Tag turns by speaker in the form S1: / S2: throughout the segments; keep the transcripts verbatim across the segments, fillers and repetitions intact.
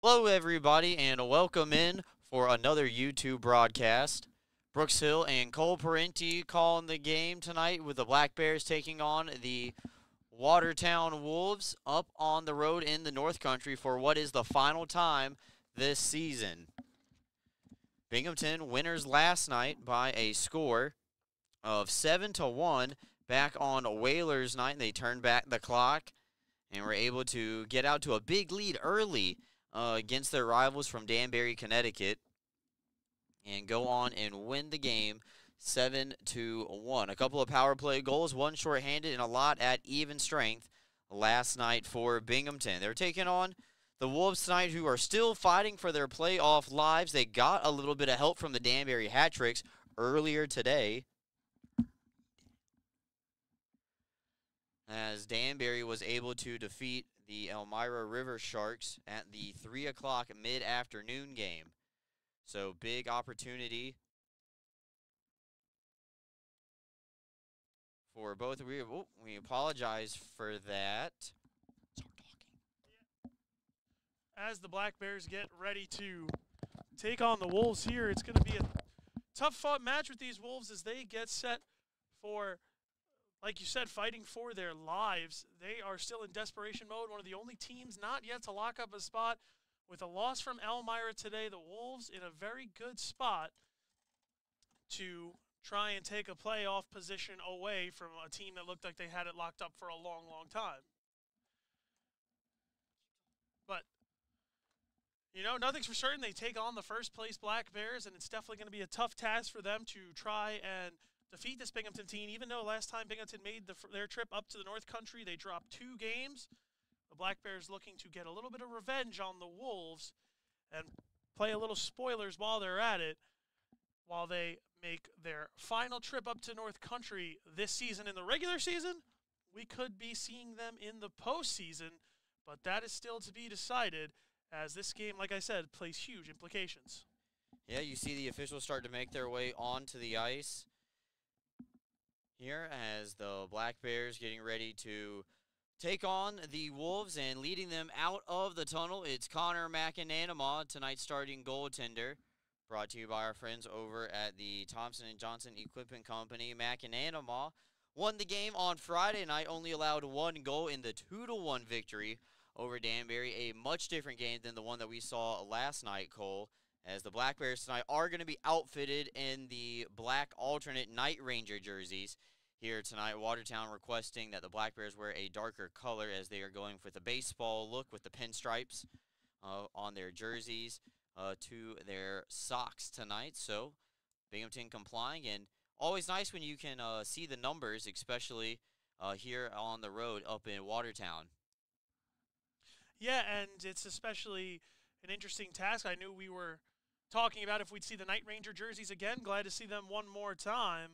S1: Hello, everybody, and welcome in for another YouTube broadcast. Brooks Hill and Cole Parenti calling the game tonight with the Black Bears taking on the Watertown Wolves up on the road in the North Country for what is the final time this season. Binghamton winners last night by a score of seven to one back on Whalers night. They turned back the clock and were able to get out to a big lead early Uh, against their rivals from Danbury, Connecticut, and go on and win the game seven to one. A couple of power play goals, one shorthanded, and a lot at even strength last night for Binghamton. They're taking on the Wolves tonight, who are still fighting for their playoff lives. They got a little bit of help from the Danbury hat tricks earlier today, as Danbury was able to defeat the Elmira River Sharks at the three o'clock mid-afternoon game. So big opportunity for both. We, oh, we apologize for that. Start talking.
S2: As the Black Bears get ready to take on the Wolves here, it's going to be a tough-fought match with these Wolves as they get set for, like you said, fighting for their lives. They are still in desperation mode, one of the only teams not yet to lock up a spot. With a loss from Elmira today, the Wolves in a very good spot to try and take a playoff position away from a team that looked like they had it locked up for a long, long time. But, you know, nothing's for certain. They take on the first-place Black Bears, and it's definitely going to be a tough task for them to try and defeat this Binghamton team. Even though last time Binghamton made the, their trip up to the North Country, they dropped two games. The Black Bears looking to get a little bit of revenge on the Wolves and play a little spoilers while they're at it, while they make their final trip up to North Country this season. In the regular season, we could be seeing them in the postseason, but that is still to be decided, as this game, like I said, plays huge implications.
S1: Yeah, you see the officials start to make their way onto the ice here as the Black Bears getting ready to take on the Wolves, and leading them out of the tunnel, it's Connor McAnanama, tonight's starting goaltender. Brought to you by our friends over at the Thompson and Johnson Equipment Company. McAnanama won the game on Friday night, only allowed one goal in the two to one victory over Danbury. A much different game than the one that we saw last night, Cole, as the Black Bears tonight are going to be outfitted in the black alternate Night Ranger jerseys here tonight. Watertown requesting that the Black Bears wear a darker color, as they are going with a baseball look with the pinstripes uh, on their jerseys uh, to their socks tonight. So Binghamton complying, and always nice when you can uh, see the numbers, especially uh, here on the road up in Watertown.
S2: Yeah, and it's especially an interesting task. I knew we were talking about if we'd see the Night Ranger jerseys again. Glad to see them one more time.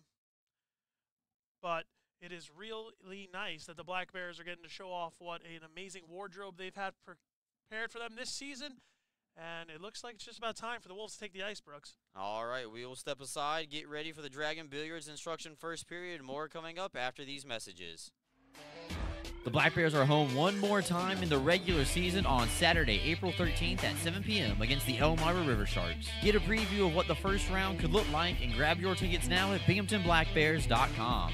S2: But it is really nice that the Black Bears are getting to show off what an amazing wardrobe they've had prepared for them this season. And it looks like it's just about time for the Wolves to take the ice, Brooks.
S1: All right, we will step aside, get ready for the Dragon Billiards instruction first period. More coming up after these messages.
S3: The Black Bears are home one more time in the regular season on Saturday, April thirteenth at seven p m against the Elmira River Sharks. Get a preview of what the first round could look like and grab your tickets now at binghamton black bears dot com.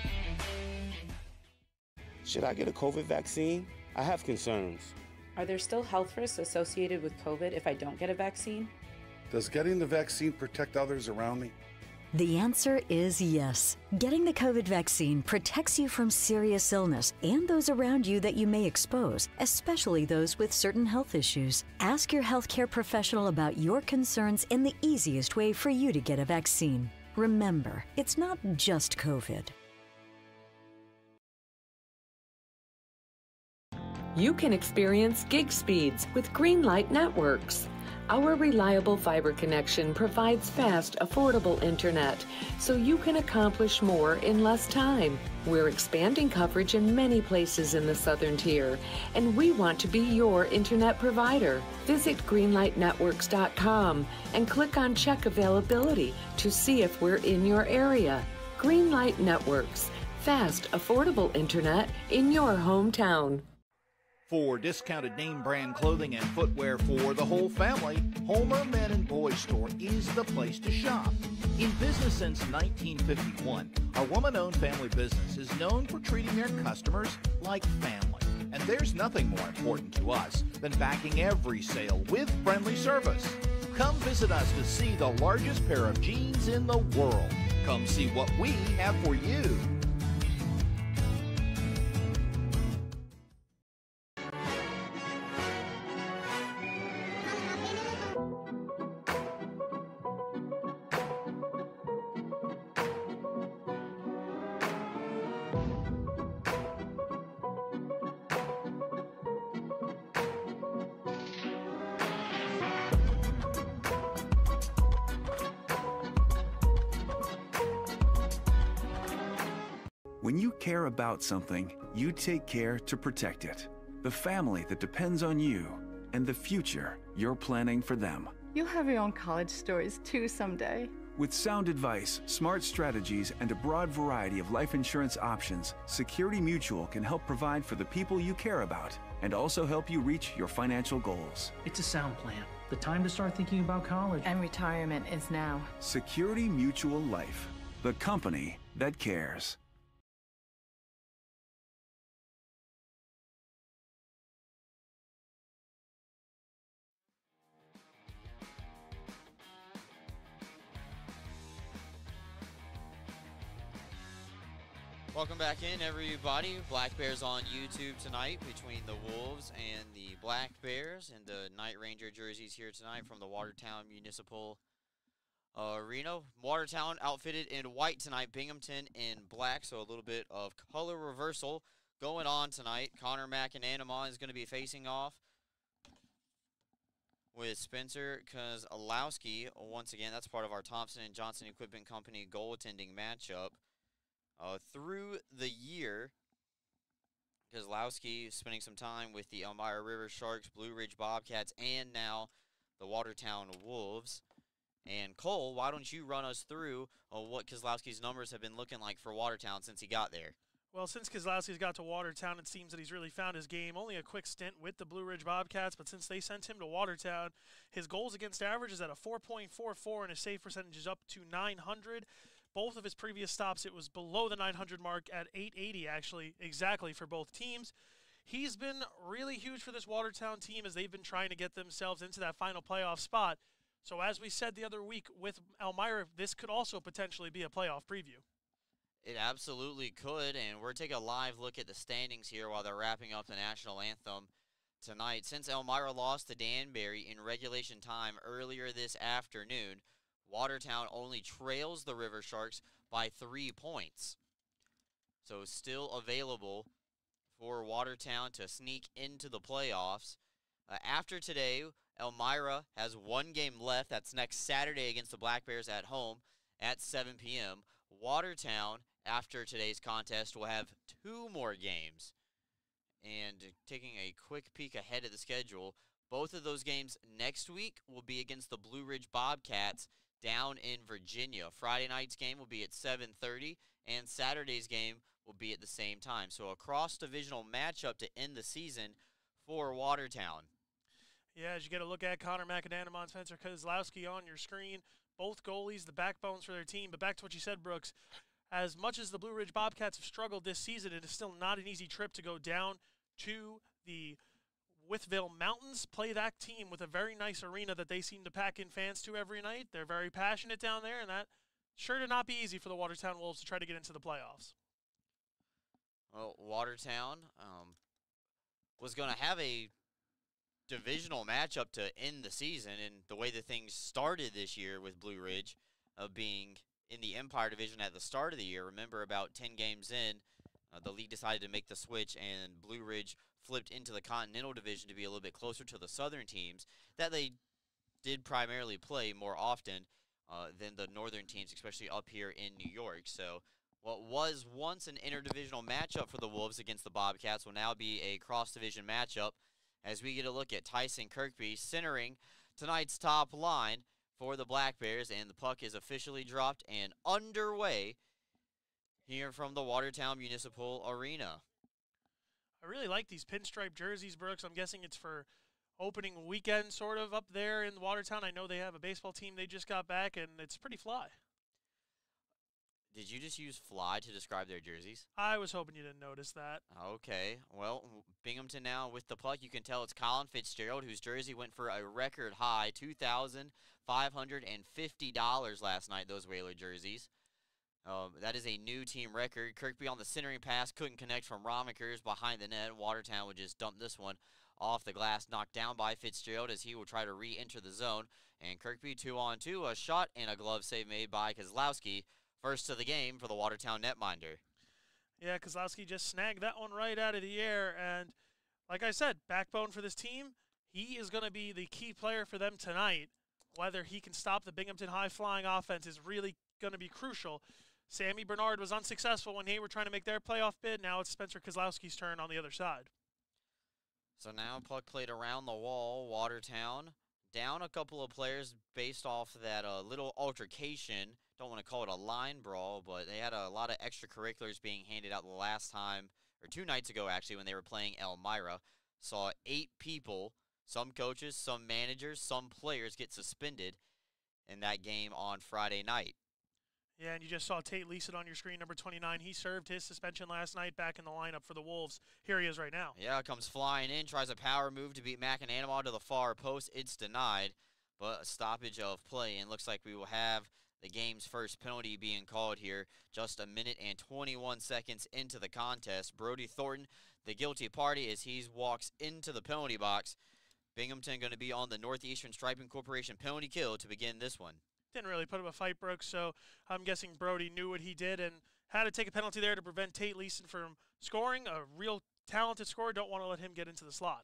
S4: Should I get a COVID vaccine? I have concerns.
S5: Are there still health risks associated with COVID if I don't get a vaccine?
S6: Does getting the vaccine protect others around me?
S7: The answer is yes. Getting the COVID vaccine protects you from serious illness and those around you that you may expose, especially those with certain health issues. Ask your healthcare professional about your concerns and the easiest way for you to get a vaccine. Remember, it's not just COVID.
S8: You can experience gig speeds with Greenlight Networks. Our reliable fiber connection provides fast, affordable internet, so you can accomplish more in less time. We're expanding coverage in many places in the Southern Tier, and we want to be your internet provider. Visit greenlight networks dot com and click on Check Availability to see if we're in your area. Greenlight Networks, fast, affordable internet in your hometown.
S9: For discounted name brand clothing and footwear for the whole family, Homer Men and Boys Store is the place to shop. In business since nineteen fifty-one, our woman-owned family business is known for treating their customers like family. And there's nothing more important to us than backing every sale with friendly service. Come visit us to see the largest pair of jeans in the world. Come see what we have for you.
S10: When you care about something, you take care to protect it. The family that depends on you, and the future you're planning for them.
S11: You'll have your own college stories too someday.
S10: With sound advice, smart strategies, and a broad variety of life insurance options, Security Mutual can help provide for the people you care about and also help you reach your financial goals.
S12: It's a sound plan. The time to start thinking about college.
S11: And retirement is now.
S10: Security Mutual Life, the company that cares.
S1: Welcome back in, everybody. Black Bears on YouTube tonight between the Wolves and the Black Bears, and the Night Ranger jerseys here tonight from the Watertown Municipal uh, Arena. Watertown outfitted in white tonight, Binghamton in black, so a little bit of color reversal going on tonight. Connor McAnanamon is going to be facing off with Spencer Kozlowski. Once again, that's part of our Thompson and Johnson Equipment Company goaltending matchup. Uh, through the year, Kozlowski spending some time with the Elmira River Sharks, Blue Ridge Bobcats, and now the Watertown Wolves. And Cole, why don't you run us through uh, what Kozlowski's numbers have been looking like for Watertown since he got there?
S2: Well, since Kozlowski's got to Watertown, it seems that he's really found his game. Only a quick stint with the Blue Ridge Bobcats, but since they sent him to Watertown, his goals against average is at a four point four four, and his save percentage is up to nine hundred. Both of his previous stops, it was below the nine hundred mark at eight eighty, actually, exactly for both teams. He's been really huge for this Watertown team as they've been trying to get themselves into that final playoff spot. So as we said the other week with Elmira, this could also potentially be a playoff preview.
S1: It absolutely could, and we're taking a live look at the standings here while they're wrapping up the national anthem tonight. Since Elmira lost to Danbury in regulation time earlier this afternoon, Watertown only trails the River Sharks by three points. So still available for Watertown to sneak into the playoffs. Uh, after today, Elmira has one game left. That's next Saturday against the Black Bears at home at seven p m Watertown, after today's contest, will have two more games. And taking a quick peek ahead of the schedule, both of those games next week will be against the Blue Ridge Bobcats down in Virginia. Friday night's game will be at seven thirty, and Saturday's game will be at the same time. So a cross-divisional matchup to end the season for Watertown.
S2: Yeah, as you get a look at Connor McAnanamon and Spencer Kozlowski on your screen, both goalies, the backbones for their team. But back to what you said, Brooks, as much as the Blue Ridge Bobcats have struggled this season, it is still not an easy trip to go down to the Withville Mountains, play that team with a very nice arena that they seem to pack in fans to every night. They're very passionate down there, and that sure to not be easy for the Watertown Wolves to try to get into the playoffs.
S1: Well, Watertown um, was going to have a divisional matchup to end the season, and the way that things started this year with Blue Ridge uh, being in the Empire Division at the start of the year. Remember, about ten games in, uh, the league decided to make the switch, and Blue Ridge flipped into the Continental Division to be a little bit closer to the Southern teams that they did primarily play more often uh, than the Northern teams, especially up here in New York. So what was once an interdivisional matchup for the Wolves against the Bobcats will now be a cross-division matchup as we get a look at Tyson Kirkby centering tonight's top line for the Black Bears, and the puck is officially dropped and underway here from the Watertown Municipal Arena.
S2: I really like these pinstripe jerseys, Brooks. I'm guessing it's for opening weekend sort of up there in Watertown. I know they have a baseball team they just got back, and it's pretty fly.
S1: Did you just use fly to describe their jerseys?
S2: I was hoping you didn't notice that.
S1: Okay. Well, Binghamton now with the puck. You can tell it's Colin Fitzgerald, whose jersey went for a record high two thousand five hundred fifty dollars last night, those Whaler jerseys. Um, that is a new team record. Kirkby on the centering pass couldn't connect from Romikers behind the net. Watertown would just dump this one off the glass, knocked down by Fitzgerald as he will try to re-enter the zone. And Kirkby two on two, a shot and a glove save made by Kozlowski. First to the game for the Watertown netminder.
S2: Yeah, Kozlowski just snagged that one right out of the air. And like I said, backbone for this team. He is going to be the key player for them tonight. Whether he can stop the Binghamton high-flying offense is really going to be crucial. Sammy Bernard was unsuccessful when they were trying to make their playoff bid. Now it's Spencer Kozlowski's turn on the other side.
S1: So now puck played around the wall. Watertown down a couple of players based off of that uh, little altercation. Don't want to call it a line brawl, but they had a lot of extracurriculars being handed out the last time, or two nights ago actually, when they were playing Elmira. Saw eight people, some coaches, some managers, some players get suspended in that game on Friday night.
S2: Yeah, and you just saw Tate Leeson on your screen, number twenty-nine. He served his suspension last night back in the lineup for the Wolves. Here he is right now.
S1: Yeah, comes flying in, tries a power move to beat McAnanama to the far post. It's denied, but a stoppage of play, and looks like we will have the game's first penalty being called here just a minute and twenty-one seconds into the contest. Brody Thornton, the guilty party, as he walks into the penalty box. Binghamton going to be on the Northeastern Striping Corporation penalty kill to begin this one.
S2: Didn't really put up a fight, Brooks, so I'm guessing Brody knew what he did and had to take a penalty there to prevent Tate Leeson from scoring. A real talented scorer. Don't want to let him get into the slot.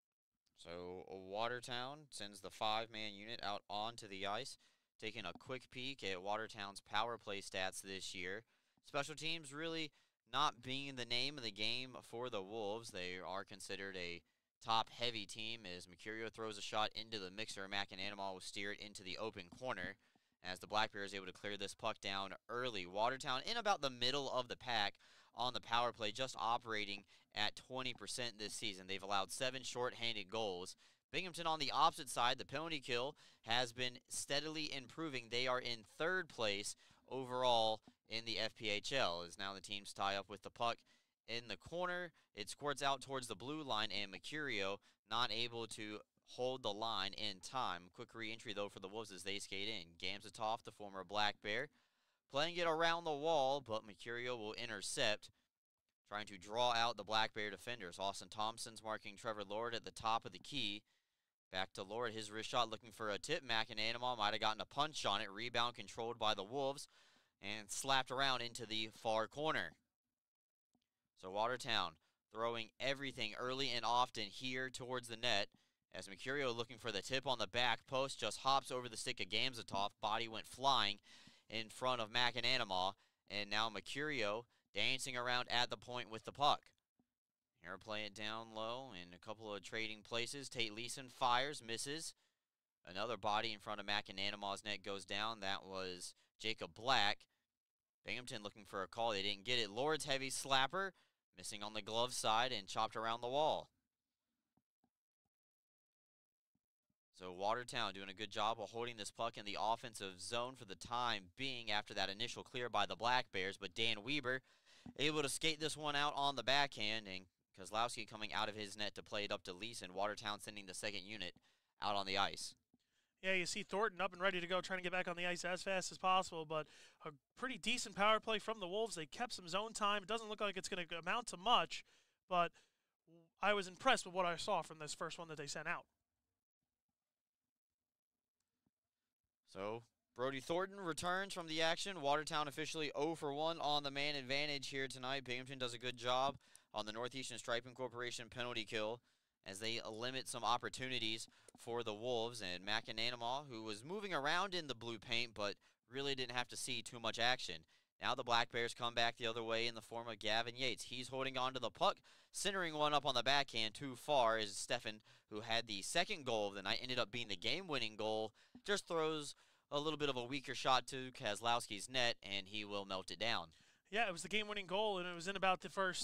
S1: So Watertown sends the five-man unit out onto the ice, taking a quick peek at Watertown's power play stats this year. Special teams really not being the name of the game for the Wolves. They are considered a top-heavy team as Mercurio throws a shot into the mixer. McAnanama will steer it into the open corner as the Black Bears able to clear this puck down early. Watertown in about the middle of the pack on the power play, just operating at twenty percent this season. They've allowed seven short-handed goals. Binghamton on the opposite side, the penalty kill has been steadily improving. They are in third place overall in the F P H L as now the teams tie up with the puck in the corner. It squirts out towards the blue line, and Mercurio not able to hold the line in time. Quick re-entry, though, for the Wolves as they skate in. Gamzatov, the former Black Bear, playing it around the wall, but Mercurio will intercept, trying to draw out the Black Bear defenders. Austin Thompson's marking Trevor Lord at the top of the key. Back to Lord, his wrist shot looking for a tip. McAnanama might have gotten a punch on it. Rebound controlled by the Wolves and slapped around into the far corner. So Watertown throwing everything early and often here towards the net as Mercurio looking for the tip on the back post, just hops over the stick of Gamzatov. Body went flying in front of McAnanama, and now Mercurio dancing around at the point with the puck. Here play it down low in a couple of trading places. Tate Leeson fires, misses. Another body in front of McAnanama's net goes down. That was Jacob Black. Binghamton looking for a call. They didn't get it. Lord's heavy slapper, missing on the glove side and chopped around the wall. So Watertown doing a good job of holding this puck in the offensive zone for the time being after that initial clear by the Black Bears. But Dan Weber able to skate this one out on the backhand, and Kozlowski coming out of his net to play it up to Leeson. Watertown sending the second unit out on the ice.
S2: Yeah, you see Thornton up and ready to go, trying to get back on the ice as fast as possible, but a pretty decent power play from the Wolves. They kept some zone time. It doesn't look like it's going to amount to much, but I was impressed with what I saw from this first one that they sent out.
S1: So Brody Thornton returns from the action. Watertown officially oh for one on the man advantage here tonight. Binghamton does a good job on the Northeastern Striping Corporation penalty kill as they limit some opportunities for the Wolves. And McAnanama, who was moving around in the blue paint but really didn't have to see too much action. Now the Black Bears come back the other way in the form of Gavin Yates. He's holding on to the puck, centering one up on the backhand too far as Stefan, who had the second goal of the night, ended up being the game-winning goal, just throws a little bit of a weaker shot to Kozlowski's net, and he will melt it down.
S2: Yeah, it was the game-winning goal, and it was in about the first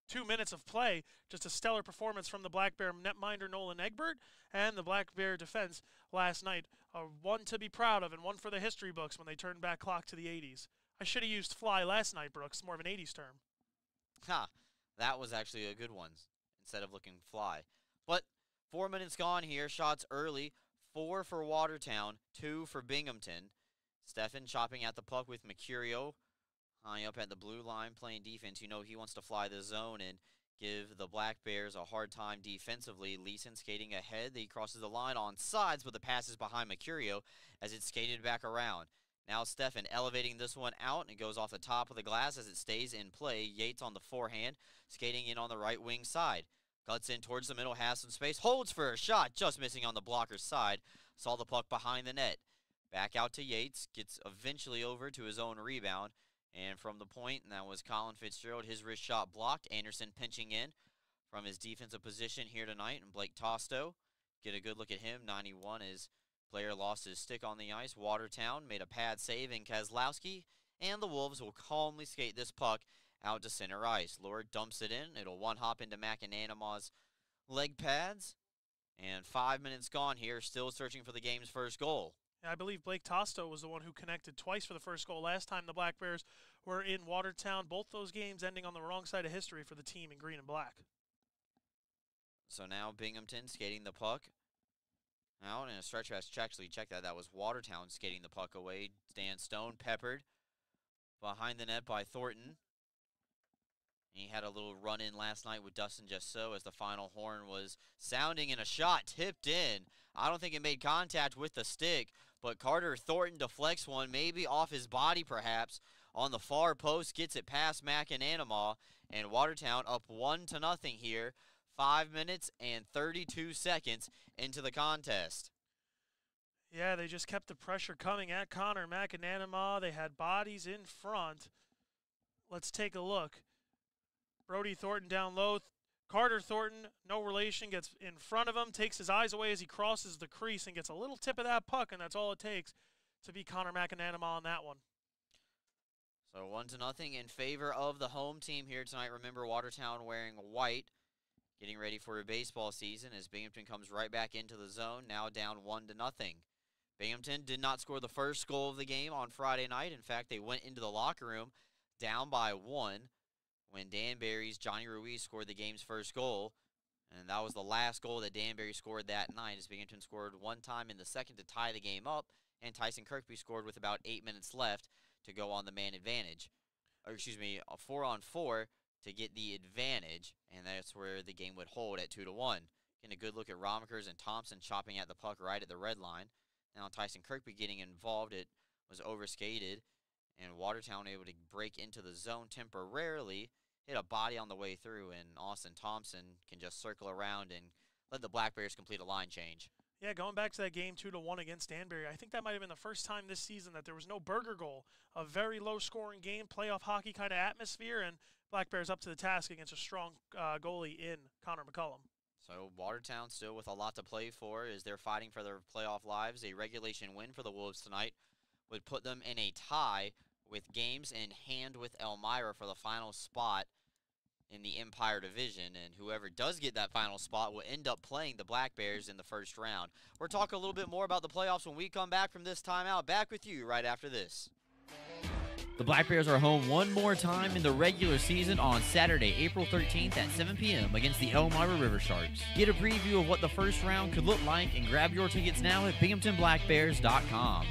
S2: two minutes of play. Just a stellar performance from the Black Bear netminder Nolan Egbert and the Black Bear defense last night. Uh, one to be proud of and one for the history books when they turned back clock to the eighties. I should have used fly last night, Brooks. More of an eighties term.
S1: Ha, that was actually a good one instead of looking fly. But four minutes gone here. Shots early. Four for Watertown, two for Binghamton. Stefan chopping at the puck with Mercurio. High up at the blue line playing defense. You know he wants to fly the zone and give the Black Bears a hard time defensively. Leeson skating ahead. He crosses the line on sides, but the pass is behind Mercurio as it's skated back around. Now Stefan elevating this one out, and it goes off the top of the glass as it stays in play. Yates on the forehand, skating in on the right wing side. Cuts in towards the middle, has some space, holds for a shot, just missing on the blocker's side. Saw the puck behind the net. Back out to Yates, gets eventually over to his own rebound. And from the point, and that was Colin Fitzgerald, his wrist shot blocked. Anderson pinching in from his defensive position here tonight. And Blake Tosto, get a good look at him. ninety-one, his player lost his stick on the ice. Watertown made a pad save in Kozlowski. And the Wolves will calmly skate this puck out to center ice. Lord dumps it in. It'll one-hop into McAnanama's leg pads. And five minutes gone here, still searching for the game's first goal.
S2: I believe Blake Tosto was the one who connected twice for the first goal last time the Black Bears were in Watertown. Both those games ending on the wrong side of history for the team in green and black.
S1: So now Binghamton skating the puck out in a stretch pass. Actually, check that. That was Watertown skating the puck away. Dan Stone peppered behind the net by Thornton. He had a little run-in last night with Dustin Jesso as the final horn was sounding and a shot tipped in. I don't think it made contact with the stick, but Carter Thornton deflects one, maybe off his body perhaps, on the far post, gets it past McAnanama, and Watertown up one to nothing here, five minutes and thirty-two seconds into the contest.
S2: Yeah, they just kept the pressure coming at Connor McAnanama. They had bodies in front. Let's take a look. Brody Thornton down low. Carter Thornton, no relation, gets in front of him, takes his eyes away as he crosses the crease and gets a little tip of that puck, and that's all it takes to beat Connor McAnanama on that one.
S1: So one to nothing in favor of the home team here tonight. Remember, Watertown wearing white, getting ready for a baseball season as Binghamton comes right back into the zone, now down one to nothing. Binghamton did not score the first goal of the game on Friday night. In fact, they went into the locker room down by one when Danbury's Johnny Ruiz scored the game's first goal. And that was the last goal that Danbury scored that night, as Binghamton scored one time in the second to tie the game up, and Tyson Kirkby scored with about eight minutes left to go on the man advantage. Or excuse me, a four on four to get the advantage, and that's where the game would hold at two to one. Getting a good look at Romkers and Thompson chopping at the puck right at the red line. Now Tyson Kirkby getting involved. It was overskated, and Watertown able to break into the zone temporarily, hit a body on the way through, and Austin Thompson can just circle around and let the Black Bears complete a line change.
S2: Yeah, going back to that game two to one against Danbury, I think that might have been the first time this season that there was no burger goal. A very low-scoring game, playoff hockey kind of atmosphere, and Black Bears up to the task against a strong uh, goalie in Connor McCullum.
S1: So Watertown still with a lot to play for as they're fighting for their playoff lives. A regulation win for the Wolves tonight would put them in a tie with games in hand with Elmira for the final spot in the Empire Division, and whoever does get that final spot will end up playing the Black Bears in the first round. We're talking a little bit more about the playoffs when we come back from this timeout. Back with you right after this.
S3: The Black Bears are home one more time in the regular season on Saturday, April thirteenth at seven p m against the Elmira River Sharks. Get a preview of what the first round could look like and grab your tickets now at binghamton black bears dot com.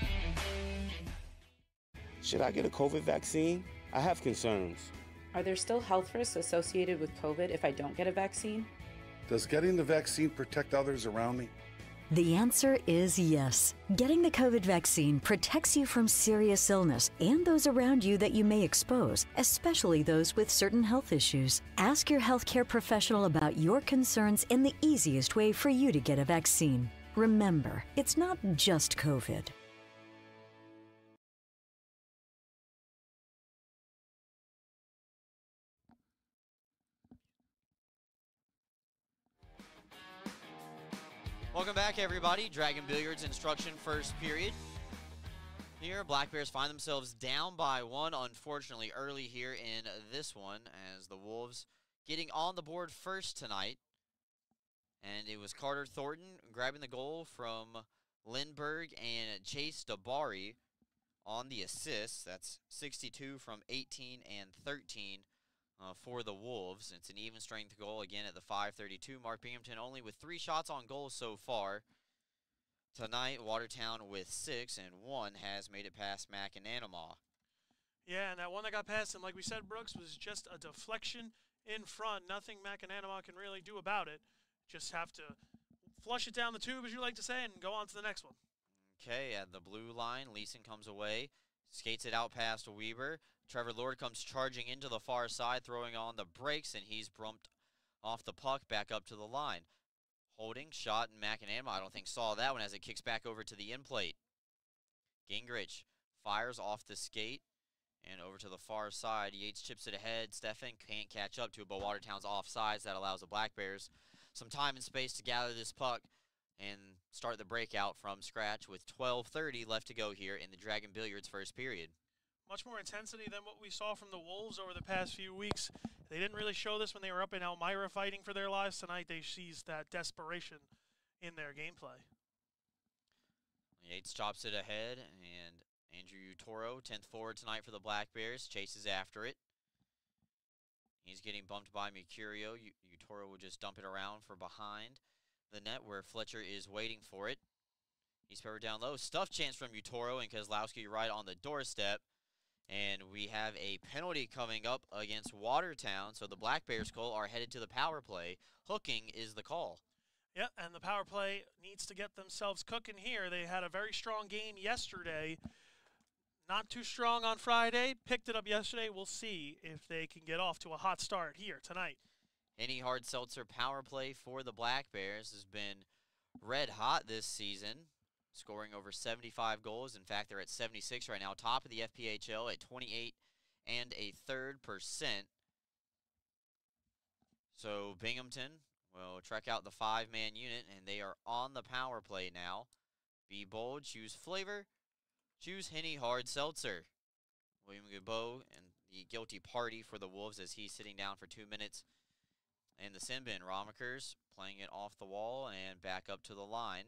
S4: Should I get a COVID vaccine? I have concerns.
S5: Are there still health risks associated with COVID if I don't get a vaccine?
S6: Does getting the vaccine protect others around me?
S7: The answer is yes. Getting the COVID vaccine protects you from serious illness and those around you that you may expose, especially those with certain health issues. Ask your healthcare professional about your concerns and the easiest way for you to get a vaccine. Remember, it's not just COVID.
S1: Welcome back, everybody. Dragon Billiards instruction first period. Here, Black Bears find themselves down by one, unfortunately, early here in this one, as the Wolves getting on the board first tonight. And it was Carter Thornton grabbing the goal from Lindbergh and Chase DeBari on the assists. That's sixty-two from eighteen and thirteen uh, for the Wolves. It's an even strength goal again at the five thirty-two mark. Binghamton only with three shots on goal so far. Tonight, Watertown with six, and one has made it past Macananama.
S2: Yeah, and that one that got past him, like we said, Brooks, was just a deflection in front. Nothing Macananama can really do about it. Just have to flush it down the tube, as you like to say, and go on to the next one.
S1: Okay, at the blue line, Leeson comes away, skates it out past Weber. Trevor Lord comes charging into the far side, throwing on the brakes, and he's brumped off the puck back up to the line. Holding, shot, and Macananama, I don't think, saw that one as it kicks back over to the in plate. Gingrich fires off the skate and over to the far side. Yates chips it ahead. Stefan can't catch up to it, but Watertown's offsides. That allows the Black Bears some time and space to gather this puck and start the breakout from scratch with twelve thirty left to go here in the Dragon Billiards first period.
S2: Much more intensity than what we saw from the Wolves over the past few weeks. They didn't really show this when they were up in Elmira fighting for their lives. Tonight they seized that desperation in their gameplay.
S1: Yates chops it ahead, and Andrew Utoro, tenth forward tonight for the Black Bears, chases after it. He's getting bumped by Mercurio. Utoro will just dump it around for behind the net where Fletcher is waiting for it. He's peppered down low. Stuff chance from Utoro and Kozlowski right on the doorstep. And we have a penalty coming up against Watertown, so the Black Bears Cole are headed to the power play. Hooking is the call.
S2: Yep, and the power play needs to get themselves cooking here. They had a very strong game yesterday. Not too strong on Friday. Picked it up yesterday. We'll see if they can get off to a hot start here tonight.
S1: Any hard seltzer power play for the Black Bears has been red hot this season, scoring over seventy-five goals. In fact, they're at seventy-six right now, top of the F P H L at twenty-eight and a third percent. So Binghamton will trek out the five-man unit, and they are on the power play now. Be bold, choose flavor, choose Henny Hard Seltzer. William Gabot and the guilty party for the Wolves as he's sitting down for two minutes. And the sin bin, Romakers playing it off the wall and back up to the line.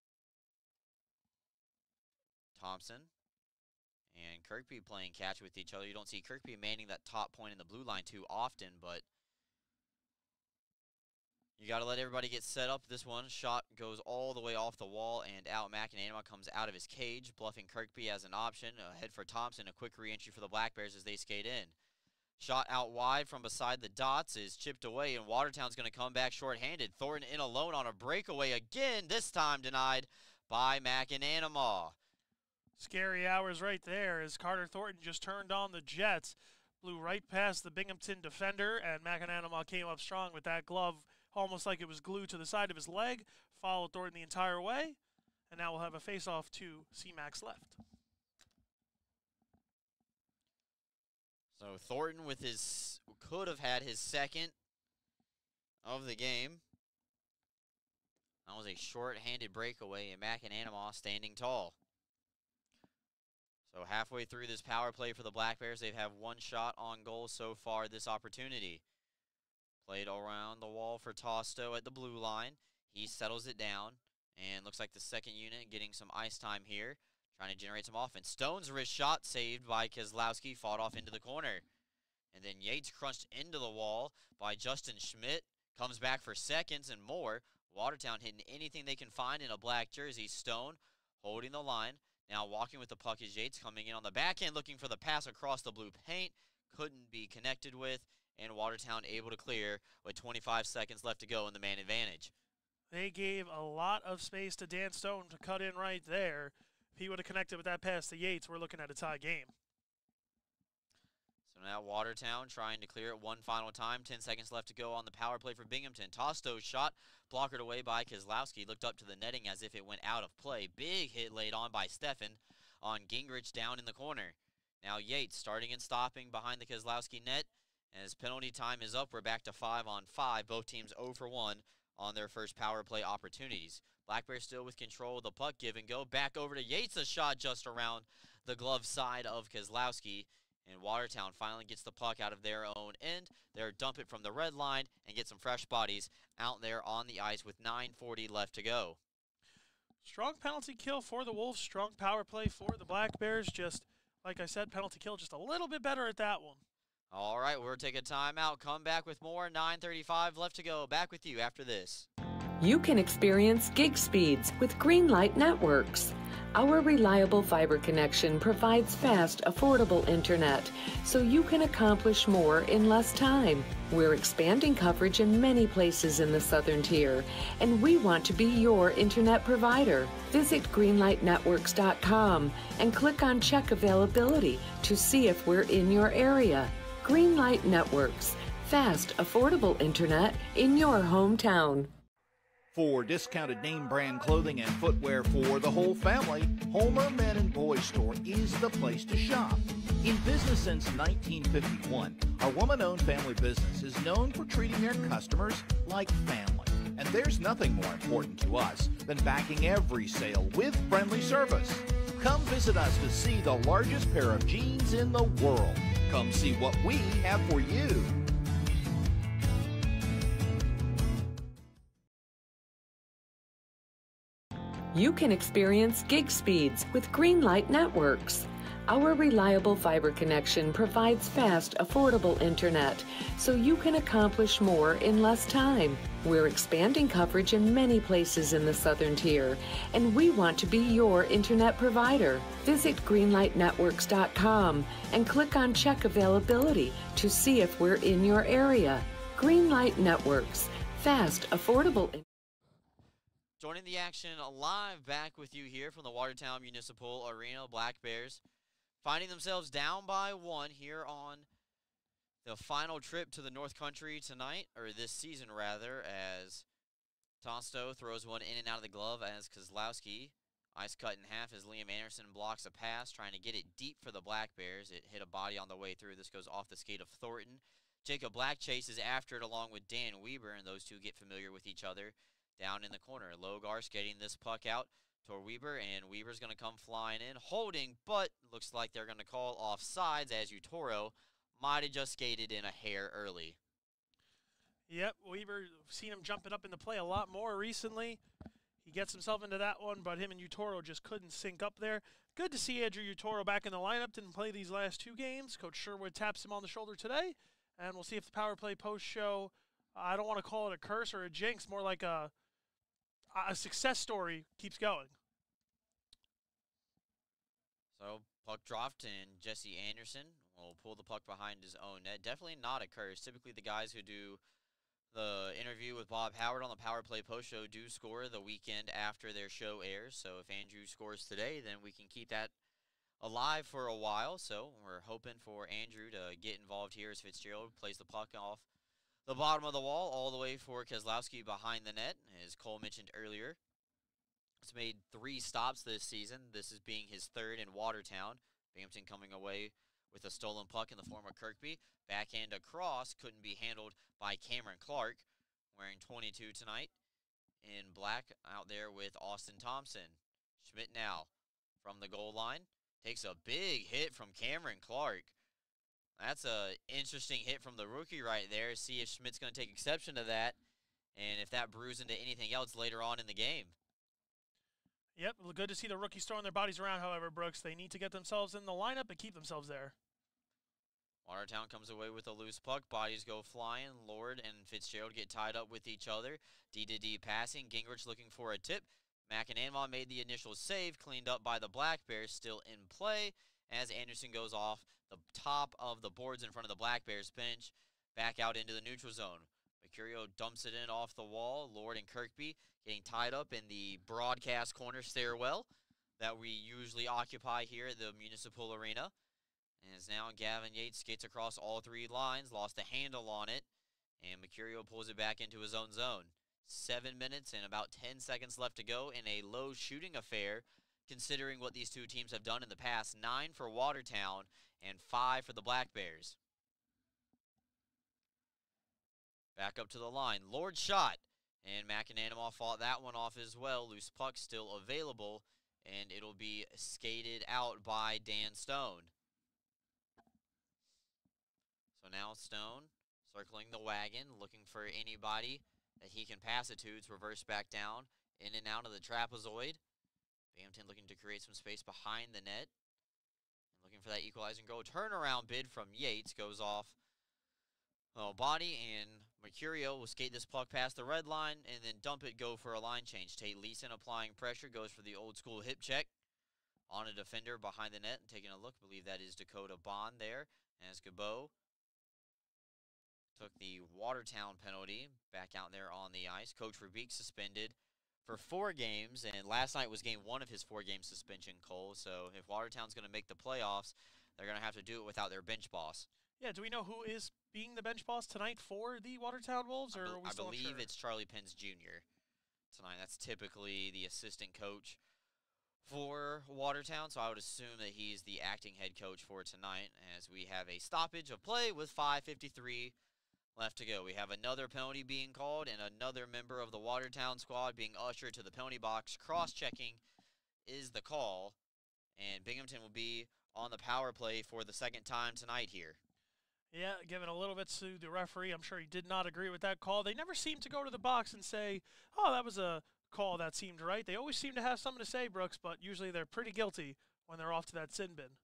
S1: Thompson and Kirkby playing catch with each other. You don't see Kirkby manning that top point in the blue line too often, but you got to let everybody get set up. This one shot goes all the way off the wall and out. Macananama comes out of his cage, bluffing Kirkby as an option. Ahead for Thompson, a quick re-entry for the Black Bears as they skate in. Shot out wide from beside the dots is chipped away, and Watertown's going to come back shorthanded. Thornton in alone on a breakaway again, this time denied by Macananama.
S2: Scary hours right there as Carter Thornton just turned on the Jets. Blew right past the Binghamton defender, and Macananama came up strong with that glove almost like it was glued to the side of his leg. Followed Thornton the entire way, and now we'll have a face-off to C MAX left.
S1: So Thornton with his, could have had his second of the game. That was a short-handed breakaway, and Macananama standing tall. So halfway through this power play for the Black Bears, they've had one shot on goal so far this opportunity. Played around the wall for Tosto at the blue line. He settles it down, and looks like the second unit getting some ice time here. Trying to generate some offense. Stone's wrist shot saved by Kozlowski, fought off into the corner. And then Yates crunched into the wall by Justin Schmidt. Comes back for seconds and more. Watertown hitting anything they can find in a black jersey. Stone holding the line. Now walking with the puck is Yates coming in on the backhand, looking for the pass across the blue paint. Couldn't be connected with, and Watertown able to clear with twenty-five seconds left to go in the man advantage.
S2: They gave a lot of space to Dan Stone to cut in right there. If he would have connected with that pass to Yates, we're looking at a tie game.
S1: So now Watertown trying to clear it one final time. Ten seconds left to go on the power play for Binghamton. Tosto's shot blockered away by Kozlowski. Looked up to the netting as if it went out of play. Big hit laid on by Stefan on Gingrich down in the corner. Now Yates starting and stopping behind the Kozlowski net. As penalty time is up, we're back to five on five. Both teams zero for one on their first power play opportunities. Black Bears still with control of the puck, give and go. Back over to Yates, a shot just around the glove side of Kozlowski. And Watertown finally gets the puck out of their own end. They'll dump it from the red line and get some fresh bodies out there on the ice with nine forty left to go.
S2: Strong penalty kill for the Wolves. Strong power play for the Black Bears. Just, like I said, penalty kill just a little bit better at that one.
S1: All right, we're taking a timeout. Come back with more. nine thirty-five left to go. Back with you after this.
S8: You can experience gig speeds with Greenlight Networks. Our reliable fiber connection provides fast, affordable internet, so you can accomplish more in less time. We're expanding coverage in many places in the southern tier, and we want to be your internet provider. Visit greenlight networks dot com and click on Check Availability to see if we're in your area. Greenlight Networks, fast, affordable internet in your hometown.
S9: For discounted name brand clothing and footwear for the whole family, Homer Men and Boys Store is the place to shop. In business since nineteen fifty-one, our woman-owned family business is known for treating their customers like family. And there's nothing more important to us than backing every sale with friendly service. Come visit us to see the largest pair of jeans in the world. Come see what we have for you.
S8: You can experience gig speeds with Greenlight Networks. Our reliable fiber connection provides fast, affordable internet, so you can accomplish more in less time. We're expanding coverage in many places in the southern tier, and we want to be your internet provider. Visit greenlight networks dot com and click on Check Availability to see if we're in your area. Greenlight Networks, fast, affordable internet.
S1: Joining the action live back with you here from the Watertown Municipal Arena. Black Bears finding themselves down by one here on the final trip to the North Country tonight, or this season rather, as Tosto throws one in and out of the glove as Kozlowski, ice cut in half as Liam Anderson blocks a pass, trying to get it deep for the Black Bears. It hit a body on the way through. This goes off the skate of Thornton. Jacob Black chases after it along with Dan Weber, and those two get familiar with each other. Down in the corner, Logar's getting this puck out toward Weber, and Weber's going to come flying in, holding, but looks like they're going to call offsides as Utoro might have just skated in a hair early.
S2: Yep, Weber, seen him jumping up in the play a lot more recently. He gets himself into that one, but him and Utoro just couldn't sync up there. Good to see Andrew Utoro back in the lineup. Didn't play these last two games. Coach Sherwood taps him on the shoulder today, and we'll see if the power play post show, I don't want to call it a curse or a jinx, more like a a success story keeps going.
S1: So puck dropped, and Jesse Anderson will pull the puck behind his own net. Definitely not a curse. Typically the guys who do the interview with Bob Howard on the Power Play Post Show do score the weekend after their show airs. So if Andrew scores today, then we can keep that alive for a while. So we're hoping for Andrew to get involved here as Fitzgerald plays the puck off the bottom of the wall all the way for Kozlowski behind the net. As Cole mentioned earlier, it's made three stops this season. This is being his third in Watertown. Binghamton coming away with a stolen puck in the form of Kirkby. Backhand across, couldn't be handled by Cameron Clark, wearing twenty-two tonight in black out there with Austin Thompson. Schmidt now from the goal line. Takes a big hit from Cameron Clark. That's a interesting hit from the rookie right there. See if Schmidt's going to take exception to that, and if that brews into anything else later on in the game.
S2: Yep, good to see the rookies throwing their bodies around, however, Brooks. They need to get themselves in the lineup and keep themselves there.
S1: Watertown comes away with a loose puck. Bodies go flying. Lord and Fitzgerald get tied up with each other. D to D passing. Gingrich looking for a tip. McAnanvon made the initial save, cleaned up by the Black Bears, still in play, as Anderson goes off the top of the boards in front of the Black Bears bench, back out into the neutral zone. Mercurio dumps it in off the wall. Lord and Kirkby getting tied up in the broadcast corner stairwell that we usually occupy here at the Municipal Arena. And as now Gavin Yates skates across all three lines, lost a handle on it, and Mercurio pulls it back into his own zone. Seven minutes and about ten seconds left to go in a low shooting affair, considering what these two teams have done in the past. Nine for Watertown and five for the Black Bears. Back up to the line. Lord shot, and McAnanama fought that one off as well. Loose puck still available, and it'll be skated out by Dan Stone. now Stone circling the wagon, looking for anybody that he can pass it to. It's reversed back down, in and out of the trapezoid. Binghamton looking to create some space behind the net. And looking for that equalizing goal. Turnaround bid from Yates goes off. Well, body and Mercurio will skate this puck past the red line and then dump it, go for a line change. Tate Leeson applying pressure, goes for the old school hip check on a defender behind the net and taking a look. I believe that is Dakota Bond there as Gabo took the Watertown penalty back out there on the ice. Coach Verbeek suspended for four games, and last night was game one of his four-game suspension, Cole. So if Watertown's going to make the playoffs, they're going to have to do it without their bench boss.
S2: Yeah, do we know who is being the bench boss tonight for the Watertown Wolves? Or
S1: I, be
S2: are we
S1: I
S2: still
S1: believe
S2: unsure?
S1: it's Charlie Pence Junior tonight. That's typically the assistant coach for Watertown, so I would assume that he's the acting head coach for tonight as we have a stoppage of play with five fifty-three left to go. We have another penalty being called and another member of the Watertown squad being ushered to the penalty box. Cross-checking is the call, and Binghamton will be on the power play for the second time tonight here.
S2: Yeah, giving a little bit to the referee. I'm sure he did not agree with that call. They never seem to go to the box and say, oh, that was a call that seemed right. They always seem to have something to say, Brooks, but usually they're pretty guilty when they're off to that sin bin.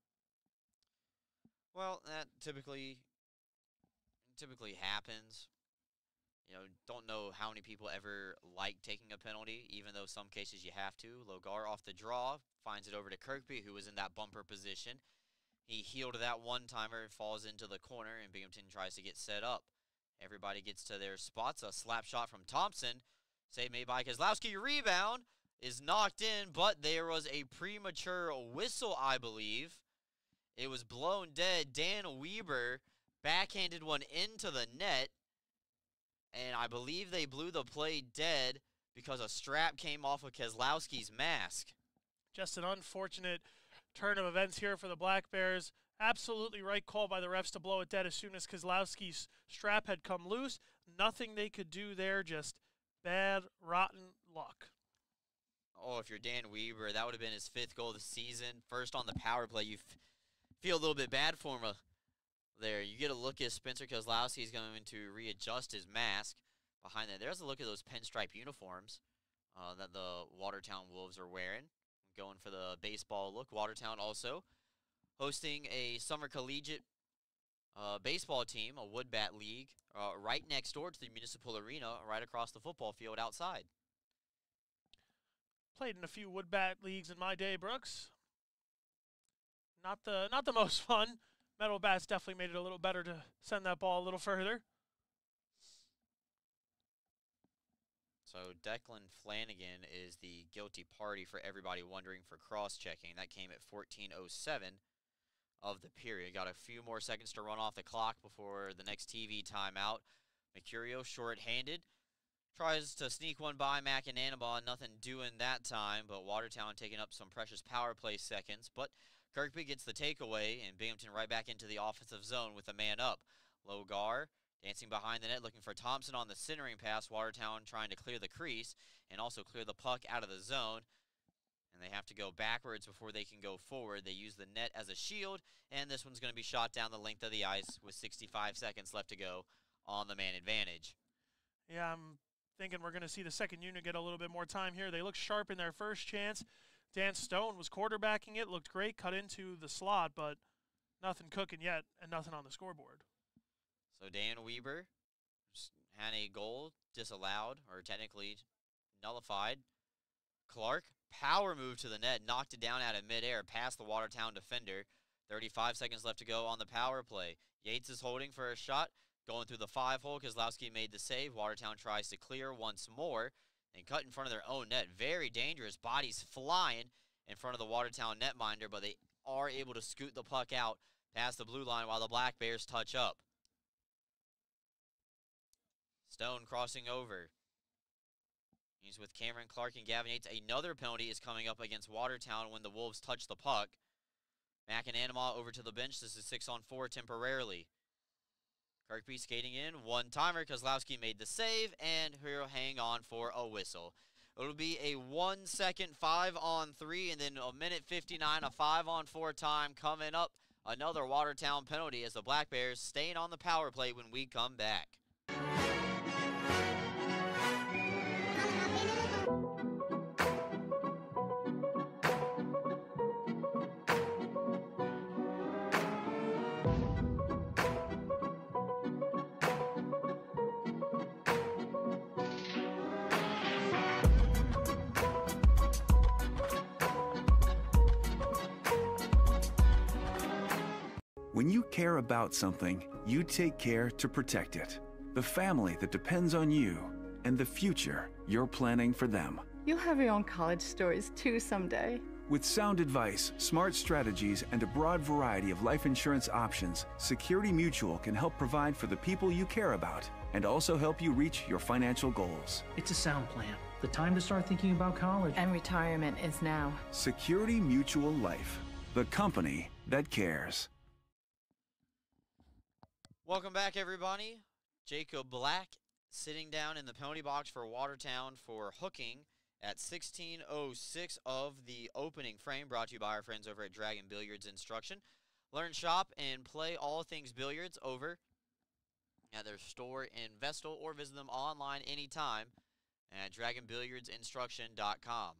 S1: Well, that typically typically happens. You know, don't know how many people ever like taking a penalty, even though some cases you have to. Logar off the draw, finds it over to Kirkby, who was in that bumper position. He heeled that one-timer, falls into the corner, and Binghamton tries to get set up. Everybody gets to their spots. A slap shot from Thompson. Save made by Kozlowski. Rebound is knocked in, but there was a premature whistle, I believe. It was blown dead. Dan Weber backhanded one into the net, and I believe they blew the play dead because a strap came off of Kozlowski's mask.
S2: Just an unfortunate turn of events here for the Black Bears. Absolutely right call by the refs to blow it dead as soon as Kozlowski's strap had come loose. Nothing they could do there, just bad, rotten luck.
S1: Oh, if you're Dan Weber, that would have been his fifth goal of the season. First on the power play, you f feel a little bit bad for him uh, there. You get a look at Spencer Kozlowski. He's going to readjust his mask behind that. There's a look at those pinstripe uniforms uh, that the Watertown Wolves are wearing. Going for the baseball look. Watertown also hosting a summer collegiate uh, baseball team, a wood bat league, uh, right next door to the municipal arena, right across the football field outside.
S2: Played in a few wood bat leagues in my day, Brooks. Not the not the most fun. Metal bats definitely made it a little better to send that ball a little further.
S1: So Declan Flanagan is the guilty party for everybody wondering for cross-checking. That came at fourteen oh seven of the period. Got a few more seconds to run off the clock before the next T V timeout. Mercurio short-handed. Tries to sneak one by McAnanaba. Nothing doing that time, but Watertown taking up some precious power play seconds. But Kirkby gets the takeaway, and Binghamton right back into the offensive zone with a man up. Logar dancing behind the net, looking for Thompson on the centering pass. Watertown trying to clear the crease and also clear the puck out of the zone. And they have to go backwards before they can go forward. They use the net as a shield, and this one's going to be shot down the length of the ice with sixty-five seconds left to go on the man advantage.
S2: Yeah, I'm thinking we're going to see the second unit get a little bit more time here. They look sharp in their first chance. Dan Stone was quarterbacking it, looked great, cut into the slot, but nothing cooking yet and nothing on the scoreboard.
S1: So Dan Weber had a goal disallowed, or technically nullified. Clark, power move to the net, knocked it down out of midair, past the Watertown defender. thirty-five seconds left to go on the power play. Yates is holding for a shot, going through the five-hole. Kozlowski made the save. Watertown tries to clear once more and cut in front of their own net. Very dangerous. Bodies flying in front of the Watertown netminder, but they are able to scoot the puck out past the blue line while the Black Bears touch up. Stone crossing over. He's with Cameron Clark and Gavin Yates. Another penalty is coming up against Watertown when the Wolves touch the puck. McAnanama over to the bench. This is six on four temporarily. Kirkby skating in. One-timer. Kozlowski made the save, and he'll hang on for a whistle. It'll be a one-second five on three, and then a minute fifty-nine, a five on four time coming up another Watertown penalty as the Black Bears staying on the power play when we come back.
S10: When you care about something, you take care to protect it. The family that depends on you, and the future you're planning for them.
S11: You'll have your own college stories too someday.
S10: With sound advice, smart strategies, and a broad variety of life insurance options, Security Mutual can help provide for the people you care about and also help you reach your financial goals.
S12: It's a sound plan. The time to start thinking about college.
S11: And retirement is now.
S10: Security Mutual Life, the company that cares.
S1: Welcome back, everybody. Jacob Black sitting down in the penalty box for Watertown for hooking at sixteen oh six of the opening frame, brought to you by our friends over at Dragon Billiards Instruction. Learn, shop, and play all things billiards over at their store in Vestal, or visit them online anytime at dragon billiards instruction dot com.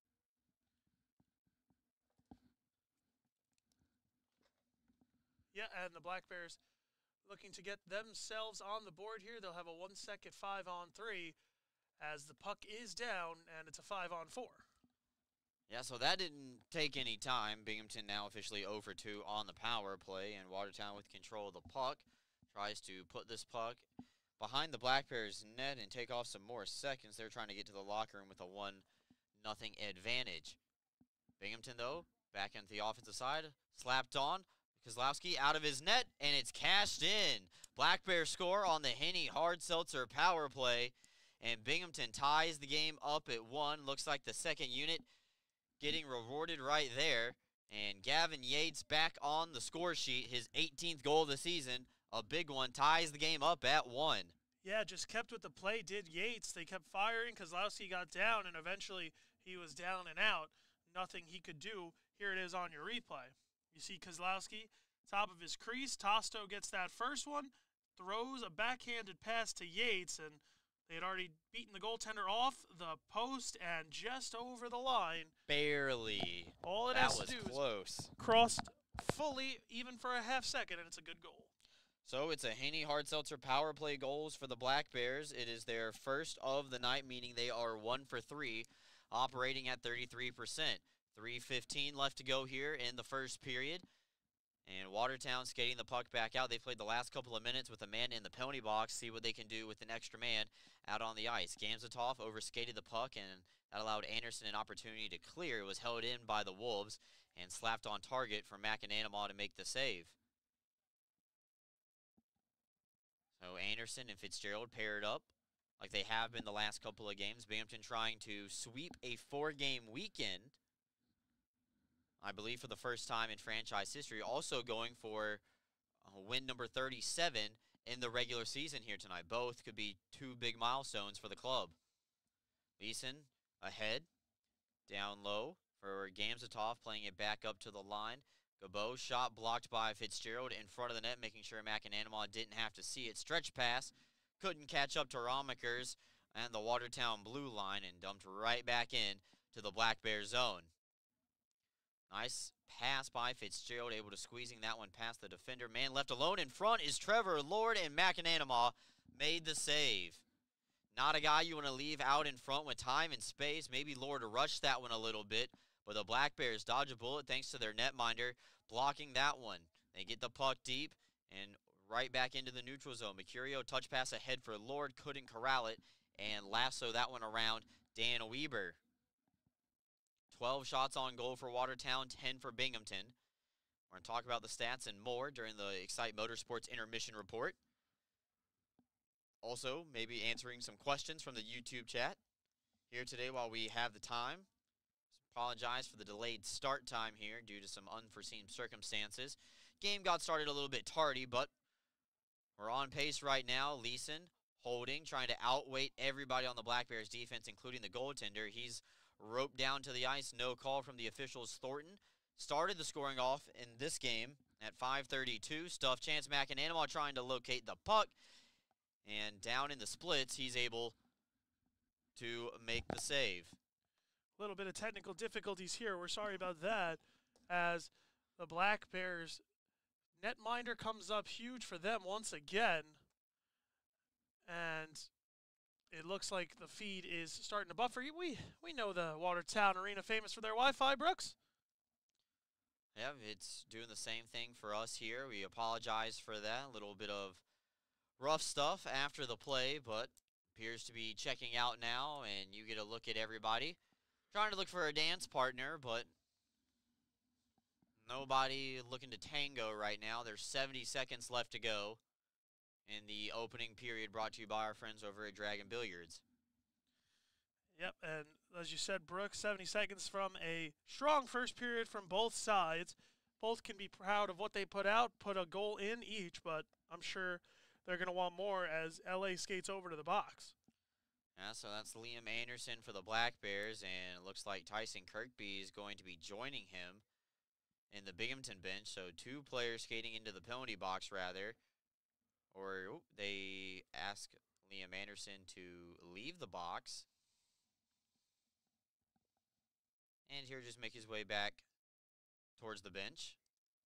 S2: Yeah, and the Black Bears looking to get themselves on the board here. They'll have a one-second five-on-three as the puck is down, and it's a five-on-four.
S1: Yeah, so that didn't take any time. Binghamton now officially oh for two on the power play, and Watertown with control of the puck tries to put this puck behind the Black Bears' net and take off some more seconds. They're trying to get to the locker room with a one nothing advantage. Binghamton, though, back into the offensive side, slapped on. Kozlowski out of his net, and it's cashed in. Black Bears score on the Henny Hard Seltzer power play, and Binghamton ties the game up at one. Looks like the second unit getting rewarded right there. And Gavin Yates back on the score sheet, his eighteenth goal of the season. A big one, ties the game up at one.
S2: Yeah, just kept with the play, did Yates. They kept firing. Kozlowski got down, and eventually he was down and out. Nothing he could do. Here it is on your replay. You see Kozlowski, top of his crease. Tosto gets that first one, throws a backhanded pass to Yates, and they had already beaten the goaltender off the post and just over the line.
S1: Barely.
S2: All it
S1: that
S2: has
S1: was
S2: to do
S1: close.
S2: is crossed fully, even for a half second, and it's a good goal.
S1: So it's a Haney Hard Seltzer power play goals for the Black Bears. It is their first of the night, meaning they are one for three, operating at thirty-three percent. three fifteen left to go here in the first period. And Watertown skating the puck back out. They played the last couple of minutes with a man in the penalty box, see what they can do with an extra man out on the ice. Gamzatov overskated the puck, and that allowed Anderson an opportunity to clear. It was held in by the Wolves and slapped on target for McAnanamaw to make the save. So Anderson and Fitzgerald paired up like they have been the last couple of games. Binghamton trying to sweep a four-game weekend, I believe for the first time in franchise history. Also going for uh, win number thirty-seven in the regular season here tonight. Both could be two big milestones for the club. Leeson ahead, down low for Gamzatov, playing it back up to the line. Gabo shot blocked by Fitzgerald in front of the net, making sure McAnanamaw didn't have to see it. Stretch pass, couldn't catch up to Romakers and the Watertown blue line, and dumped right back in to the Black Bear zone. Nice pass by Fitzgerald, able to squeezing that one past the defender. Man left alone in front is Trevor Lord, and McAnanamaw made the save. Not a guy you want to leave out in front with time and space. Maybe Lord rushed that one a little bit, but the Black Bears dodge a bullet thanks to their netminder blocking that one. They get the puck deep and right back into the neutral zone. Mercurio touch pass ahead for Lord, couldn't corral it, and lasso that one around Dan Weber. twelve shots on goal for Watertown, ten for Binghamton. We're going to talk about the stats and more during the Excite Motorsports Intermission Report. Also, maybe answering some questions from the YouTube chat here today while we have the time. Apologize for the delayed start time here due to some unforeseen circumstances. Game got started a little bit tardy, but we're on pace right now. Leeson holding, trying to outweight everybody on the Black Bears defense, including the goaltender. He's roped down to the ice. No call from the officials. Thornton started the scoring off in this game At five thirty-two, Stuff Chance McAnanima trying to locate the puck. And down in the splits, he's able to make the save.
S2: A little bit of technical difficulties here. We're sorry about that, as the Black Bears netminder comes up huge for them once again. And it looks like the feed is starting to buffer. We, we know the Watertown Arena famous for their Wi-Fi, Brooks.
S1: Yeah, it's doing the same thing for us here. We apologize for that. A little bit of rough stuff after the play, but appears to be checking out now, and you get a look at everybody. Trying to look for a dance partner, but nobody looking to tango right now. There's seventy seconds left to go in the opening period, brought to you by our friends over at Dragon Billiards.
S2: Yep, and as you said, Brooks, seventy seconds from a strong first period from both sides. Both can be proud of what they put out, put a goal in each, but I'm sure they're going to want more as L A skates over to the box.
S1: Yeah, so that's Liam Anderson for the Black Bears, and it looks like Tyson Kirkby is going to be joining him in the Binghamton bench. So two players skating into the penalty box, rather. Or oh, they ask Liam Anderson to leave the box. And here just make his way back towards the bench.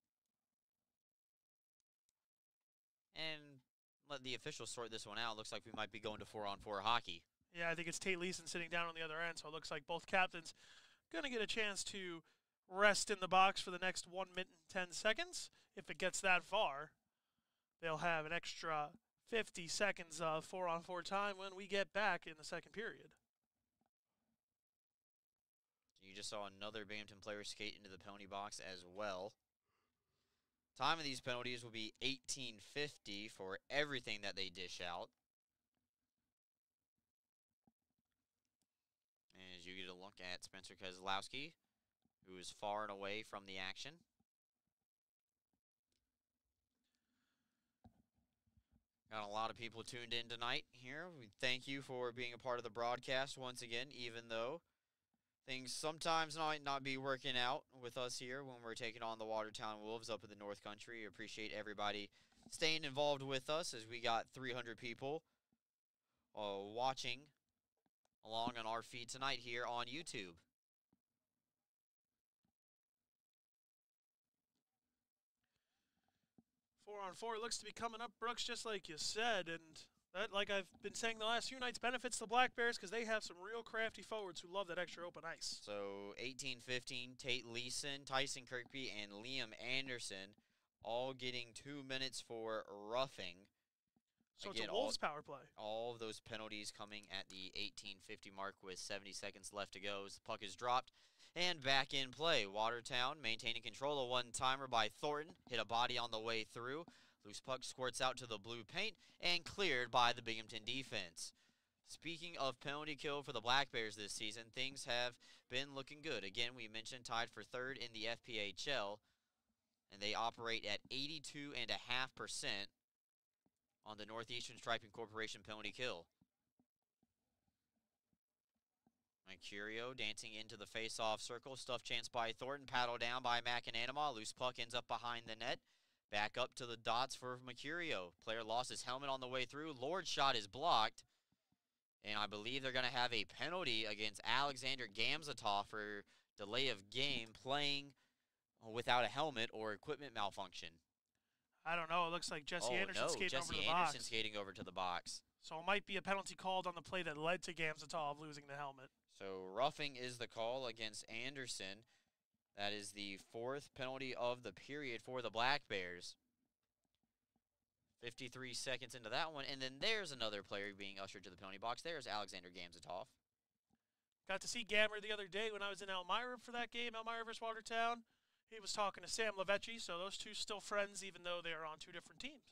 S1: And let the officials sort this one out. Looks like we might be going to four-on-four hockey.
S2: Yeah, I think it's Tate Leeson sitting down on the other end, so it looks like both captains going to get a chance to rest in the box for the next one minute and ten seconds. If it gets that far, they'll have an extra fifty seconds of four-on-four time when we get back in the second period.
S1: You just saw another Binghamton player skate into the penalty box as well. Time of these penalties will be eighteen fifty for everything that they dish out. As you get a look at Spencer Kozlowski, who is far and away from the action. Got a lot of people tuned in tonight here. We thank you for being a part of the broadcast once again, even though things sometimes might not be working out with us here when we're taking on the Watertown Wolves up in the North Country. Appreciate everybody staying involved with us, as we got three hundred people uh, watching along on our feed tonight here on YouTube.
S2: Four on four looks to be coming up, Brooks, just like you said, and that, like I've been saying the last few nights, benefits the Black Bears because they have some real crafty forwards who love that extra open ice.
S1: So eighteen fifteen, Tate Leeson, Tyson Kirkby, and Liam Anderson all getting two minutes for roughing.
S2: So
S1: Again,
S2: it's a Wolves
S1: all,
S2: power play.
S1: All of those penalties coming at the eighteen fifty mark with seventy seconds left to go as the puck is dropped and back in play. Watertown maintaining control. A one-timer by Thornton. Hit a body on the way through. Loose puck squirts out to the blue paint and cleared by the Binghamton defense. Speaking of penalty kill for the Black Bears this season, things have been looking good. Again, we mentioned tied for third in the F P H L, and they operate at eighty-two point five percent on the Northeastern Striping Corporation penalty kill. Mercurio dancing into the face-off circle. Stuff chance by Thornton. Paddle down by McAnanima. Loose puck ends up behind the net. Back up to the dots for Mercurio. Player lost his helmet on the way through. Lord's shot is blocked. And I believe they're going to have a penalty against Alexander Gamzatov for delay of game, playing without a helmet or equipment malfunction.
S2: I don't know. It looks like Jesse
S1: oh,
S2: Anderson
S1: no,
S2: skating
S1: Jesse
S2: over to the
S1: Anderson
S2: box.
S1: skating over to the box.
S2: So it might be a penalty called on the play that led to Gamzatov losing the helmet.
S1: So roughing is the call against Anderson. That is the fourth penalty of the period for the Black Bears. fifty-three seconds into that one, and then there's another player being ushered to the penalty box. There's Alexander Gamzatov.
S2: Got to see Gammer the other day when I was in Elmira for that game, Elmira versus Watertown. He was talking to Sam Lavecchi, so those two still friends even though they are on two different teams.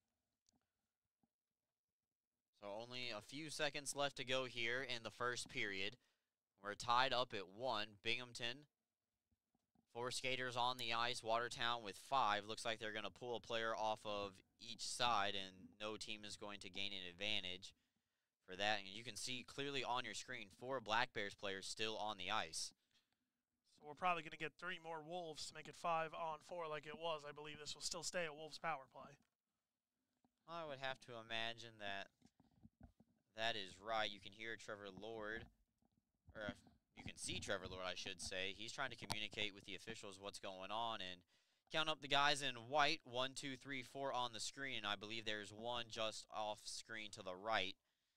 S1: So only a few seconds left to go here in the first period. We're tied up at one. Binghamton, four skaters on the ice. Watertown with five. Looks like they're going to pull a player off of each side, and no team is going to gain an advantage for that. And you can see clearly on your screen four Black Bears players still on the ice.
S2: So we're probably going to get three more Wolves to make it five on four like it was. I believe this will still stay a Wolves power play.
S1: I would have to imagine that that is right. You can hear Trevor Lord, or you can see Trevor Lord, I should say. He's trying to communicate with the officials what's going on and count up the guys in white. One, two, three, four on the screen. I believe there's one just off screen to the right.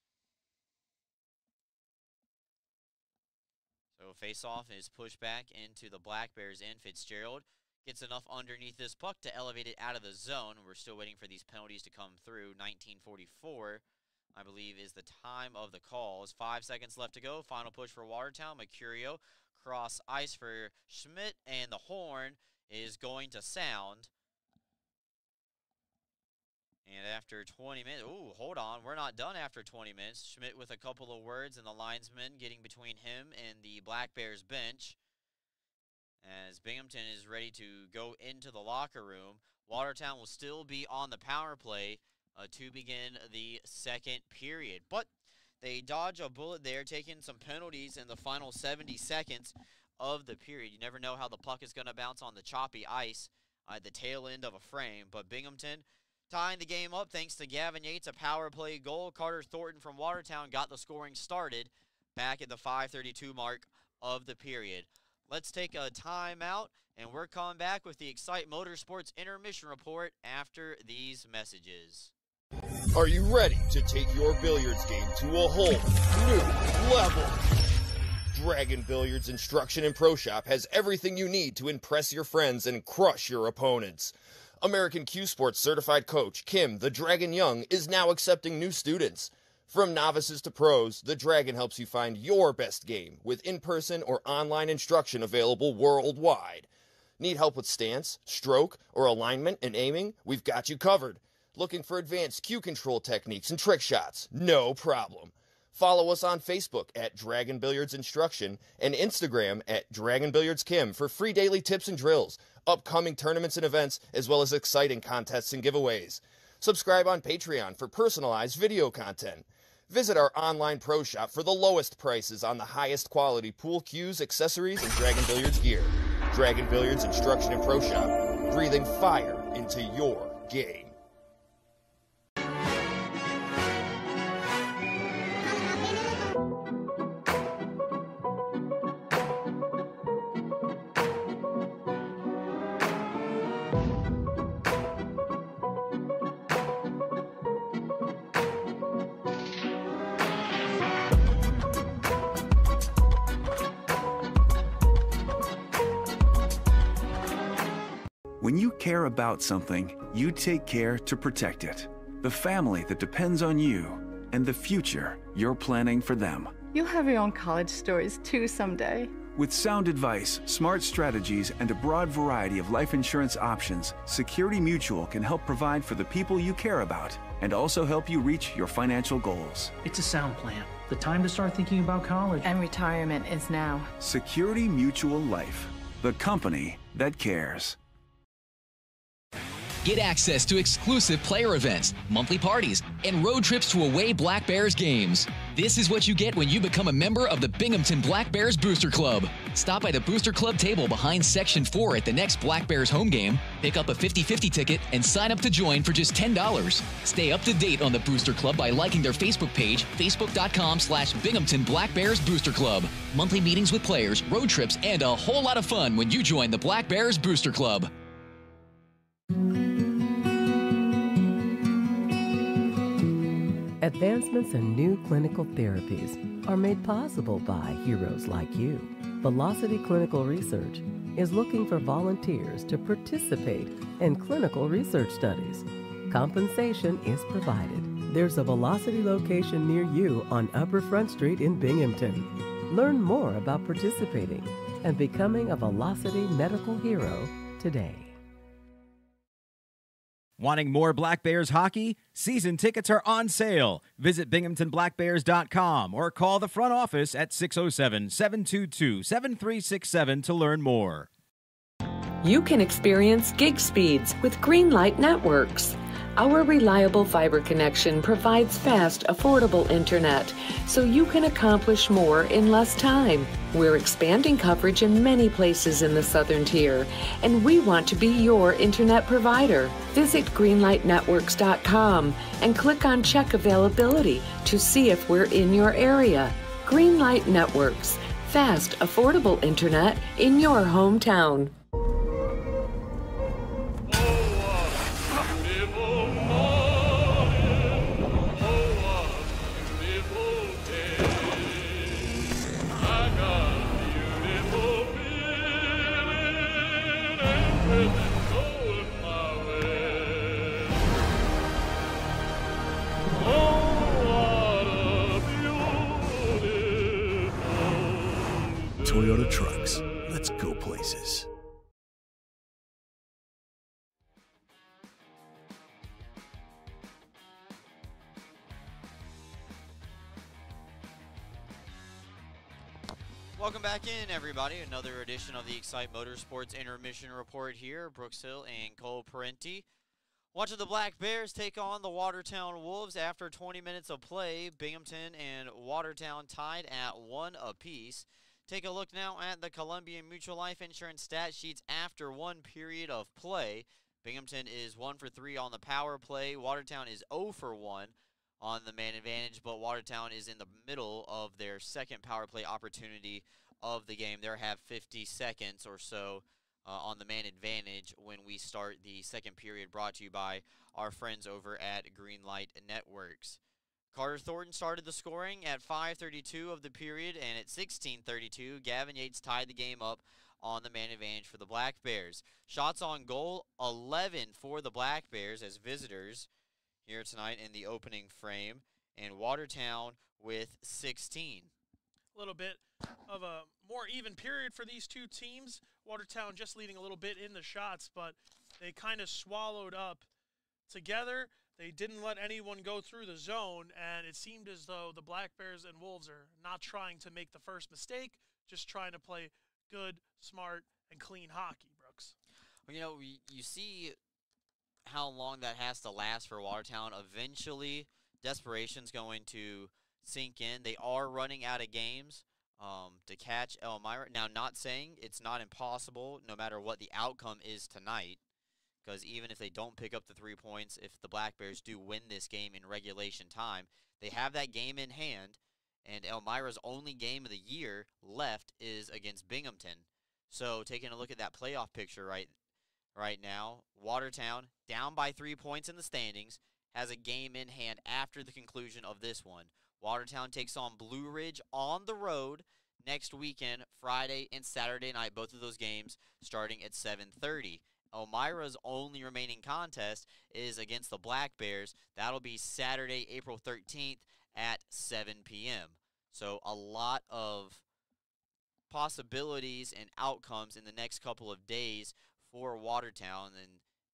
S1: So face-off is pushed back into the Black Bears end. Fitzgerald gets enough underneath this puck to elevate it out of the zone. We're still waiting for these penalties to come through. nineteen forty-four, I believe, is the time of the calls. Five seconds left to go. Final push for Watertown. Mercurio cross ice for Schmidt, and the horn is going to sound. And after twenty minutes, ooh, hold on, we're not done after twenty minutes. Schmidt with a couple of words, and the linesman getting between him and the Black Bears bench as Binghamton is ready to go into the locker room. Watertown will still be on the power play uh, to begin the second period. But they dodge a bullet there, taking some penalties in the final seventy seconds of the period. You never know how the puck is going to bounce on the choppy ice at the tail end of a frame. But Binghamton tying the game up thanks to Gavin Yates, a power play goal. Carter Thornton from Watertown got the scoring started back at the five thirty-two mark of the period. Let's take a timeout, and we're coming back with the Excite Motorsports Intermission Report after these messages.
S13: Are you ready to take your billiards game to a whole new level? Dragon Billiards Instruction and Pro Shop has everything you need to impress your friends and crush your opponents. American Q Sports certified coach Kim the Dragon Young is now accepting new students. From novices to pros, the Dragon helps you find your best game with in-person or online instruction available worldwide. Need help with stance, stroke, or alignment and aiming? We've got you covered. Looking for advanced cue control techniques and trick shots? No problem. Follow us on Facebook at Dragon Billiards Instruction and Instagram at Dragon Billiards Kim for free daily tips and drills, upcoming tournaments and events, as well as exciting contests and giveaways. Subscribe on Patreon for personalized video content. Visit our online pro shop for the lowest prices on the highest quality pool cues, accessories, and Dragon Billiards gear. Dragon Billiards Instruction and Pro Shop, breathing fire into your game.
S10: When you care about something, you take care to protect it. The family that depends on you, and the future you're planning for them.
S11: You'll have your own college stories too someday.
S10: With sound advice, smart strategies, and a broad variety of life insurance options, Security Mutual can help provide for the people you care about and also help you reach your financial goals.
S12: It's a sound plan. The time to start thinking about college.
S11: And retirement is now.
S10: Security Mutual Life, the company that cares.
S14: Get access to exclusive player events, monthly parties, and road trips to away Black Bears games. This is what you get when you become a member of the Binghamton Black Bears Booster Club. Stop by the Booster Club table behind Section four at the next Black Bears home game, pick up a fifty fifty ticket, and sign up to join for just ten dollars. Stay up to date on the Booster Club by liking their Facebook page, facebook.com slash Binghamton Black Bears Booster Club. Monthly meetings with players, road trips, and a whole lot of fun when you join the Black Bears Booster Club.
S15: Advancements in new clinical therapies are made possible by heroes like you. Velocity Clinical Research is looking for volunteers to participate in clinical research studies. Compensation is provided. There's a Velocity location near you on Upper Front Street in Binghamton. Learn more about participating and becoming a Velocity medical hero today.
S16: Wanting more Black Bears hockey? Season tickets are on sale. Visit Binghamton Black Bears dot com or call the front office at six oh seven, seven two two, seven three six seven to learn more.
S8: You can experience gig speeds with Greenlight Networks. Our reliable fiber connection provides fast, affordable internet, so you can accomplish more in less time. We're expanding coverage in many places in the Southern Tier, and we want to be your internet provider. Visit greenlight networks dot com and click on Check Availability to see if we're in your area. Greenlight Networks, fast, affordable internet in your hometown.
S17: Toyota Trucks. Let's go places.
S1: Welcome back in, everybody. Another edition of the Excite Motorsports Intermission Report here. Brooks Hill and Cole Parenti. Watching the Black Bears take on the Watertown Wolves after twenty minutes of play. Binghamton and Watertown tied at one apiece. Take a look now at the Columbia Mutual Life Insurance stat sheets after one period of play. Binghamton is one for three on the power play. Watertown is zero for one on the man advantage, but Watertown is in the middle of their second power play opportunity of the game. They have fifty seconds or so uh, on the man advantage when we start the second period, brought to you by our friends over at Greenlight Networks. Carter Thornton started the scoring at five thirty-two of the period, and at sixteen thirty-two, Gavin Yates tied the game up on the man advantage for the Black Bears. Shots on goal, eleven for the Black Bears as visitors here tonight in the opening frame, and Watertown with sixteen.
S2: A little bit of a more even period for these two teams. Watertown just leading a little bit in the shots, but they kind of swallowed up together. They didn't let anyone go through the zone, and it seemed as though the Black Bears and Wolves are not trying to make the first mistake, just trying to play good, smart, and clean hockey, Brooks.
S1: Well, you know, you see how long that has to last for Watertown. Eventually, desperation's going to sink in. They are running out of games um, to catch Elmira. Now, not saying it's not impossible no matter what the outcome is tonight, because even if they don't pick up the three points, if the Black Bears do win this game in regulation time, they have that game in hand, and Elmira's only game of the year left is against Binghamton. So taking a look at that playoff picture right right now, Watertown, down by three points in the standings, has a game in hand after the conclusion of this one. Watertown takes on Blue Ridge on the road next weekend, Friday and Saturday night, both of those games starting at seven thirty. Elmira's only remaining contest is against the Black Bears. That'll be Saturday, April thirteenth at seven p m So a lot of possibilities and outcomes in the next couple of days for Watertown. And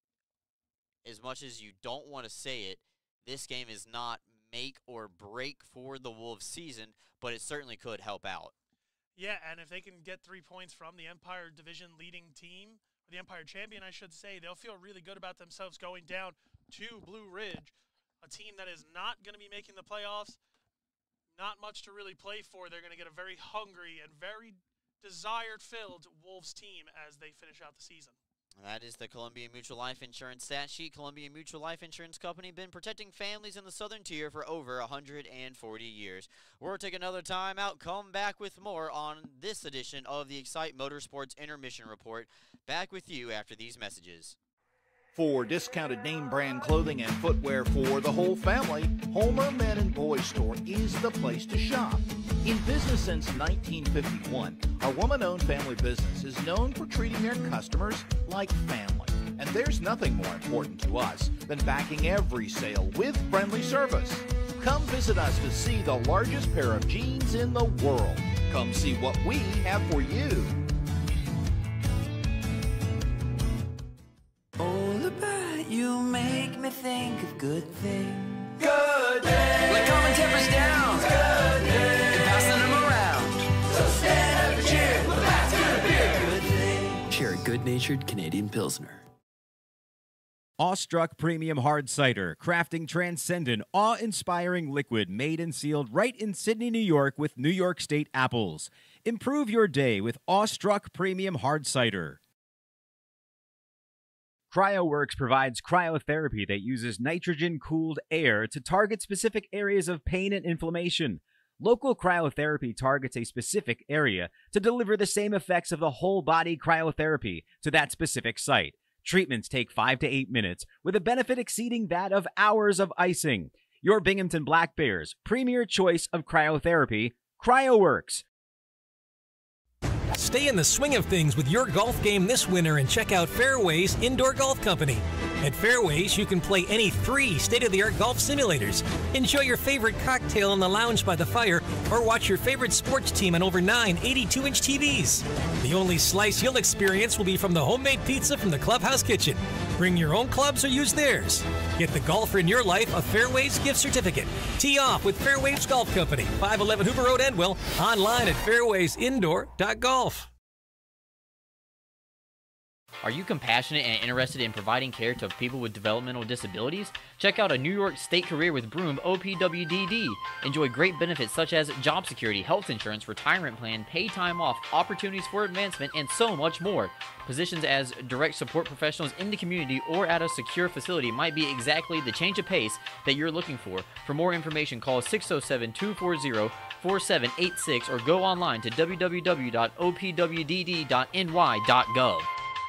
S1: as much as you don't want to say it, this game is not make or break for the Wolves season, but it certainly could help out.
S2: Yeah, and if they can get three points from the Empire Division leading team, or the Empire champion, I should say, they'll feel really good about themselves going down to Blue Ridge, a team that is not going to be making the playoffs, not much to really play for. They're going to get a very hungry and very desired-filled Wolves team as they finish out the season.
S1: That is the Columbia Mutual Life Insurance stat sheet. Columbia Mutual Life Insurance Company been protecting families in the Southern Tier for over one hundred forty years. We'll take another time out, come back with more on this edition of the Excite Motorsports Intermission Report. Back with you after these messages.
S9: For discounted name brand clothing and footwear for the whole family, Homer Men and Boys Store is the place to shop. In business since nineteen fifty-one, our woman-owned family business is known for treating their customers like family. And there's nothing more important to us than backing every sale with friendly service. Come visit us to see the largest pair of jeans in the world. Come see what we have for you.
S18: All about you make me think of good things.
S19: Good things.
S18: Like calming tempers down.
S19: Good things.
S18: And passing them around.
S19: So stand up and cheer. Well, that's good beer.
S18: Good things. Share a good-natured Canadian Pilsner.
S16: Awestruck Premium Hard Cider, crafting transcendent, awe-inspiring liquid made and sealed right in Sydney, New York with New York State apples. Improve your day with Awestruck Premium Hard Cider. CryoWorks provides cryotherapy that uses nitrogen-cooled air to target specific areas of pain and inflammation. Local cryotherapy targets a specific area to deliver the same effects of the whole-body cryotherapy to that specific site. Treatments take five to eight minutes, with a benefit exceeding that of hours of icing. Your Binghamton Black Bears' premier choice of cryotherapy, CryoWorks.
S20: Stay in the swing of things with your golf game this winter and check out Fairways Indoor Golf Company. At Fairways, you can play any three state-of-the-art golf simulators, enjoy your favorite cocktail in the lounge by the fire, or watch your favorite sports team on over nine eighty-two inch T Vs. The only slice you'll experience will be from the homemade pizza from the clubhouse kitchen. Bring your own clubs or use theirs. Get the golfer in your life a Fairways gift certificate. Tee off with Fairways Golf Company, five eleven Hoover Road, Endwell, online at fairways indoor dot golf.
S3: Are you compassionate and interested in providing care to people with developmental disabilities? Check out a New York State career with Broome O P W D D. Enjoy great benefits such as job security, health insurance, retirement plan, paid time off, opportunities for advancement, and so much more. Positions as direct support professionals in the community or at a secure facility might be exactly the change of pace that you're looking for. For more information, call six oh seven, two four zero, four seven eight six or go online to w w w dot o p w d d dot n y dot gov.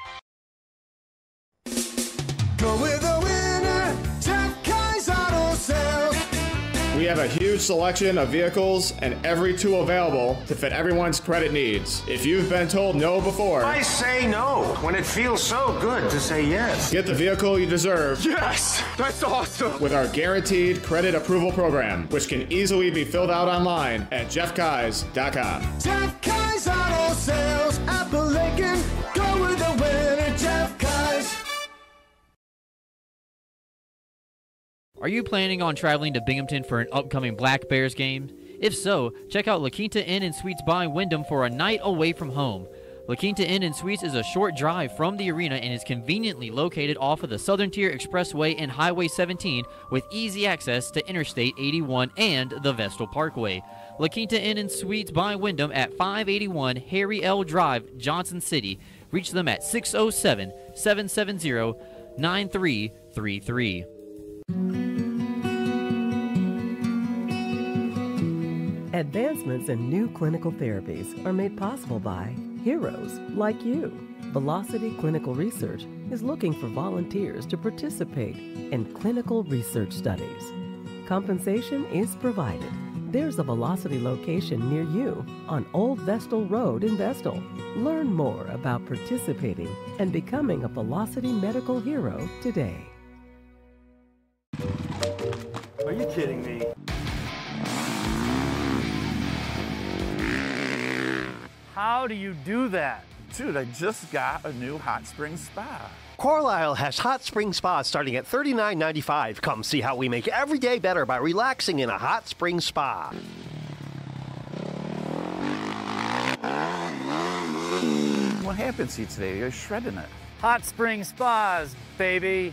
S19: Go with the winner, Jeff Kai's Auto Sales.
S21: We have a huge selection of vehicles and every tool available to fit everyone's credit needs. If you've been told no before,
S22: I say no when it feels so good to say yes.
S21: Get the vehicle you deserve.
S22: Yes, that's awesome.
S21: With our guaranteed credit approval program, which can easily be filled out online at jeff kais dot com.
S19: Jeff Kai's Auto Sales, Apple Lincoln. Go with the winner, Jeff Kai's.
S3: Are you planning on traveling to Binghamton for an upcoming Black Bears game? If so, check out La Quinta Inn and Suites by Wyndham for a night away from home. La Quinta Inn and Suites is a short drive from the arena and is conveniently located off of the Southern Tier Expressway and Highway seventeen with easy access to Interstate eighty-one and the Vestal Parkway. La Quinta Inn and Suites by Wyndham at five eighty-one Harry L. Drive, Johnson City. Reach them at six oh seven, seven seven zero, nine three three three.
S15: Advancements in new clinical therapies are made possible by heroes like you. Velocity Clinical Research is looking for volunteers to participate in clinical research studies. Compensation is provided. There's a Velocity location near you on Old Vestal Road in Vestal. Learn more about participating and becoming a Velocity medical hero today.
S22: Are you kidding me?
S23: How do you do that?
S24: Dude, I just got a new hot spring spa.
S25: Carlisle has hot spring spas starting at thirty-nine ninety-five. Come see how we make every day better by relaxing in a hot spring spa.
S24: What happened to you today? You're shredding it.
S23: Hot spring spas, baby.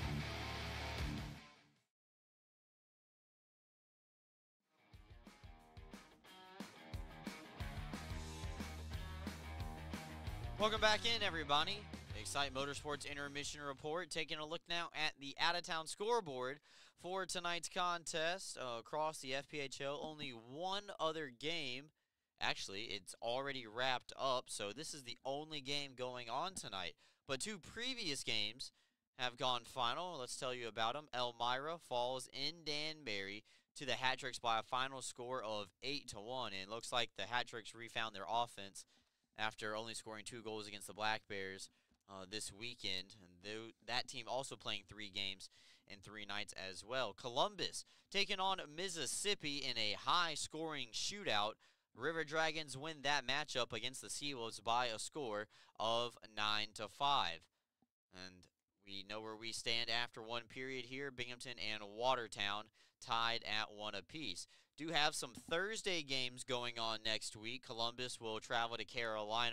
S1: Welcome back in, everybody. The Excite Motorsports Intermission Report. Taking a look now at the out-of-town scoreboard for tonight's contest uh, across the F P H L. Only one other game. Actually, it's already wrapped up, so this is the only game going on tonight. But two previous games have gone final. Let's tell you about them. Elmira falls in Danbury to the Hat Tricks by a final score of eight to one. And it looks like the Hat Tricks refound their offense after only scoring two goals against the Black Bears uh, this weekend. And th that team also playing three games in three nights as well. Columbus taking on Mississippi in a high-scoring shootout. River Dragons win that matchup against the Seawolves by a score of nine to five. And we know where we stand after one period here. Binghamton and Watertown tied at one apiece. Do have some Thursday games going on next week. Columbus will travel to Carolina,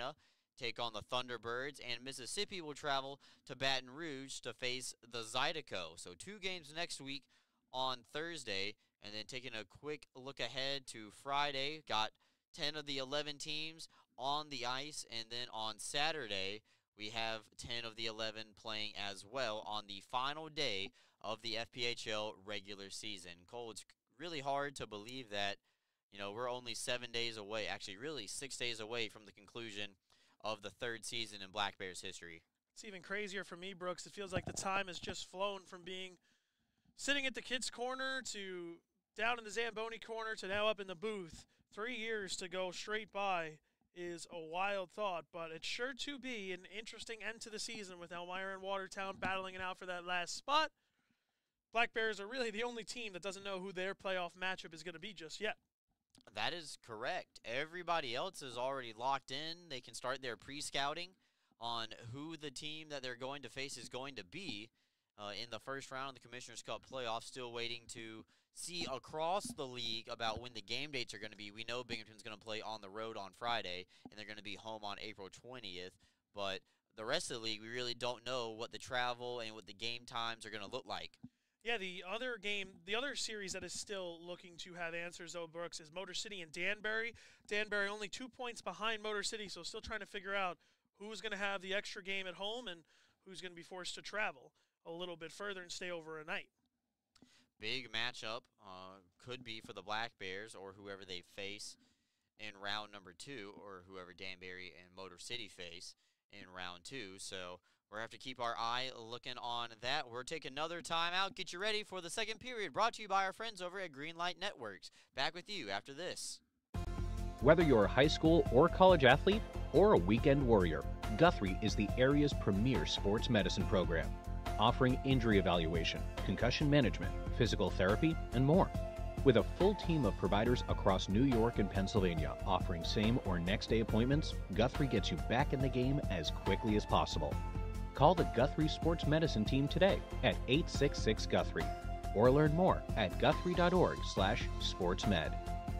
S1: take on the Thunderbirds, and Mississippi will travel to Baton Rouge to face the Zydeco. So two games next week on Thursday, and then taking a quick look ahead to Friday, got ten of the eleven teams on the ice, and then on Saturday, we have ten of the eleven playing as well on the final day of the F P H L regular season. Cole, it's really hard to believe that, you know, we're only seven days away, actually really six days away from the conclusion of the third season in Black Bears history.
S2: It's even crazier for me, Brooks. It feels like the time has just flown from being sitting at the kids' corner to down in the Zamboni corner to now up in the booth. Three years to go straight by is a wild thought, but it's sure to be an interesting end to the season with Elmira and Watertown battling it out for that last spot. Black Bears are really the only team that doesn't know who their playoff matchup is going to be just yet.
S1: That is correct. Everybody else is already locked in. They can start their pre-scouting on who the team that they're going to face is going to be uh, in the first round of the Commissioner's Cup playoffs. Still waiting to see across the league about when the game dates are going to be. We know Binghamton's going to play on the road on Friday, and they're going to be home on April twentieth. But the rest of the league, we really don't know what the travel and what the game times are going to look like.
S2: Yeah, the other game, the other series that is still looking to have answers, though, Brooks, is Motor City and Danbury. Danbury only two points behind Motor City, so still trying to figure out who's going to have the extra game at home and who's going to be forced to travel a little bit further and stay over a night.
S1: Big matchup uh, could be for the Black Bears or whoever they face in round number two, or whoever Danbury and Motor City face in round two. So we're going to have to keep our eye looking on that. We're taking another timeout. Get you ready for the second period, brought to you by our friends over at Greenlight Networks. Back with you after this.
S4: Whether you're a high school or college athlete or a weekend warrior, Guthrie is the area's premier sports medicine program, offering injury evaluation, concussion management, physical therapy, and more. With a full team of providers across New York and Pennsylvania offering same or next day appointments, Guthrie gets you back in the game as quickly as possible. Call the Guthrie Sports Medicine team today at eight six six Guthrie or learn more at guthrie dot org slash sportsmed.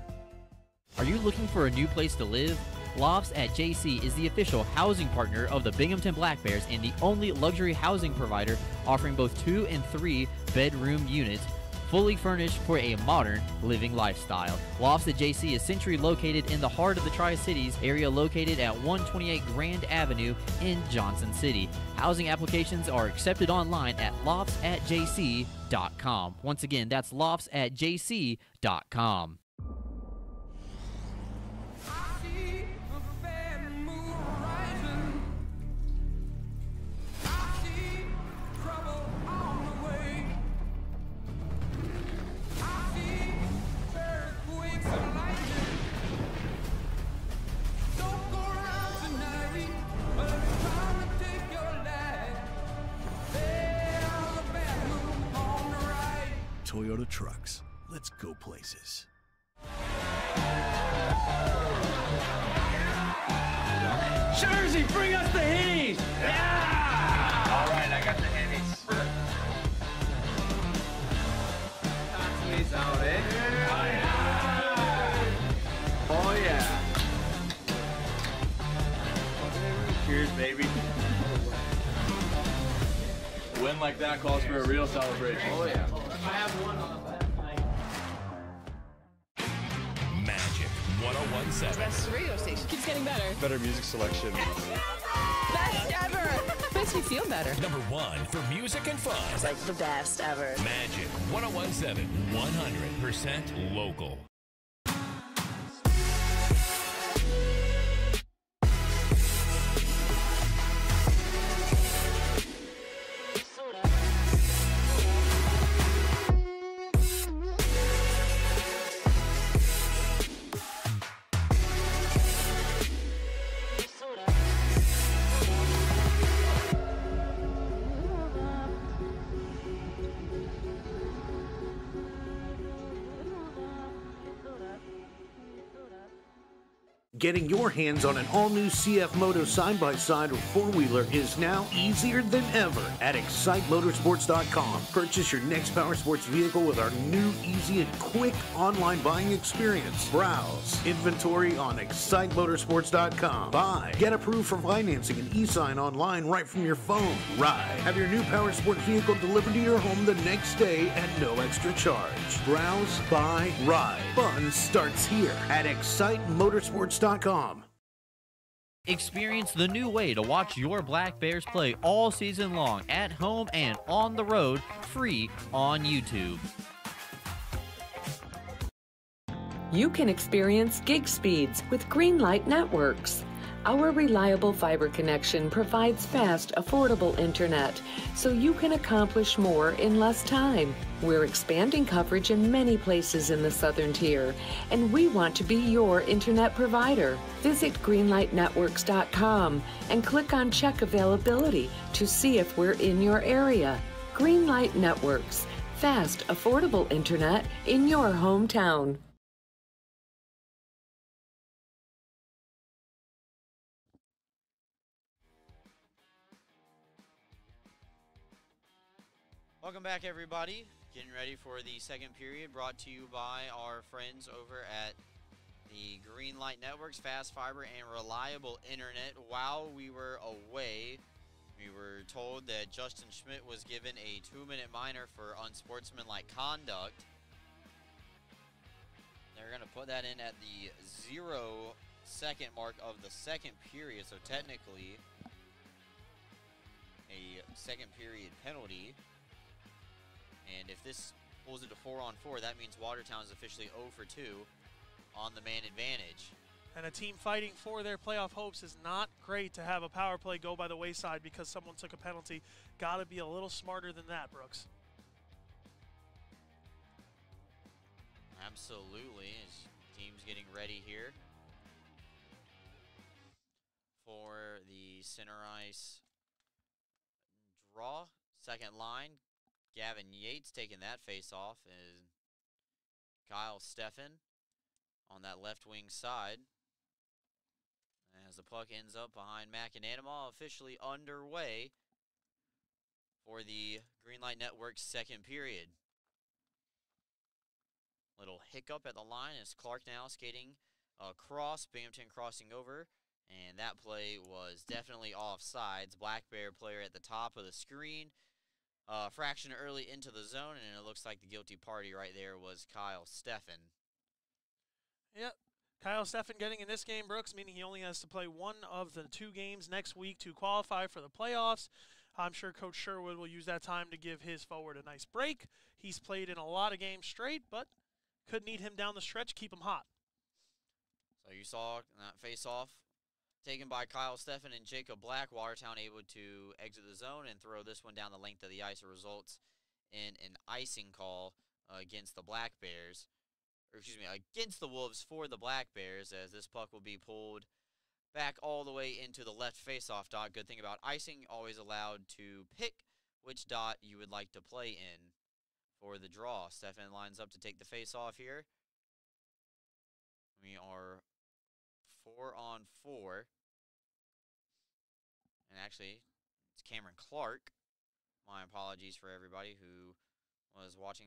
S3: Are you looking for a new place to live? Lofts at J C is the official housing partner of the Binghamton Black Bears and the only luxury housing provider offering both two and three bedroom units, fully furnished for a modern living lifestyle. Lofts at J C is centrally located in the heart of the Tri-Cities area, located at one twenty-eight Grand Avenue in Johnson City. Housing applications are accepted online at lofts at j c dot com. Once again, that's lofts at j c dot com.
S17: Toyota Trucks. Let's go places.
S19: Jersey, bring us the hitties! Yeah!
S5: All right, I got the hitties. Toxies out, eh? Oh, yeah! Oh, yeah! Cheers, baby. A win like that calls for a real celebration. Oh, yeah. I have one on that.
S6: Magic one oh one seven.
S7: Best radio station. Keeps getting better.
S13: Better music selection.
S7: Best ever. Makes me feel better.
S6: Number one for music and fun.
S7: It's like the best ever.
S6: Magic one oh one seven. one hundred percent local.
S17: Getting your hands on an all-new C F Moto side-by-side or four-wheeler is now easier than ever at excite motorsports dot com. Purchase your next power sports vehicle with our new, easy, and quick online buying experience. Browse inventory on excite motorsports dot com. Buy, get approved for financing and e-sign online right from your phone. Ride, have your new power sport vehicle delivered to your home the next day at no extra charge. Browse, buy, ride. Fun starts here at excite motorsports dot com.
S3: Experience the new way to watch your Black Bears play all season long at home and on the road, free on YouTube.
S8: You can experience gig speeds with Greenlight Networks. Our reliable fiber connection provides fast, affordable internet, so you can accomplish more in less time. We're expanding coverage in many places in the Southern Tier, and we want to be your internet provider. Visit greenlight networks dot com and click on Check Availability to see if we're in your area. Greenlight Networks, fast, affordable internet in your hometown.
S1: Welcome back, everybody. Getting ready for the second period, brought to you by our friends over at the Greenlight Networks, fast fiber and reliable internet. While we were away, we were told that Justin Schmidt was given a two-minute minor for unsportsmanlike conduct. They're going to put that in at the zero-second mark of the second period, so technically a second period penalty. And if this pulls it to four on four, that means Watertown is officially zero for two on the man advantage.
S2: And a team fighting for their playoff hopes is not great to have a power play go by the wayside because someone took a penalty. Got to be a little smarter than that, Brooks.
S1: Absolutely. As team's getting ready here for the center ice draw. Second line. Gavin Yates taking that face off, and Kyle Steffen on that left wing side. As the puck ends up behind McAnanama, officially underway for the Greenlight Network's second period. Little hiccup at the line as Clark now skating across, Binghamton crossing over, and that play was definitely offsides. Black Bear player at the top of the screen. Uh, fraction early into the zone, and it looks like the guilty party right there was Kyle Steffen.
S2: Yep. Kyle Steffen getting in this game, Brooks, meaning he only has to play one of the two games next week to qualify for the playoffs. I'm sure Coach Sherwood will use that time to give his forward a nice break. He's played in a lot of games straight, but could need him down the stretch, keep him hot.
S1: So you saw that face-off taken by Kyle Steffen and Jacob Black. Watertown able to exit the zone and throw this one down the length of the ice. It results in an icing call uh, against the Black Bears. Or excuse me, against the Wolves for the Black Bears, as this puck will be pulled back all the way into the left face-off dot. Good thing about icing, always allowed to pick which dot you would like to play in for the draw. Steffen lines up to take the face-off here. We are four on four. And actually, it's Cameron Clark. My apologies for everybody who was watching.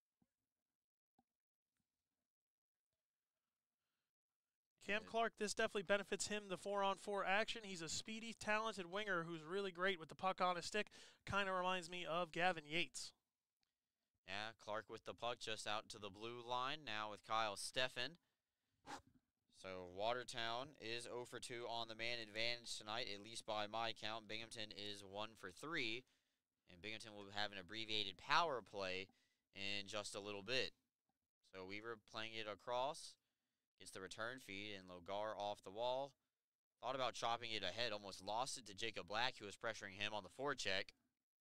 S2: Cam Clark, this definitely benefits him, the four-on-four action. He's a speedy, talented winger who's really great with the puck on his stick. Kind of reminds me of Gavin Yates.
S1: Yeah, Clark with the puck just out to the blue line, now with Kyle Steffen. So Watertown is zero for two on the man advantage tonight, at least by my count. Binghamton is one for three, and Binghamton will have an abbreviated power play in just a little bit. So we were playing it across. Gets the return feed, and Logar off the wall. Thought about chopping it ahead, almost lost it to Jacob Black, who was pressuring him on the forecheck.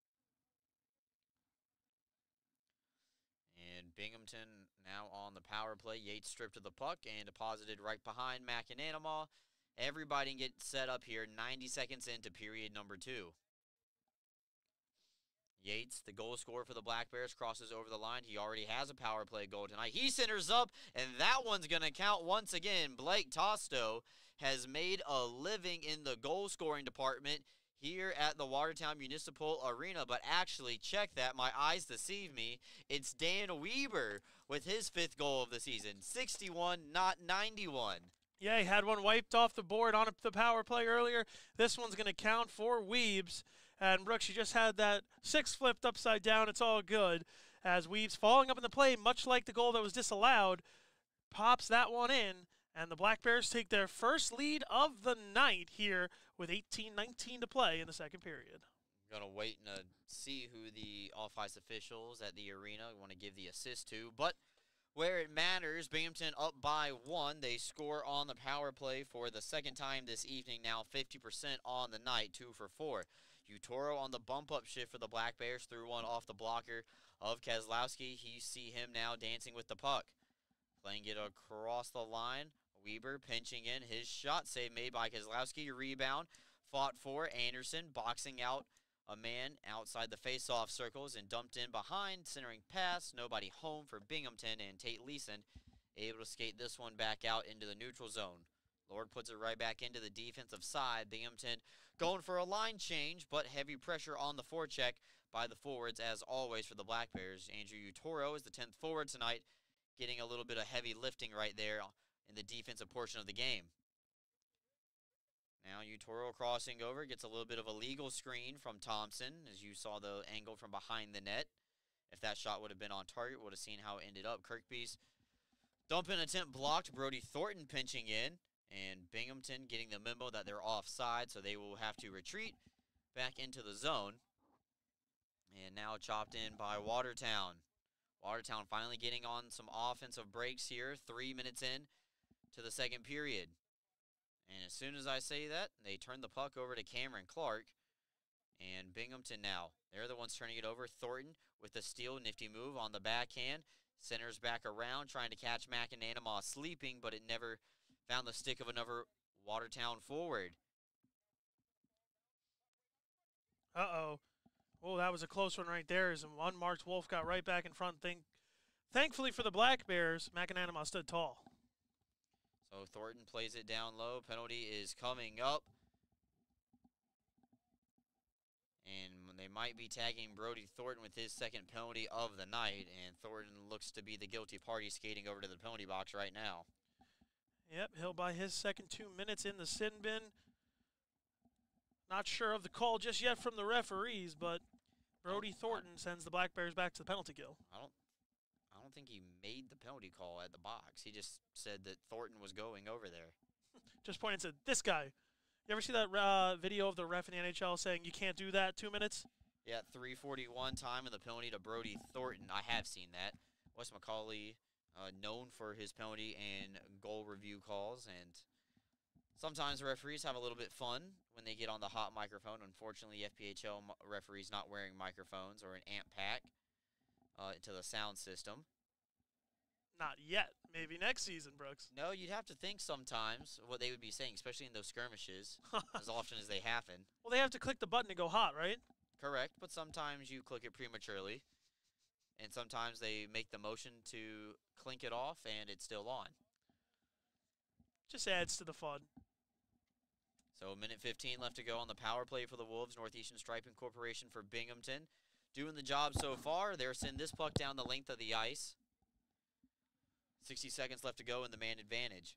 S1: And Binghamton now on the power play. Yates stripped of the puck and deposited right behind McAnanama. Everybody gets set up here ninety seconds into period number two. Yates, the goal scorer for the Black Bears, crosses over the line. He already has a power play goal tonight. He centers up, and that one's going to count once again. Blake Tosto has made a living in the goal scoring department here at the Watertown Municipal Arena. But actually, check that. My eyes deceive me. It's Dan Weber with his fifth goal of the season. sixty-one, not ninety-one.
S2: Yeah, he had one wiped off the board on the power play earlier. This one's going to count for Weebs. And Brooks, you just had that six flipped upside down. It's all good. As Weebs falling up in the play, much like the goal that was disallowed, pops that one in. And the Black Bears take their first lead of the night here with eighteen nineteen to play in the second period.
S1: Going to wait and uh, see who the off-ice officials at the arena want to give the assist to. But where it matters, Binghamton up by one. They score on the power play for the second time this evening, now fifty percent on the night, two for four. Utoro on the bump-up shift for the Black Bears, threw one off the blocker of Keselowski. You see him now dancing with the puck. Playing it across the line. Weber pinching in. His shot save made by Keselowski. Rebound fought for. Anderson boxing out a man outside the face-off circles and dumped in behind. Centering pass. Nobody home for Binghamton, and Tate Leeson able to skate this one back out into the neutral zone. Lord puts it right back into the defensive side. Binghamton going for a line change, but heavy pressure on the forecheck by the forwards, as always, for the Black Bears. Andrew Utoro is the tenth forward tonight, getting a little bit of heavy lifting right there in the defensive portion of the game. Now Utoro crossing over, gets a little bit of a legal screen from Thompson, as you saw the angle from behind the net. If that shot would have been on target, would have seen how it ended up. Kirkby's dumping attempt blocked. Brody Thornton pinching in. And Binghamton getting the memo that they're offside, so they will have to retreat back into the zone. And now chopped in by Watertown. Watertown finally getting on some offensive breaks here, three minutes in to the second period. And as soon as I say that, they turn the puck over to Cameron Clark. And Binghamton now, they're the ones turning it over. Thornton with the steal, nifty move on the backhand. Centers back around, trying to catch McAnanama sleeping, but it never found the stick of another Watertown forward.
S2: Uh-oh. Oh, that was a close one right there as unmarked Wolf got right back in front. Think, thankfully for the Black Bears, McAnanama stood tall.
S1: So Thornton plays it down low. Penalty is coming up. And they might be tagging Brody Thornton with his second penalty of the night. And Thornton looks to be the guilty party skating over to the penalty box right now.
S2: Yep, he'll buy his second two minutes in the sin bin. Not sure of the call just yet from the referees, but Brody Thornton sends the Black Bears back to the penalty kill.
S1: I don't I don't think he made the penalty call at the box. He just said that Thornton was going over there.
S2: Just pointed and said, this guy. You ever see that uh, video of the ref in the N H L saying you can't do that, two minutes?
S1: Yeah, three forty-one time and the penalty to Brody Thornton. I have seen that. Wes McCauley, uh, known for his penalty and goal review calls, and sometimes referees have a little bit fun when they get on the hot microphone. Unfortunately, F P H L referees not wearing microphones or an amp pack uh, to the sound system.
S2: Not yet. Maybe next season, Brooks.
S1: No, you'd have to think sometimes what they would be saying, especially in those skirmishes, as often as they happen.
S2: Well, they have to click the button to go hot, right?
S1: Correct, but sometimes you click it prematurely, and sometimes they make the motion to clink it off, and it's still on.
S2: Just adds to the fun.
S1: So a minute fifteen left to go on the power play for the Wolves. Northeastern Striping Corporation for Binghamton. Doing the job so far. They're sending this puck down the length of the ice. sixty seconds left to go in the man advantage.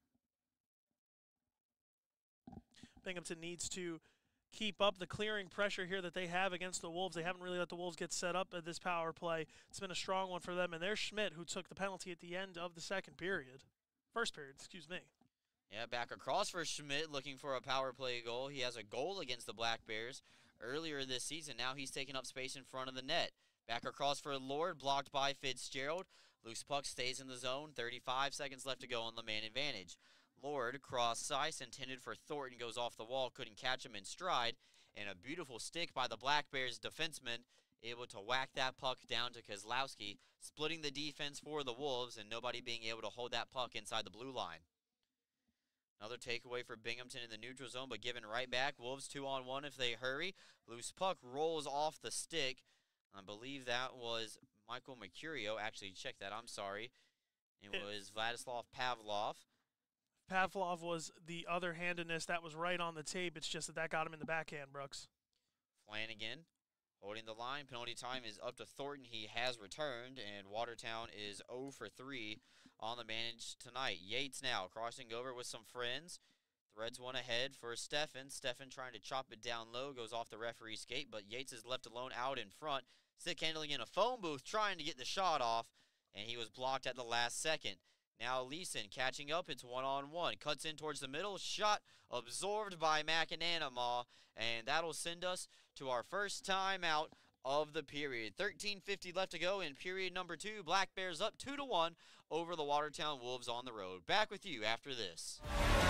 S2: Binghamton needs to keep up the clearing pressure here that they have against the Wolves. They haven't really let the Wolves get set up at this power play. It's been a strong one for them, and there's Schmidt, who took the penalty at the end of the second period. First period, excuse me.
S1: Yeah, back across for Schmidt, looking for a power play goal. He has a goal against the Black Bears earlier this season. Now he's taking up space in front of the net. Back across for Lord, blocked by Fitzgerald. Loose puck stays in the zone. thirty-five seconds left to go on the man advantage. Lord, cross ice, intended for Thornton, goes off the wall, couldn't catch him in stride. And a beautiful stick by the Black Bears defenseman, able to whack that puck down to Keselowski, splitting the defense for the Wolves and nobody being able to hold that puck inside the blue line. Another takeaway for Binghamton in the neutral zone, but given right back. Wolves two on one if they hurry. Loose puck rolls off the stick. I believe that was Michael Mercurio. Actually, check that. I'm sorry. It, it was Vladislav Pavlov.
S2: Pavlov was the other handedness that was right on the tape. It's just that that got him in the backhand, Brooks.
S1: Flanagan holding the line. Penalty time is up to Thornton. He has returned, and Watertown is zero for three on the manage tonight. Yates now crossing over with some friends. Threads one ahead for Steffen. Steffen trying to chop it down low. Goes off the referee's skate, but Yates is left alone out in front. Stick handling in a phone booth trying to get the shot off, and he was blocked at the last second. Now Leeson catching up. It's one-on-one. Cuts in towards the middle. Shot absorbed by McAnanamaw, and that'll send us to our first time out of the period. thirteen fifty left to go in period number two. Black Bears up two to one over the Watertown Wolves on the road. Back with you after this.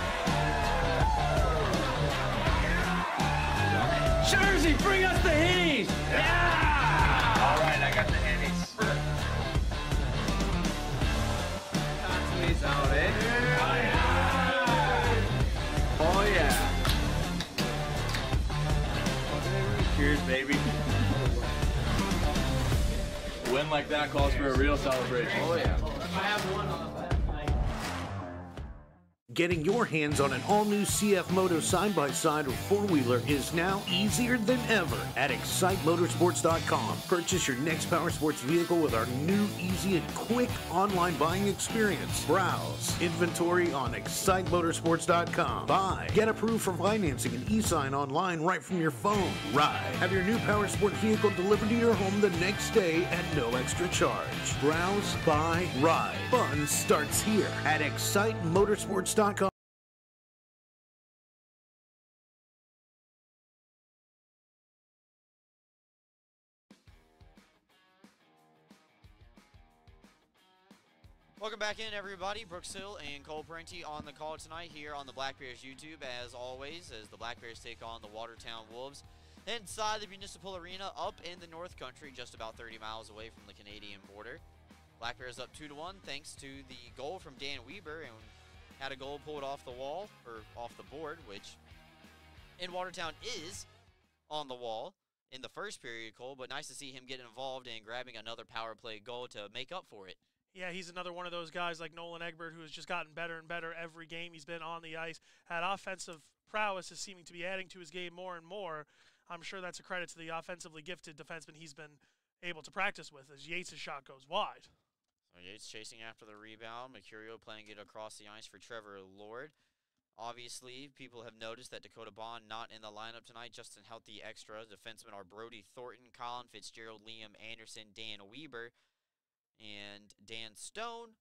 S19: Jersey, bring us the Hennies! Yeah! All right, I got the Hennies. Console's out, eh? Oh, yeah! Oh, yeah! Cheers, baby.
S5: A win like that calls for a real celebration.
S19: Oh, yeah. I have one on the back.
S17: Getting your hands on an all-new C F Moto side-by-side or four-wheeler is now easier than ever at excite motorsports dot com. Purchase your next power sports vehicle with our new, easy, and quick online buying experience. Browse inventory on excite motorsports dot com. Buy, get approved for financing and e-sign online right from your phone. Ride, have your new power sport vehicle delivered to your home the next day at no extra charge. Browse, buy, ride. Fun starts here at excite motorsports dot com.
S1: Welcome back in, everybody. Brooks Hill and Cole Parenti on the call tonight here on the Black Bears YouTube, as always, as the Black Bears take on the Watertown Wolves inside the Municipal Arena up in the North Country, just about thirty miles away from the Canadian border. Black Bears up two to one thanks to the goal from Dan Weber, and had a goal pulled off the wall, or off the board, which in Watertown is on the wall in the first period, Cole, but nice to see him get involved in grabbing another power play goal to make up for it.
S2: Yeah, he's another one of those guys like Nolan Egbert who has just gotten better and better every game he's been on the ice. Had offensive prowess is seeming to be adding to his game more and more. I'm sure that's a credit to the offensively gifted defenseman he's been able to practice with as Yates' shot goes wide.
S1: So Yates chasing after the rebound. Mercurio playing it across the ice for Trevor Lord. Obviously, people have noticed that Dakota Bond not in the lineup tonight. Justin Healthy extra. Defensemen are Brody Thornton, Colin Fitzgerald, Liam Anderson, Dan Weber, and Dan Stone.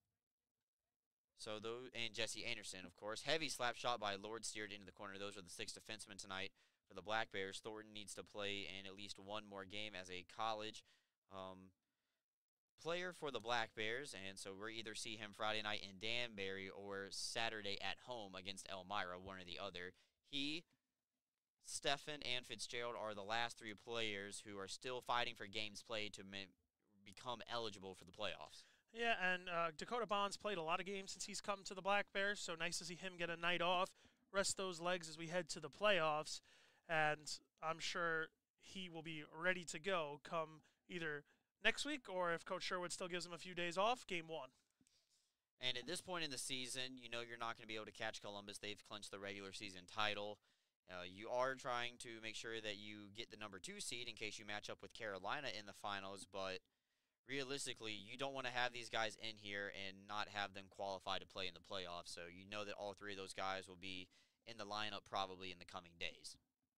S1: So those, and Jesse Anderson, of course. Heavy slap shot by Lord steered into the corner. Those are the six defensemen tonight for the Black Bears. Thornton needs to play in at least one more game as a college um, player for the Black Bears, and so we'll either see him Friday night in Danbury or Saturday at home against Elmira, one or the other. He, Steffen, and Fitzgerald are the last three players who are still fighting for games played to become eligible for the playoffs.
S2: Yeah, and uh, Dakota Bond's played a lot of games since he's come to the Black Bears, so nice to see him get a night off, rest those legs as we head to the playoffs, and I'm sure he will be ready to go come either next week or, if Coach Sherwood still gives him a few days off, game one.
S1: And at this point in the season, you know you're not going to be able to catch Columbus. They've clinched the regular season title. Uh, you are trying to make sure that you get the number two seed in case you match up with Carolina in the finals, but realistically, you don't want to have these guys in here and not have them qualify to play in the playoffs. So you know that all three of those guys will be in the lineup probably in the coming days.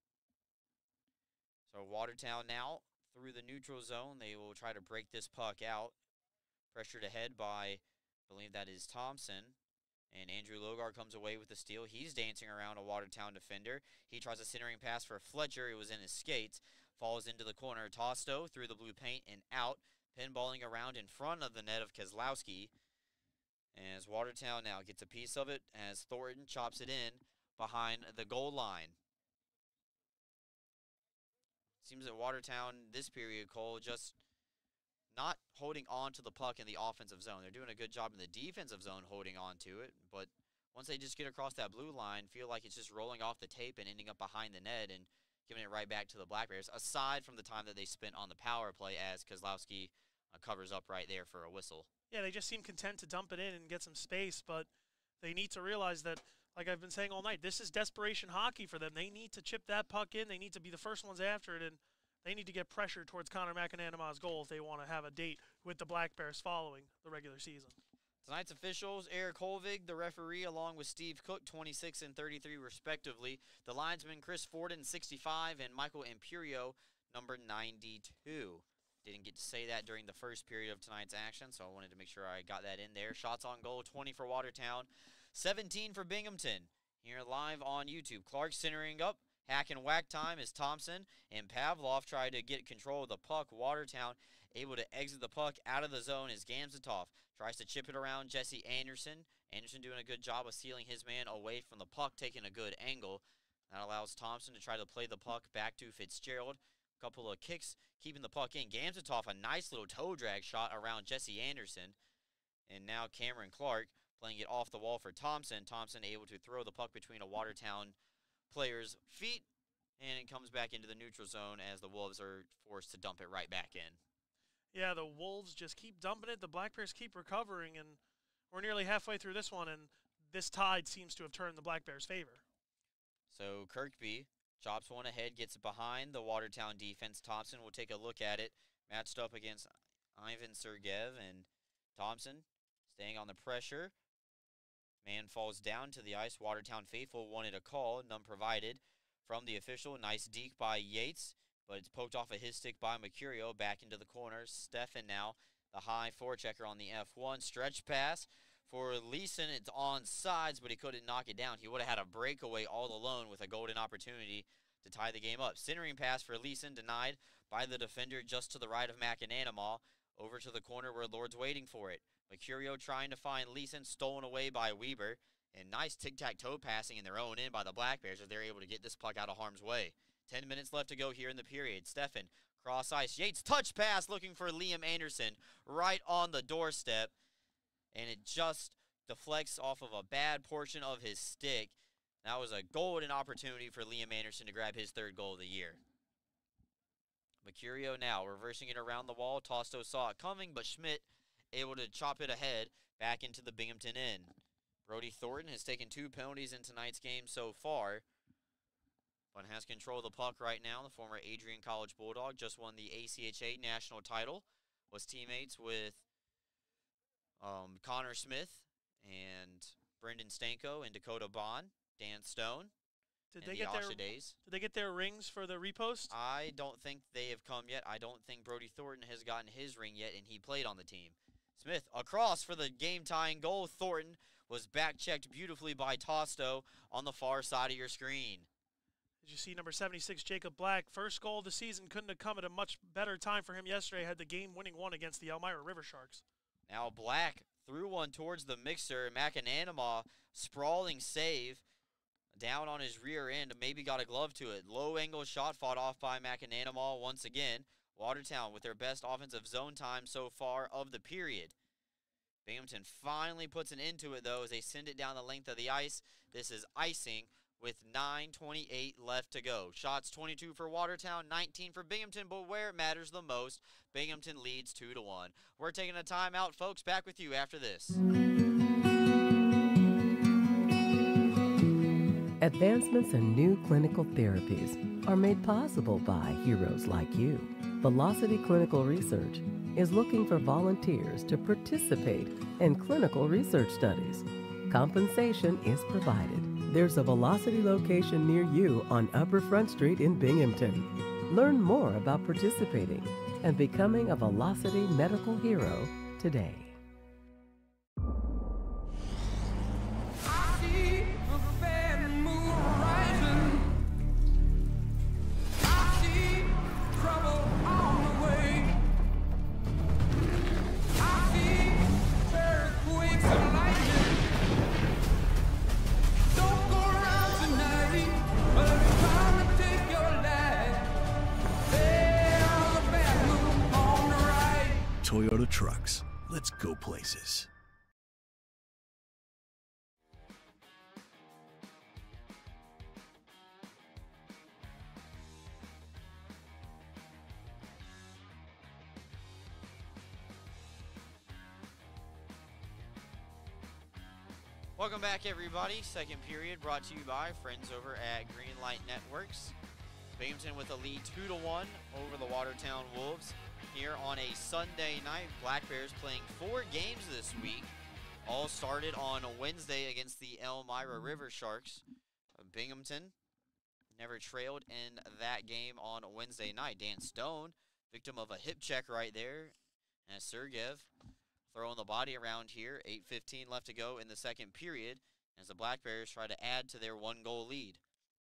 S1: So Watertown now through the neutral zone. They will try to break this puck out. Pressured ahead by, I believe that is Thompson. And Andrew Logar comes away with the steal. He's dancing around a Watertown defender. He tries a centering pass for Fletcher. It was in his skates. Falls into the corner. Tosto through the blue paint and out. Pinballing around in front of the net of Keselowski. As Watertown now gets a piece of it as Thornton chops it in behind the goal line. Seems that Watertown this period, Cole, just not holding on to the puck in the offensive zone. They're doing a good job in the defensive zone holding on to it, but once they just get across that blue line, feel like it's just rolling off the tape and ending up behind the net and giving it right back to the Black Bears, aside from the time that they spent on the power play as Kozlowski uh, covers up right there for a whistle.
S2: Yeah, they just seem content to dump it in and get some space, but they need to realize that, like I've been saying all night, this is desperation hockey for them. They need to chip that puck in. They need to be the first ones after it, and they need to get pressure towards Connor McAnanama's goal if they want to have a date with the Black Bears following the regular season.
S1: Tonight's officials, Eric Holvig, the referee, along with Steve Cook, twenty-six and thirty-three respectively. The linesmen, Chris Forden, sixty-five, and Michael Imperio, number ninety-two. Didn't get to say that during the first period of tonight's action, so I wanted to make sure I got that in there. Shots on goal, twenty for Watertown, seventeen for Binghamton. Here live on YouTube. Clark centering up. Hack and whack time as Thompson and Pavlov try to get control of the puck. Watertown able to exit the puck out of the zone as Gamzatov tries to chip it around Jesse Anderson. Anderson doing a good job of sealing his man away from the puck, taking a good angle. That allows Thompson to try to play the puck back to Fitzgerald. A couple of kicks, keeping the puck in. Gamzatov, a nice little toe drag shot around Jesse Anderson. And now Cameron Clark playing it off the wall for Thompson. Thompson able to throw the puck between a Watertown player's feet, and it comes back into the neutral zone as the Wolves are forced to dump it right back in.
S2: Yeah, the Wolves just keep dumping it. The Black Bears keep recovering, and we're nearly halfway through this one, and this tide seems to have turned the Black Bears' favor.
S1: So Kirkby chops one ahead, gets it behind the Watertown defense. Thompson will take a look at it, matched up against Ivan Sergev, and Thompson staying on the pressure. Man falls down to the ice. Watertown faithful wanted a call, none provided from the official. Nice deke by Yates, but it's poked off of his stick by Mercurio. Back into the corner. Stefan now, the high forechecker on the F one. Stretch pass for Leeson. It's on sides, but he couldn't knock it down. He would have had a breakaway all alone with a golden opportunity to tie the game up. Centering pass for Leeson, denied by the defender just to the right of McAnanama. Over to the corner where Lord's waiting for it. Mercurio trying to find Leeson, stolen away by Weber. And nice tic-tac-toe passing in their own end by the Black Bears as they're able to get this puck out of harm's way. Ten minutes left to go here in the period. Stefan, cross ice. Yates, touch pass looking for Liam Anderson right on the doorstep. And it just deflects off of a bad portion of his stick. That was a golden opportunity for Liam Anderson to grab his third goal of the year. Mercurio now reversing it around the wall. Tosto saw it coming, but Schmidt able to chop it ahead back into the Binghamton end. Brody Thornton has taken two penalties in tonight's game so far, but has control of the puck right now. The former Adrian College Bulldog just won the A C H A national title, was teammates with um, Connor Smith and Brendan Stanko and Dakota Bond, Dan Stone.
S2: Did
S1: in
S2: they
S1: the
S2: get
S1: Asha
S2: their
S1: days.
S2: Did they get their rings for the repost?
S1: I don't think they have come yet. I don't think Brody Thornton has gotten his ring yet, and he played on the team. Smith across for the game-tying goal. Thornton was back-checked beautifully by Tosto on the far side of your screen.
S2: Did you see number seventy-six, Jacob Black? First goal of the season couldn't have come at a much better time for him yesterday. Had the game-winning one against the Elmira River Sharks.
S1: Now Black threw one towards the mixer. McAnanama, sprawling save down on his rear end. Maybe got a glove to it. Low-angle shot fought off by McAnanama once again. Watertown with their best offensive zone time so far of the period. Binghamton finally puts an end to it, though, as they send it down the length of the ice. This is icing with nine twenty-eight left to go. Shots twenty-two for Watertown, nineteen for Binghamton, but where it matters the most, Binghamton leads two to one. We're taking a timeout, folks. Back with you after this.
S15: Advancements in new clinical therapies are made possible by heroes like you. Velocity Clinical Research is looking for volunteers to participate in clinical research studies. Compensation is provided. There's a Velocity location near you on Upper Front Street in Binghamton. Learn more about participating and becoming a Velocity medical hero today.
S10: Toyota Trucks. Let's go places.
S1: Welcome back, everybody. Second period brought to you by friends over at Greenlight Networks. Binghamton with a lead two to one over the Watertown Wolves here on a Sunday night. Black Bears playing four games this week. All started on a Wednesday against the Elmira River Sharks. Binghamton never trailed in that game on Wednesday night. Dan Stone, victim of a hip check right there. And Sergev throwing the body around here. eight fifteen left to go in the second period as the Black Bears try to add to their one-goal lead.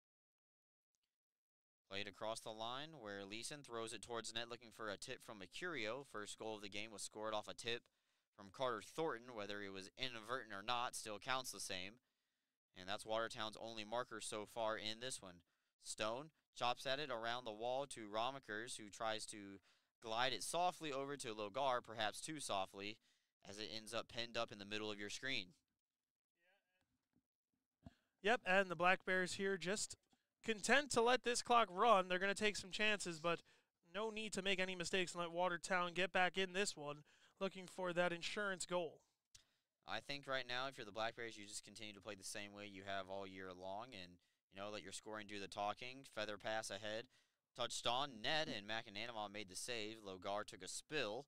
S1: Played across the line where Leeson throws it towards net looking for a tip from Mercurio. First goal of the game was scored off a tip from Carter Thornton. Whether it was inadvertent or not, still counts the same. And that's Watertown's only marker so far in this one. Stone chops at it around the wall to Romakers, who tries to glide it softly over to Logar, perhaps too softly, as it ends up pinned up in the middle of your screen.
S2: Yep, and the Black Bears here just content to let this clock run. They're going to take some chances, but no need to make any mistakes and let Watertown get back in this one, looking for that insurance goal.
S1: I think right now, if you're the Black Bears, you just continue to play the same way you have all year long and, you know, let your scoring do the talking. Feather pass ahead. Touched on net, and McAnanama made the save. Logar took a spill.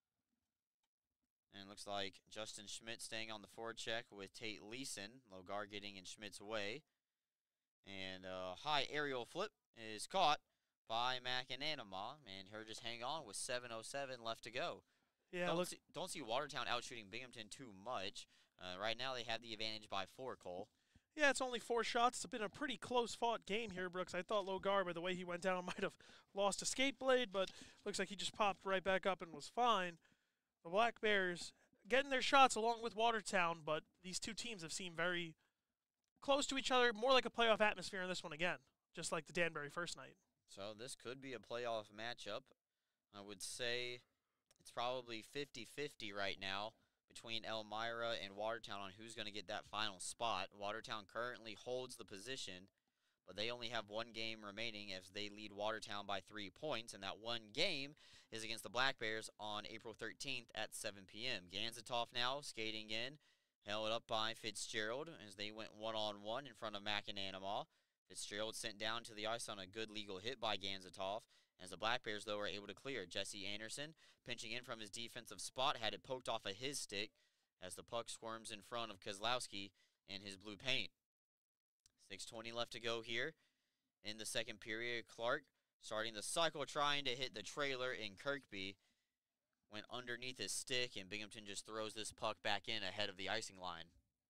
S1: And it looks like Justin Schmidt staying on the forecheck with Tate Leeson. Logar getting in Schmidt's way. And a high aerial flip is caught by McAnanama, and her just hang on with seven oh seven left to go.
S2: Yeah,
S1: don't,
S2: look,
S1: see, don't see Watertown out shooting Binghamton too much. Uh, right now they have the advantage by four, Cole.
S2: Yeah, it's only four shots. It's been a pretty close-fought game here, Brooks. I thought Logar, by the way he went down, might have lost a skate blade, but looks like he just popped right back up and was fine. The Black Bears getting their shots along with Watertown, but these two teams have seemed very close to each other, more like a playoff atmosphere in this one again, just like the Danbury first night.
S1: So this could be a playoff matchup. I would say it's probably fifty fifty right now between Elmira and Watertown on who's going to get that final spot. Watertown currently holds the position, but they only have one game remaining as they lead Watertown by three points, and that one game is against the Black Bears on April thirteenth at seven p m Ganzatoff now skating in, held up by Fitzgerald as they went one-on-one in front of McAnanama. Fitzgerald sent down to the ice on a good legal hit by Ganzatoff, as the Black Bears, though, were able to clear. Jesse Anderson, pinching in from his defensive spot, had it poked off of his stick as the puck squirms in front of Kozlowski and his blue paint. six twenty left to go here in the second period. Clark starting the cycle, trying to hit the trailer in Kirkby. Went underneath his stick, and Binghamton just throws this puck back in ahead of the icing line.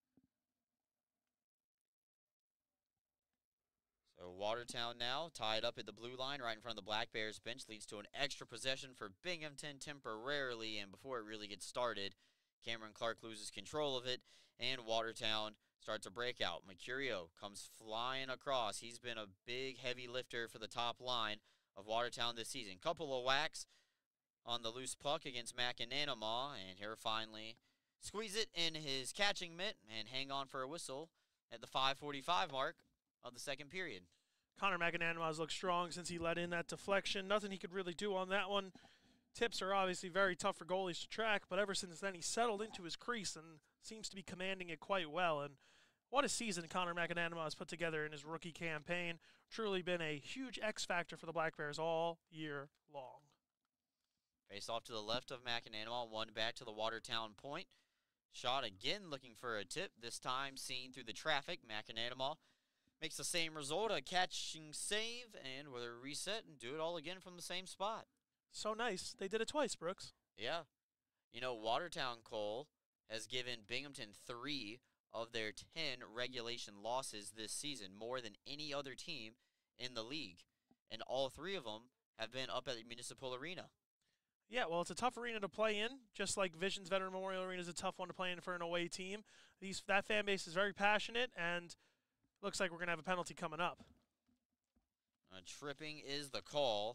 S1: So Watertown now tied up at the blue line right in front of the Black Bears bench. Leads to an extra possession for Binghamton temporarily, and before it really gets started, Cameron Clark loses control of it, and Watertown starts a breakout. Mercurio comes flying across. He's been a big, heavy lifter for the top line of Watertown this season. Couple of whacks on the loose puck against McAnanama, and here finally squeeze it in his catching mitt and hang on for a whistle at the five forty-five mark of the second period.
S2: Connor McAnanama has looked strong since he let in that deflection. Nothing he could really do on that one. Tips are obviously very tough for goalies to track, but ever since then he settled into his crease and seems to be commanding it quite well. And what a season Connor McAnanama has put together in his rookie campaign. Truly been a huge X factor for the Black Bears all year long.
S1: Face off to the left of McAnanama, one back to the Watertown point. Shot again looking for a tip, this time seen through the traffic. McAnanama makes the same result, a catching save, and with a reset and do it all again from the same spot.
S2: So nice. They did it twice, Brooks.
S1: Yeah. You know, Watertown, Cole, has given Binghamton three of their ten regulation losses this season, more than any other team in the league. And all three of them have been up at the Municipal Arena.
S2: Yeah, well, it's a tough arena to play in, just like Vision's Veteran Memorial Arena is a tough one to play in for an away team. These That fan base is very passionate, and looks like we're going to have a penalty coming up.
S1: Uh, tripping is the call.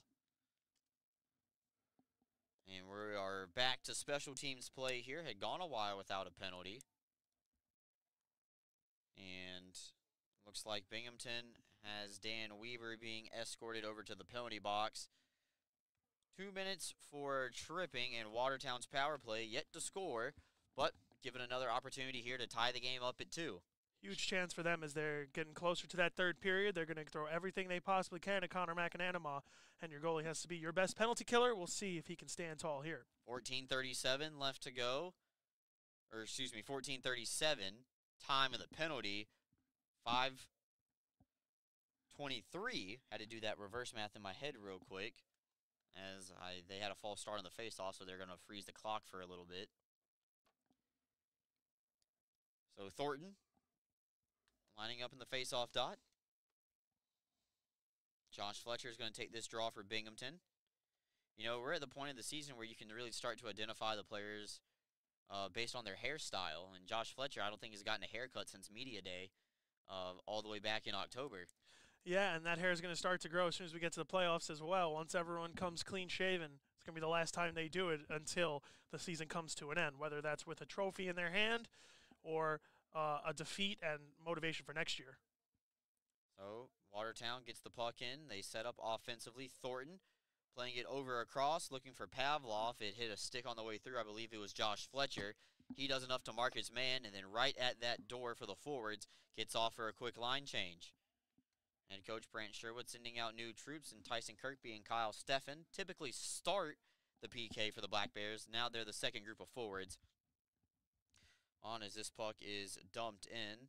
S1: And we are back to special teams play here. Had gone a while without a penalty. And looks like Binghamton has Dan Weaver being escorted over to the penalty box. Two minutes for tripping, and Watertown's power play yet to score, but given another opportunity here to tie the game up at two.
S2: Huge chance for them as they're getting closer to that third period. They're going to throw everything they possibly can at Connor McAnanama, and your goalie has to be your best penalty killer. We'll see if he can stand tall here.
S1: fourteen thirty-seven left to go. Or, excuse me, fourteen thirty-seven, time of the penalty. five twenty-three, had to do that reverse math in my head real quick, as I they had a false start on the face-off, so they're going to freeze the clock for a little bit. So Thornton lining up in the face-off dot. Josh Fletcher is going to take this draw for Binghamton. You know, we're at the point of the season where you can really start to identify the players uh, based on their hairstyle. And Josh Fletcher, I don't think has gotten a haircut since Media Day, uh, all the way back in October.
S2: Yeah, and that hair is going to start to grow as soon as we get to the playoffs as well. Once everyone comes clean-shaven, it's going to be the last time they do it until the season comes to an end, whether that's with a trophy in their hand or uh, a defeat and motivation for next year.
S1: So Watertown gets the puck in. They set up offensively. Thornton playing it over across, looking for Pavlov. It hit a stick on the way through. I believe it was Josh Fletcher. He does enough to mark his man, and then right at that door for the forwards, gets off for a quick line change. And Coach Brant Sherwood sending out new troops, and Tyson Kirkby and Kyle Steffen typically start the P K for the Black Bears. Now they're the second group of forwards. On as this puck is dumped in.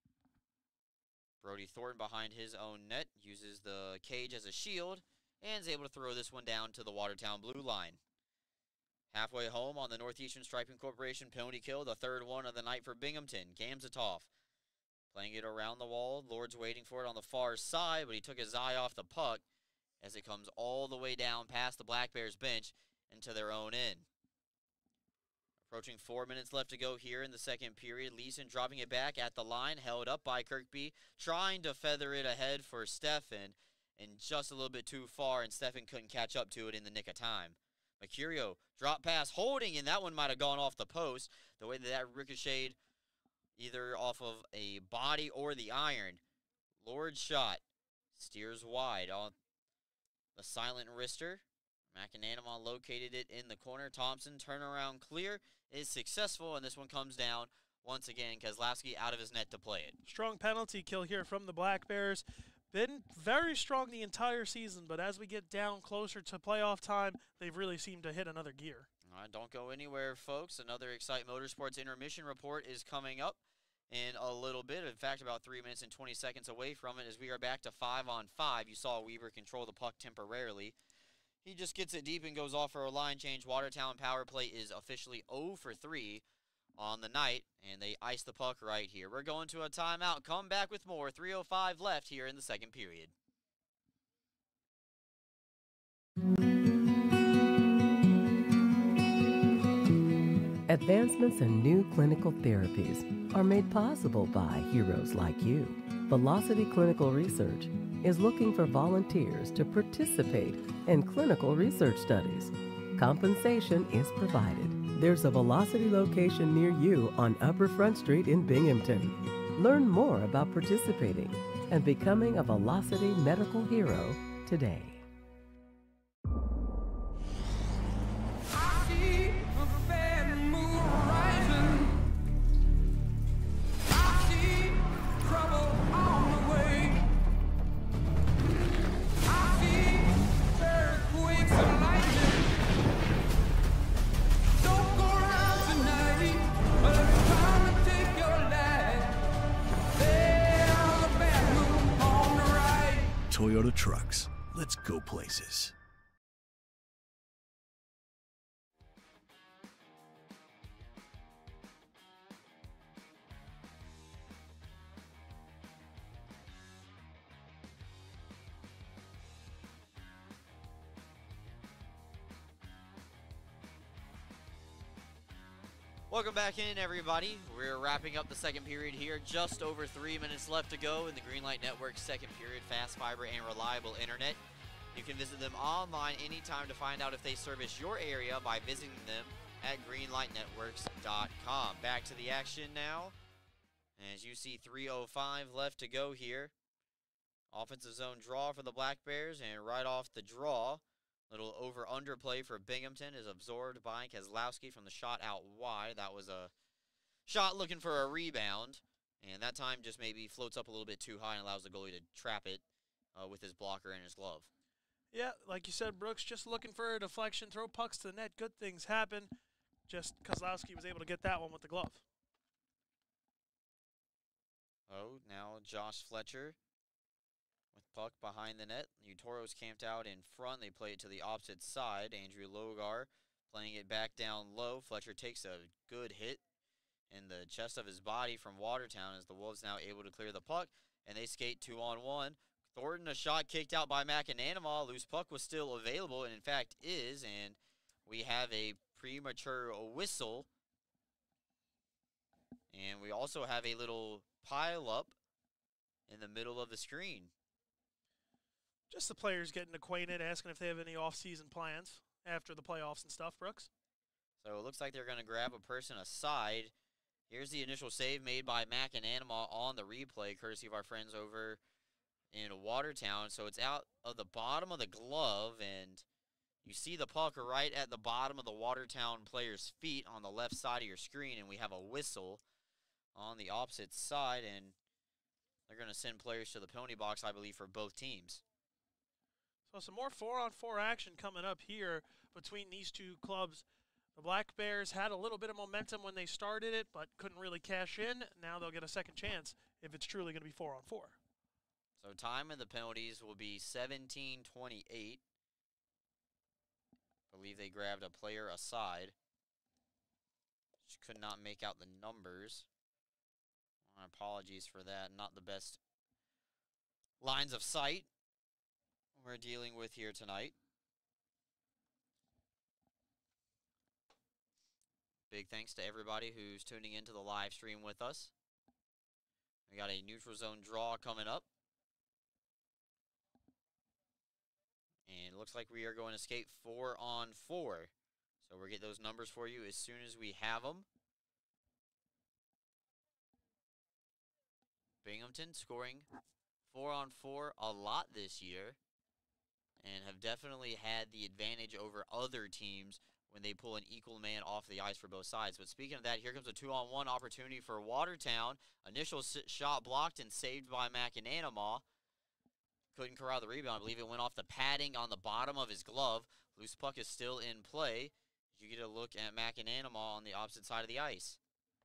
S1: Brody Thornton behind his own net uses the cage as a shield and is able to throw this one down to the Watertown blue line. Halfway home on the Northeastern Striping Corporation penalty kill, the third one of the night for Binghamton. Gamzatov playing it around the wall. Lord's waiting for it on the far side, but he took his eye off the puck as it comes all the way down past the Black Bears bench into their own end. Approaching four minutes left to go here in the second period. Leeson dropping it back at the line, held up by Kirkby, trying to feather it ahead for Steffen, and just a little bit too far, and Steffen couldn't catch up to it in the nick of time. Mercurio drop pass, holding, and that one might have gone off the post. The way that that ricocheted either off of a body or the iron. Lord's shot steers wide on the silent wrister. McAnanama located it in the corner. Thompson, turnaround clear, is successful, and this one comes down once again. Kozlowski out of his net to play it.
S2: Strong penalty kill here from the Black Bears. Been very strong the entire season, but as we get down closer to playoff time, they've really seemed to hit another gear.
S1: All right, don't go anywhere, folks. Another Excite Motorsports intermission report is coming up in a little bit. In fact, about three minutes and twenty seconds away from it, as we are back to five on five. You saw Weaver control the puck temporarily. He just gets it deep and goes off for a line change. Watertown power play is officially oh for three on the night, and they ice the puck right here. We're going to a timeout. Come back with more. three oh five left here in the second period.
S15: Advancements in new clinical therapies are made possible by heroes like you. Velocity Clinical Research is looking for volunteers to participate in clinical research studies. Compensation is provided. There's a Velocity location near you on Upper Front Street in Binghamton. Learn more about participating and becoming a Velocity medical hero today.
S10: Toyota Trucks. Let's go places.
S1: Welcome back in, everybody. We're wrapping up the second period here. Just over three minutes left to go in the Greenlight Network's second period. Fast fiber and reliable internet. You can visit them online anytime to find out if they service your area by visiting them at greenlight networks dot com. Back to the action now. As you see, three oh five left to go here. Offensive zone draw for the Black Bears, and right off the draw, little over-under play for Binghamton is absorbed by Kozlowski from the shot out wide. That was a shot looking for a rebound. And that time just maybe floats up a little bit too high and allows the goalie to trap it uh, with his blocker and his glove.
S2: Yeah, like you said, Brooks, just looking for a deflection, throw pucks to the net, good things happen. Just Kozlowski was able to get that one with the glove.
S1: Oh, now Josh Fletcher with puck behind the net. Utoro's camped out in front. They play it to the opposite side. Andrew Logar playing it back down low. Fletcher takes a good hit in the chest of his body from Watertown as the Wolves now able to clear the puck, and they skate two on one. Thornton, a shot kicked out by McAnanama. Loose puck was still available, and in fact is, and we have a premature whistle. And we also have a little pile up in the middle of the screen.
S2: Just the players getting acquainted, asking if they have any off-season plans after the playoffs and stuff, Brooks.
S1: So it looks like they're going to grab a person aside. Here's the initial save made by McAnanama on the replay, courtesy of our friends over in Watertown. So it's out of the bottom of the glove, and you see the puck right at the bottom of the Watertown player's feet on the left side of your screen, and we have a whistle on the opposite side, and they're going to send players to the penalty box, I believe, for both teams.
S2: So some more four-on-four action coming up here between these two clubs. The Black Bears had a little bit of momentum when they started it, but couldn't really cash in. Now they'll get a second chance if it's truly going to be four-on-four.
S1: So time of the penalties will be seventeen twenty-eight. I believe they grabbed a player aside. Just could not make out the numbers. My apologies for that. Not the best lines of sight we're dealing with here tonight. Big thanks to everybody who's tuning into the live stream with us. We got a neutral zone draw coming up. And it looks like we are going to skate four on four. So we'll get those numbers for you as soon as we have them. Binghamton scoring four on four a lot this year and have definitely had the advantage over other teams when they pull an equal man off the ice for both sides. But speaking of that, here comes a two-on-one opportunity for Watertown. Initial shot blocked and saved by McAnanama. Couldn't corral the rebound. I believe it went off the padding on the bottom of his glove. Loose puck is still in play. You get a look at McAnanama on the opposite side of the ice.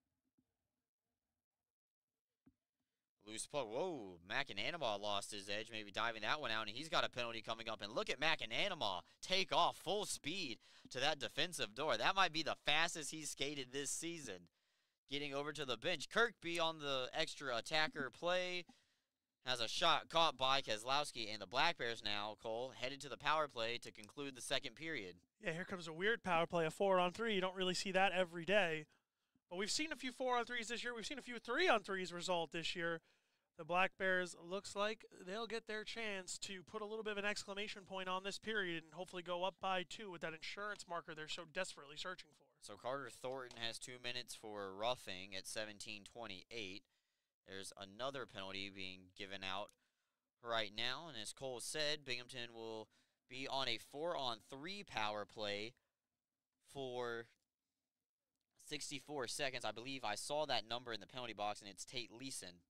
S1: Loose puck. Whoa, McAnanama lost his edge, maybe diving that one out, and he's got a penalty coming up. And look at McAnanama take off full speed to that defensive door. That might be the fastest he's skated this season. Getting over to the bench. Kirkby on the extra attacker play has a shot caught by Kozlowski, and the Black Bears now, Cole, headed to the power play to conclude the second period.
S2: Yeah, here comes a weird power play, a four on three. You don't really see that every day. But we've seen a few four on threes this year. We've seen a few three on threes result this year. The Black Bears looks like they'll get their chance to put a little bit of an exclamation point on this period and hopefully go up by two with that insurance marker they're so desperately searching for.
S1: So Carter Thornton has two minutes for roughing at seventeen twenty-eight. There's another penalty being given out right now, and as Cole said, Binghamton will be on a four on three power play for sixty-four seconds. I believe I saw that number in the penalty box, and it's Tate Leeson.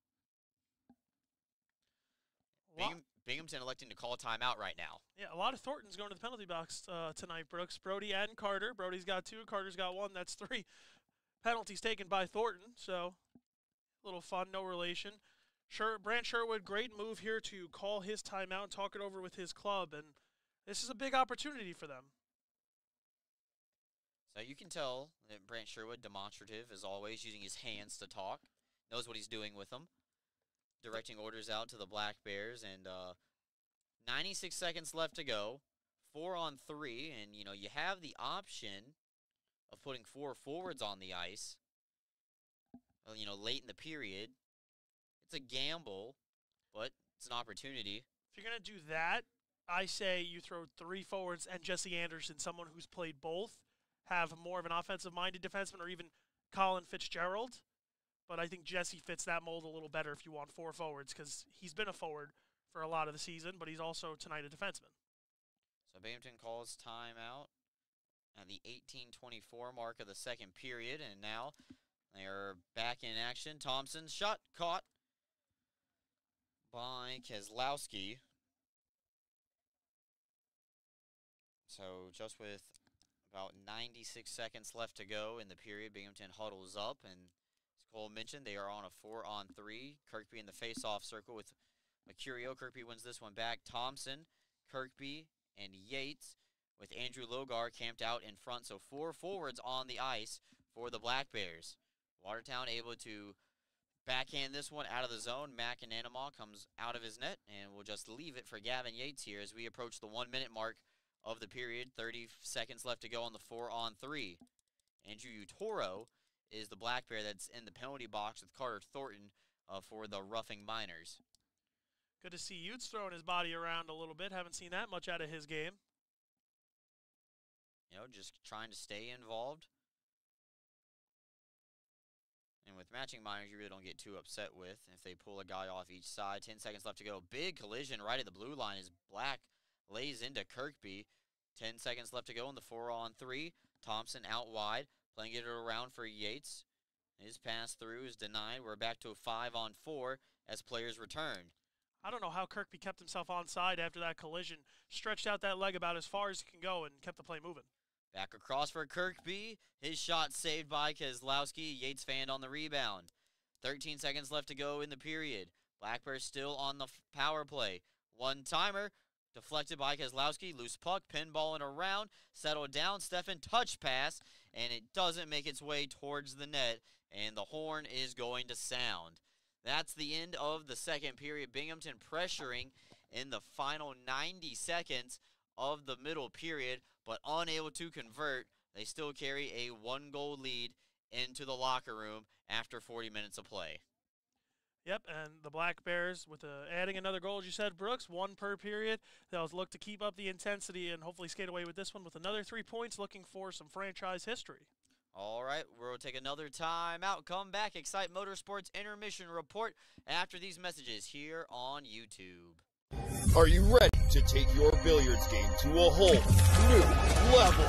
S1: Bingham, Binghamton electing to call a timeout right now.
S2: Yeah, a lot of Thorntons going to the penalty box uh, tonight, Brooks. Brody and Carter. Brody's got two. Carter's got one. That's three penalties taken by Thornton. So a little fun, no relation. Sher Brant Sherwood, great move here to call his timeout and talk it over with his club. And this is a big opportunity for them.
S1: So you can tell that Brant Sherwood, demonstrative as always, using his hands to talk. Knows what he's doing with them. Directing orders out to the Black Bears, and uh, ninety-six seconds left to go. Four on three, and, you know, you have the option of putting four forwards on the ice, uh, you know, late in the period. It's a gamble, but it's an opportunity.
S2: If you're going to do that, I say you throw three forwards and Jesse Anderson, someone who's played both, have more of an offensive-minded defenseman, or even Colin Fitzgerald. But I think Jesse fits that mold a little better if you want four forwards, because he's been a forward for a lot of the season, but he's also tonight a defenseman.
S1: So Binghamton calls timeout at the eighteen twenty-four mark of the second period, and now They are back in action. Thompson's shot caught by Keselowski. So just with about ninety-six seconds left to go in the period, Binghamton huddles up, and as Cole mentioned, they are on a four-on-three. Kirkby in the face-off circle with Mercurio. Kirkby wins this one back. Thompson, Kirkby, and Yates with Andrew Logar camped out in front. So four forwards on the ice for the Black Bears. Watertown able to backhand this one out of the zone. Mac and Anima comes out of his net, and we'll just leave it for Gavin Yates here as we approach the one-minute mark of the period. thirty seconds left to go on the four-on-three. Andrew Utoro is the Black Bear that's in the penalty box with Carter Thornton uh, for the Roughing Miners.
S2: Good to see Utes throwing his body around a little bit. Haven't seen that much out of his game.
S1: You know, just trying to stay involved. And with matching minors, you really don't get too upset with if they pull a guy off each side. Ten seconds left to go. Big collision right at the blue line as Black lays into Kirkby. Ten seconds left to go in the four-on-three. Thompson out wide, playing it around for Yates. His pass through is denied. We're back to a five-on-four as players return.
S2: I don't know how Kirkby kept himself onside after that collision. Stretched out that leg about as far as he can go and kept the play moving.
S1: Back across for Kirkby. His shot saved by Keselowski. Yates fanned on the rebound. thirteen seconds left to go in the period. Black Bears still on the power play. One-timer. Deflected by Keselowski. Loose puck. Pinballing around. Settled down. Stefan touch pass. And it doesn't make its way towards the net. And the horn is going to sound. That's the end of the second period. Binghamton pressuring in the final ninety seconds of the middle period, but unable to convert. They still carry a one-goal lead into the locker room after forty minutes of play.
S2: Yep, and the Black Bears, with uh, adding another goal, as you said, Brooks, one per period. They'll look to keep up the intensity and hopefully skate away with this one with another three points, looking for some franchise history.
S1: All right, we'll take another time out. Come back, Excite Motorsports Intermission Report after these messages here on YouTube.
S9: Are you ready to take your billiards game to a whole new level?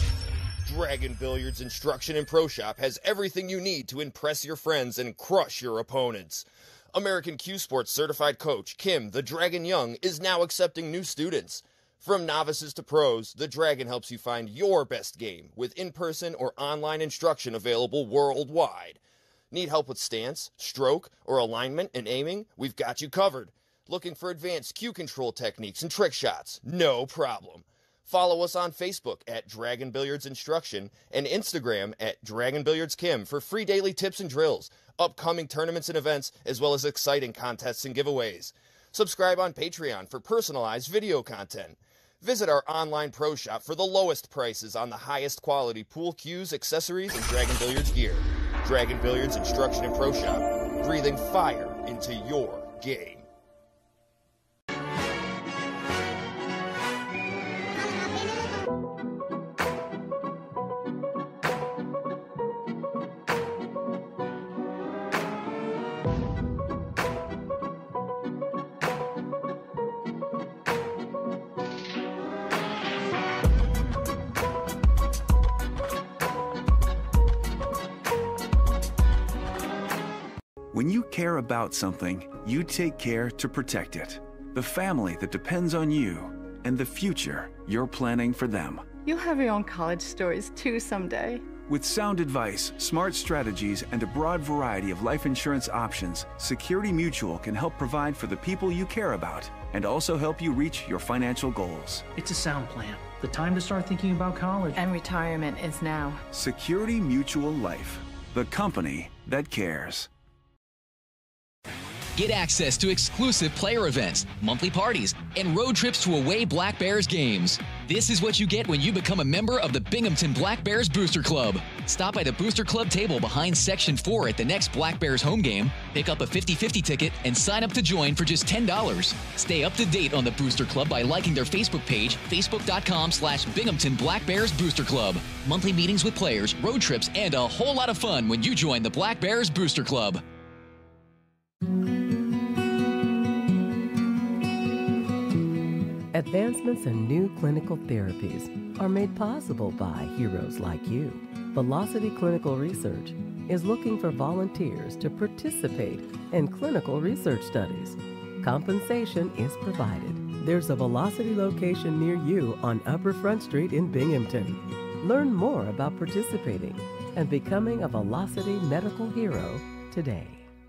S9: Dragon Billiards Instruction and Pro Shop has everything you need to impress your friends and crush your opponents. American Q Sports certified coach Kim the Dragon Young is now accepting new students. From novices to pros, the Dragon helps you find your best game with in-person or online instruction available worldwide. Need help with stance, stroke, or alignment and aiming? We've got you covered. Looking for advanced cue control techniques and trick shots? No problem. Follow us on Facebook at Dragon Billiards Instruction and Instagram at Dragon Billiards Kim for free daily tips and drills, upcoming tournaments and events, as well as exciting contests and giveaways. Subscribe on Patreon for personalized video content. Visit our online pro shop for the lowest prices on the highest quality pool cues, accessories, and Dragon Billiards gear. Dragon Billiards Instruction and Pro Shop, breathing fire into your game.
S10: When you care about something, you take care to protect it. The family that depends on you, and the future you're planning for them.
S7: You'll have your own college stories too someday.
S10: With sound advice, smart strategies, and a broad variety of life insurance options, Security Mutual can help provide for the people you care about and also help you reach your financial goals.
S11: It's a sound plan. The time to start thinking about college.
S7: And retirement is now.
S10: Security Mutual Life, the company that cares.
S12: Get access to exclusive player events, monthly parties, and road trips to away Black Bears games. This is what you get when you become a member of the Binghamton Black Bears Booster Club. Stop by the Booster Club table behind Section four at the next Black Bears home game, pick up a fifty fifty ticket, and sign up to join for just ten dollars. Stay up to date on the Booster Club by liking their Facebook page, facebook.com slash Binghamton Black Bears Booster Club. Monthly meetings with players, road trips, and a whole lot of fun when you join the Black Bears Booster Club.
S15: Advancements in new clinical therapies are made possible by heroes like you. Velocity Clinical Research is looking for volunteers to participate in clinical research studies. Compensation is provided. There's a Velocity location near you on Upper Front Street in Binghamton. Learn more about participating and becoming a Velocity medical hero today.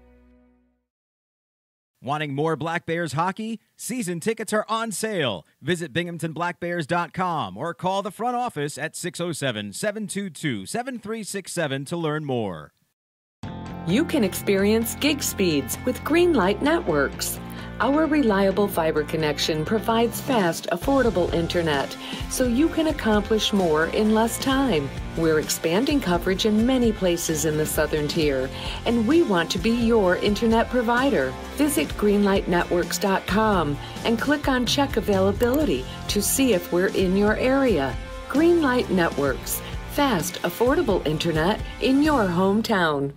S13: Wanting more Black Bears hockey? Season tickets are on sale. Visit Binghamton Black Bears dot com or call the front office at six oh seven, seven two two, seven three six seven to learn more.
S8: You can experience gig speeds with Greenlight Networks. Our reliable fiber connection provides fast, affordable internet, so you can accomplish more in less time. We're expanding coverage in many places in the Southern Tier, and we want to be your internet provider. Visit greenlight networks dot com and click on Check Availability to see if we're in your area. Greenlight Networks, fast, affordable internet in your hometown.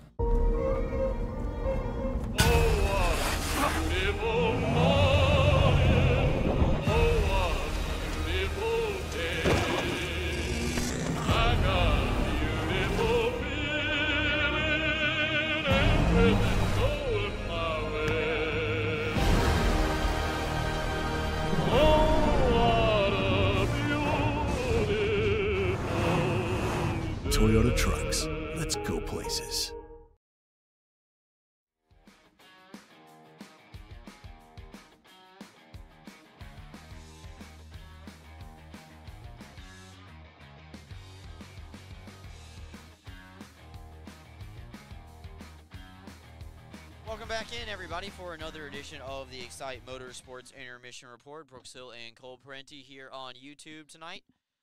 S14: Toyota Trucks. Let's go places.
S1: Welcome back in, everybody, for another edition of the Excite Motorsports Intermission Report. Brooks Hill and Cole Parenti here on YouTube tonight.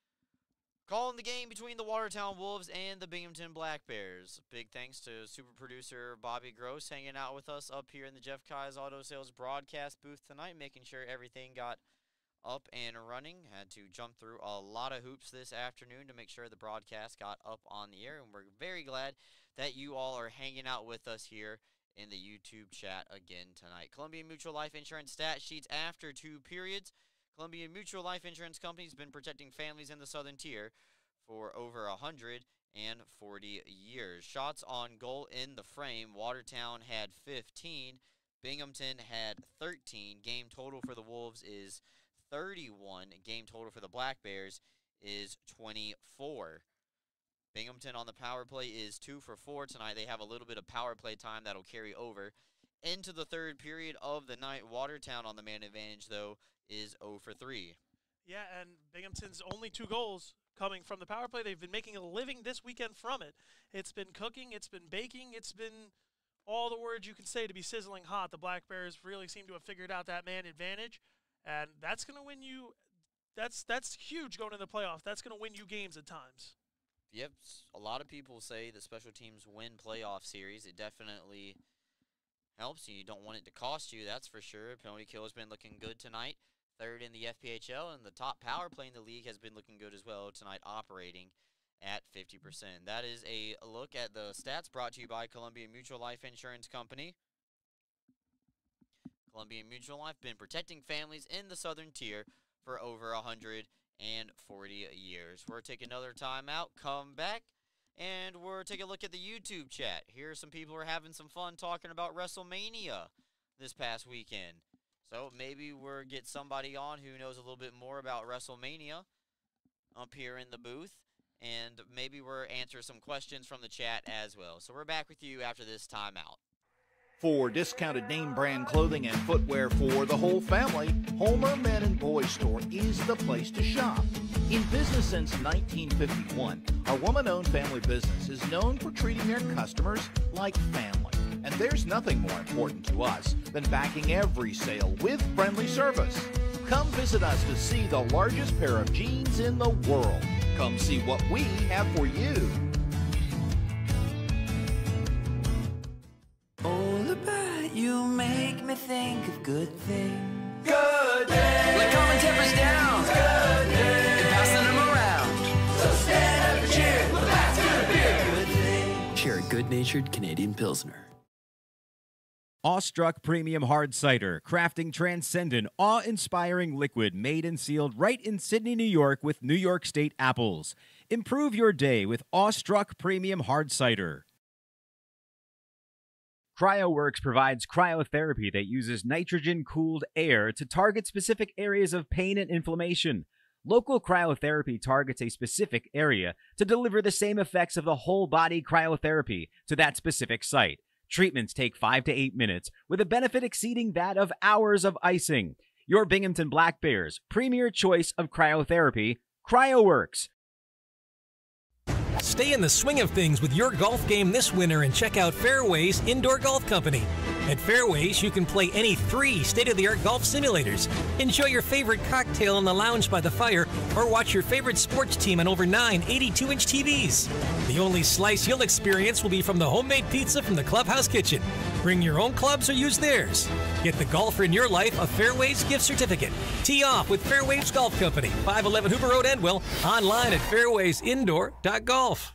S1: Calling the game between the Watertown Wolves and the Binghamton Black Bears. Big thanks to super producer Bobby Gross hanging out with us up here in the Jeff Kai's Auto Sales broadcast booth tonight, making sure everything got up and running. Had to jump through a lot of hoops this afternoon to make sure the broadcast got up on the air, and we're very glad that you all are hanging out with us here in the YouTube chat again tonight. Columbia Mutual Life Insurance stat sheets after two periods. Columbia Mutual Life Insurance Company has been protecting families in the Southern Tier for over one hundred forty years. Shots on goal in the frame, Watertown had fifteen. Binghamton had thirteen. Game total for the Wolves is thirty-one. Game total for the Black Bears is twenty-four. Binghamton on the power play is two for four tonight. They have a little bit of power play time that'll carry over into the third period of the night. Watertown on the man advantage, though, is zero for three.
S2: Yeah, and Binghamton's only two goals coming from the power play. They've been making a living this weekend from it. It's been cooking, it's been baking, it's been all the words you can say to be sizzling hot. The Black Bears really seem to have figured out that man advantage, and that's going to win you. That's that's huge going into the playoffs. That's going to win you games at times.
S1: Yep, a lot of people say that special teams win playoff series. It definitely helps you. You don't want it to cost you, that's for sure. Penalty kill has been looking good tonight. Third in the F P H L, and the top power play in the league has been looking good as well tonight, operating at fifty percent. That is a look at the stats brought to you by Columbia Mutual Life Insurance Company. Columbia Mutual Life been protecting families in the Southern Tier for over one hundred forty years. We're taking another time out, come back, and we're taking a look at the YouTube chat. Here are some people who are having some fun talking about WrestleMania this past weekend. So maybe we'll get somebody on who knows a little bit more about WrestleMania up here in the booth, and maybe we'll answer some questions from the chat as well. So we're back with you after this timeout.
S16: For discounted name brand clothing and footwear for the whole family, Homer Men and Boys Store is the place to shop. In business since nineteen fifty-one, our woman-owned family business is known for treating their customers like family. And there's nothing more important to us than backing every sale with friendly service. Come visit us to see the largest pair of jeans in the world. Come see what we have for you.
S18: All about you make me think of good things.
S19: Good things.
S18: Like calming tempers down.
S19: Good things.
S18: And passing them around.
S19: So stand up and cheer. Well, that's good beer.
S18: Good things. Share a good-natured Canadian Pilsner.
S13: Awestruck Premium Hard Cider, crafting transcendent, awe-inspiring liquid made and sealed right in Sydney, New York with New York State apples. Improve your day with Awestruck Premium Hard Cider. CryoWorks provides cryotherapy that uses nitrogen-cooled air to target specific areas of pain and inflammation. Local cryotherapy targets a specific area to deliver the same effects of the whole-body cryotherapy to that specific site. Treatments take five to eight minutes, with a benefit exceeding that of hours of icing. Your Binghamton Black Bears' premier choice of cryotherapy, CryoWorks.
S20: Stay in the swing of things with your golf game this winter and check out Fairways Indoor Golf Company. At Fairways, you can play any three state-of-the-art golf simulators, enjoy your favorite cocktail in the lounge by the fire, or watch your favorite sports team on over nine eighty-two inch T Vs. The only slice you'll experience will be from the homemade pizza from the clubhouse kitchen. Bring your own clubs or use theirs. Get the golfer in your life a Fairways gift certificate. Tee off with Fairways Golf Company, five eleven Hoover Road, Endwell, online at fairways indoor dot golf.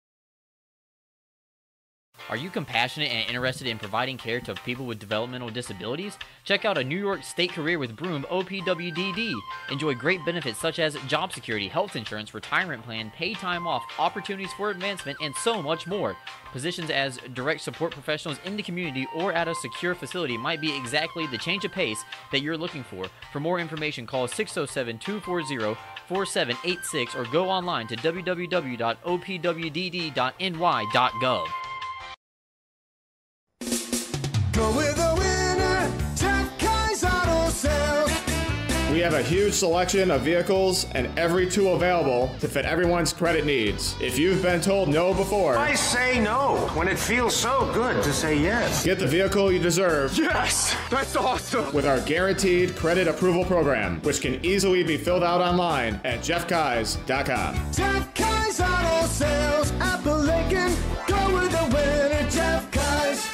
S3: Are you compassionate and interested in providing care to people with developmental disabilities? Check out a New York State career with Broome O P W D D. Enjoy great benefits such as job security, health insurance, retirement plan, paid time off, opportunities for advancement, and so much more. Positions as direct support professionals in the community or at a secure facility might be exactly the change of pace that you're looking for. For more information, call six oh seven, two four zero, four seven eight six or go online to w w w dot o p w d d dot n y dot gov.
S19: Go with the winner, Jeff Kai's Auto Sales.
S21: We have a huge selection of vehicles and every tool available to fit everyone's credit needs. If you've been told no before,
S17: I say no when it feels so good to say yes.
S21: Get the vehicle you deserve.
S17: Yes, that's awesome.
S21: With our guaranteed credit approval program, which can easily be filled out online at jeff kais dot com.
S19: Jeff Kai's Auto Sales, Appalachian. Go with the winner, Jeff Kai's.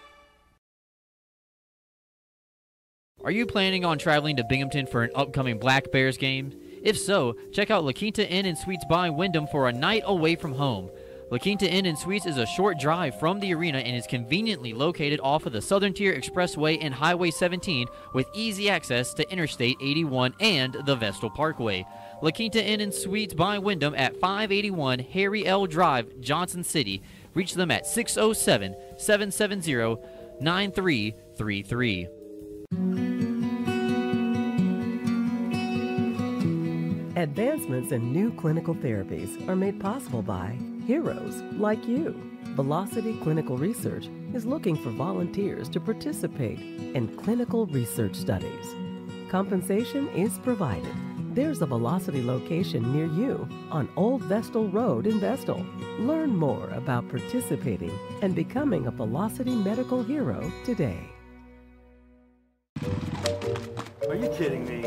S3: Are you planning on traveling to Binghamton for an upcoming Black Bears game? If so, check out La Quinta Inn and Suites by Wyndham for a night away from home. La Quinta Inn and Suites is a short drive from the arena and is conveniently located off of the Southern Tier Expressway and Highway seventeen with easy access to Interstate eighty-one and the Vestal Parkway. La Quinta Inn and Suites by Wyndham at five eighty-one Harry L. Drive, Johnson City. Reach them at six oh seven, seven seven zero, nine three three three.
S15: Advancements in new clinical therapies are made possible by heroes like you. Velocity Clinical Research is looking for volunteers to participate in clinical research studies. Compensation is provided. There's a Velocity location near you on Old Vestal Road in Vestal. Learn more about participating and becoming a Velocity medical hero today.
S17: Are you kidding me?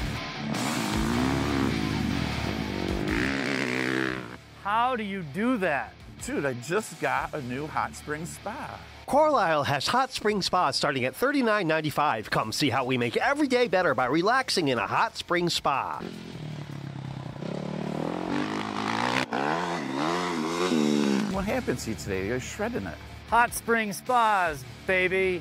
S17: How do you do that?
S22: Dude, I just got a new hot spring spa.
S24: Carlisle has hot spring spas starting at thirty-nine ninety-five. Come see how we make every day better by relaxing in a hot spring spa.
S22: What happened to you today? You're shredding it.
S23: Hot spring spas, baby.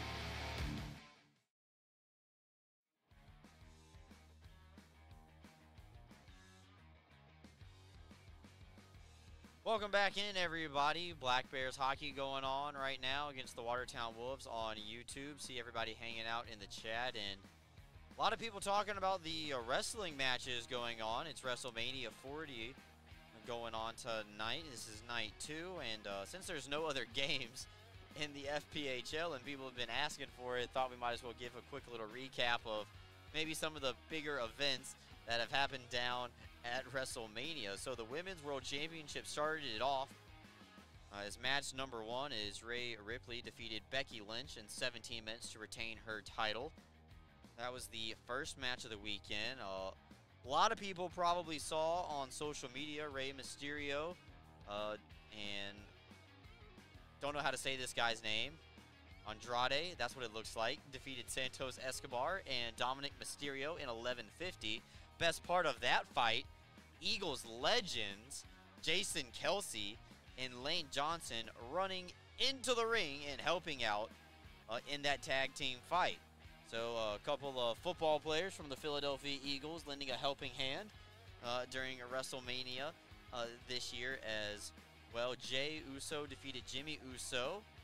S1: Welcome back in, everybody. Black Bears hockey going on right now against the Watertown Wolves on YouTube. See everybody hanging out in the chat, and a lot of people talking about the uh, wrestling matches going on. It's WrestleMania forty going on tonight. This is night two, and uh, since there's no other games in the F P H L and people have been asking for it, thought we might as well give a quick little recap of maybe some of the bigger events that have happened down at WrestleMania. So the Women's World Championship started it off uh, as match number one is Rhea Ripley defeated Becky Lynch in seventeen minutes to retain her title. That was the first match of the weekend. Uh, a lot of people probably saw on social media Rey Mysterio uh, and don't know how to say this guy's name. Andrade, that's what it looks like, defeated Santos Escobar and Dominic Mysterio in eleven fifty. Best part of that fight, Eagles legends Jason Kelsey and Lane Johnson running into the ring and helping out uh, in that tag team fight. So uh, a couple of football players from the Philadelphia Eagles lending a helping hand uh, during a WrestleMania uh, this year as well. Jey Uso defeated Jimmy Uso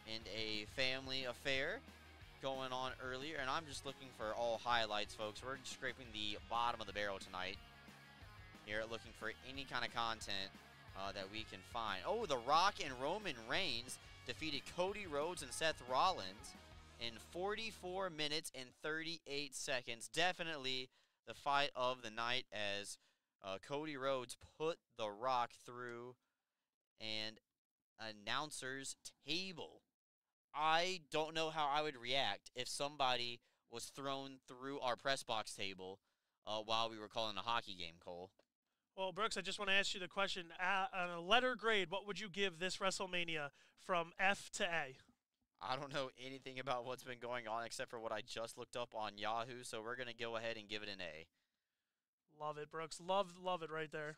S1: and a family affair going on earlier, and I'm just looking for all highlights, folks. We're just scraping the bottom of the barrel tonight here, looking for any kind of content uh, that we can find. Oh, The Rock and Roman Reigns defeated Cody Rhodes and Seth Rollins in forty-four minutes and thirty-eight seconds. Definitely the fight of the night, as uh, Cody Rhodes put The Rock through an announcer's table. I don't know how I would react if somebody was thrown through our press box table uh, while we were calling a hockey game, Cole.
S2: Well, Brooks, I just want to ask you the question. Uh, on a letter grade, what would you give this WrestleMania from F to A?
S1: I don't know anything about what's been going on except for what I just looked up on Yahoo, so we're going to go ahead and give it an A.
S2: Love it, Brooks. Love, love it right there.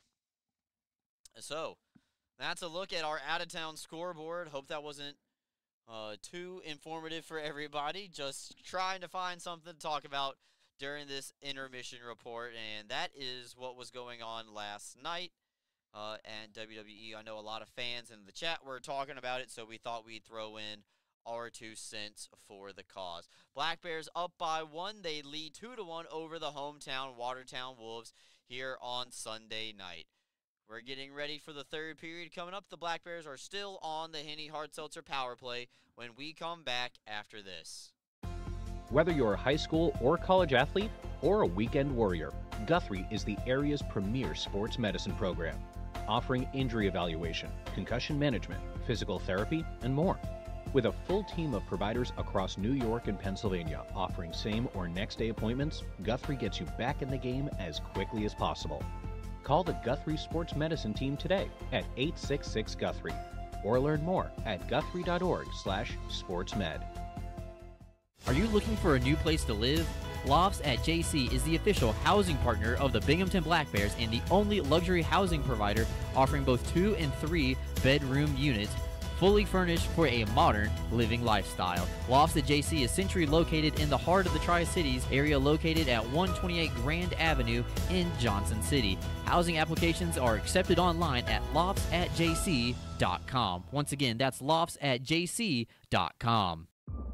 S1: So, that's a look at our out-of-town scoreboard. Hope that wasn't uh, too informative for everybody. Just trying to find something to talk about during this intermission report, and that is what was going on last night uh, at W W E. I know a lot of fans in the chat were talking about it, so we thought we'd throw in our two cents for the cause. Black Bears up by one. They lead two to one over the hometown Watertown Wolves here on Sunday night. We're getting ready for the third period coming up. The Black Bears are still on the Henny Hard Seltzer power play when we come back after this.
S4: Whether you're a high school or college athlete or a weekend warrior, Guthrie is the area's premier sports medicine program, offering injury evaluation, concussion management, physical therapy, and more. With a full team of providers across New York and Pennsylvania offering same or next day appointments, Guthrie gets you back in the game as quickly as possible. Call the Guthrie Sports Medicine team today at eight six six Guthrie or learn more at guthrie.org slash sportsmed.
S3: Are you looking for a new place to live? Lofts at J C is the official housing partner of the Binghamton Black Bears and the only luxury housing provider offering both two and three bedroom units, fully furnished for a modern living lifestyle. Lofts at J C is centrally located in the heart of the Tri-Cities area, located at one twenty-eight Grand Avenue in Johnson City. Housing applications are accepted online at lofts at j c dot com. Once again, that's lofts at j c dot com.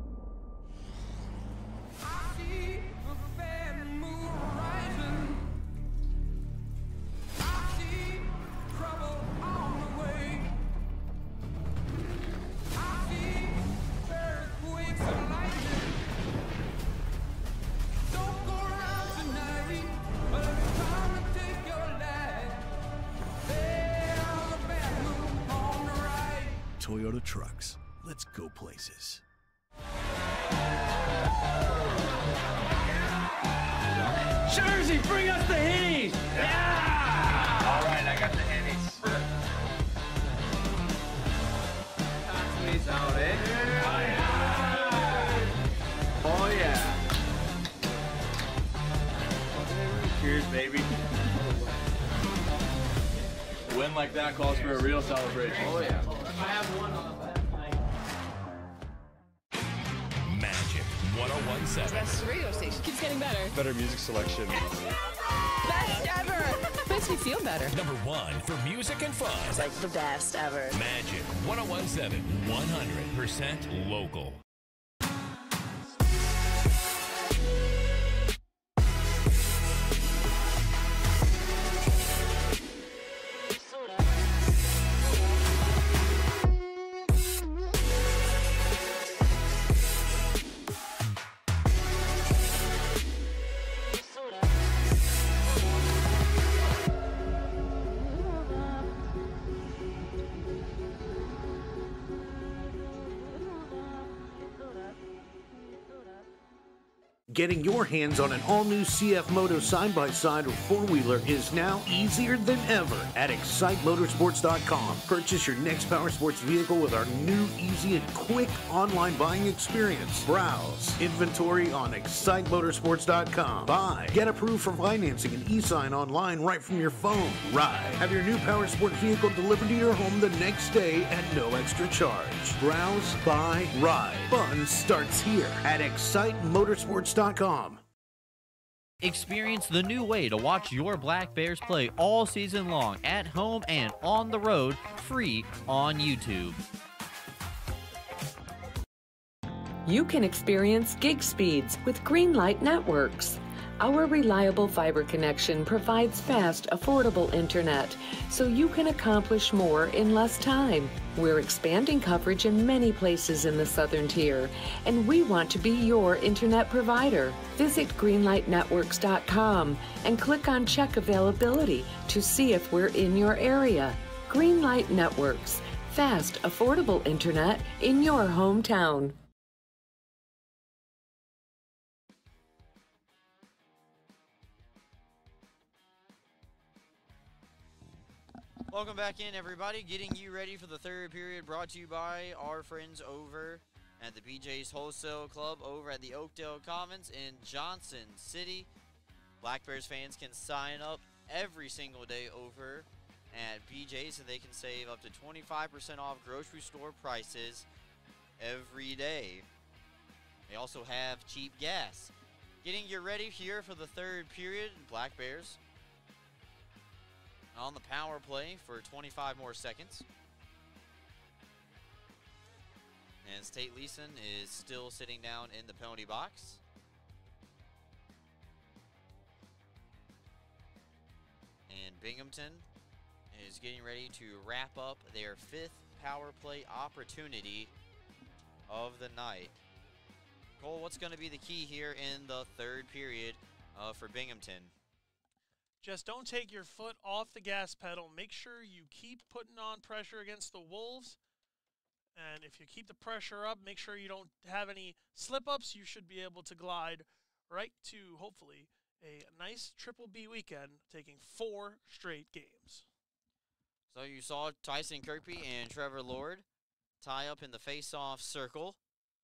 S14: Toyota Trucks. Let's go places.
S19: Jersey, bring us the Hennies! Yeah!
S5: All right, I got the Hennies. Squeeze out, eh? Oh, yeah. Cheers, baby. A win like that calls for a real celebration. Oh, yeah. I have one on the back.
S6: Magic one oh one seven.
S7: Best radio station. Keeps getting better.
S9: Better music selection.
S7: Best ever. Makes me feel better.
S6: Number one for music and fun.
S7: It's like the best ever.
S6: Magic one oh one seven. one hundred percent local.
S17: Getting your hands on an all-new C F Moto side-by-side or four-wheeler is now easier than ever at excite motorsports dot com. Purchase your next power sports vehicle with our new, easy, and quick online buying experience. Browse inventory on excite motorsports dot com. Buy, get approved for financing and e-sign online right from your phone. Ride, have your new power sports vehicle delivered to your home the next day at no extra charge. Browse, buy, ride. Fun starts here at excite motorsports dot com.
S3: Experience the new way to watch your Black Bears play all season long, at home and on the road, free on YouTube.
S8: You can experience gig speeds with Greenlight Networks. Our reliable fiber connection provides fast, affordable internet, so you can accomplish more in less time. We're expanding coverage in many places in the Southern Tier, and we want to be your internet provider. Visit greenlight networks dot com and click on Check Availability to see if we're in your area. Greenlight Networks, fast, affordable internet in your hometown.
S1: Welcome back in, everybody. Getting you ready for the third period, brought to you by our friends over at the B J's Wholesale Club over at the Oakdale Commons in Johnson City. Black Bears fans can sign up every single day over at B J's so they can save up to twenty-five percent off grocery store prices every day. They also have cheap gas. Getting you ready here for the third period, Black Bears on the power play for twenty-five more seconds. As Tate Leeson is still sitting down in the penalty box. And Binghamton is getting ready to wrap up their fifth power play opportunity of the night. Cole, what's going to be the key here in the third period uh, for Binghamton?
S2: Just don't take your foot off the gas pedal. Make sure you keep putting on pressure against the Wolves. And if you keep the pressure up, make sure you don't have any slip-ups. You should be able to glide right to, hopefully, a nice Triple B weekend, taking four straight games.
S1: So you saw Tyson Kirkby and Trevor Lord tie up in the face-off circle.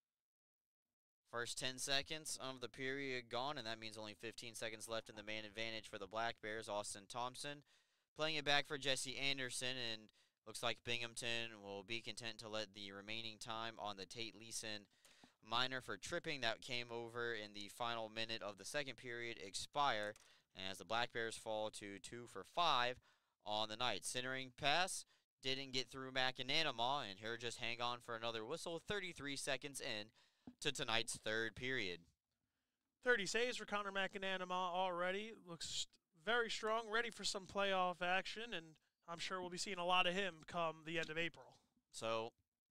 S1: First ten seconds of the period gone, and that means only fifteen seconds left in the man advantage for the Black Bears. Austin Thompson playing it back for Jesse Anderson, and looks like Binghamton will be content to let the remaining time on the Tate Leeson minor for tripping that came over in the final minute of the second period expire, as the Black Bears fall to two for five on the night. Centering pass didn't get through McAnanama, and here just hang on for another whistle. thirty-three seconds in to tonight's third period.
S2: thirty saves for Connor McAnanama already. Looks very strong, ready for some playoff action, and I'm sure we'll be seeing a lot of him come the end of April.
S1: So,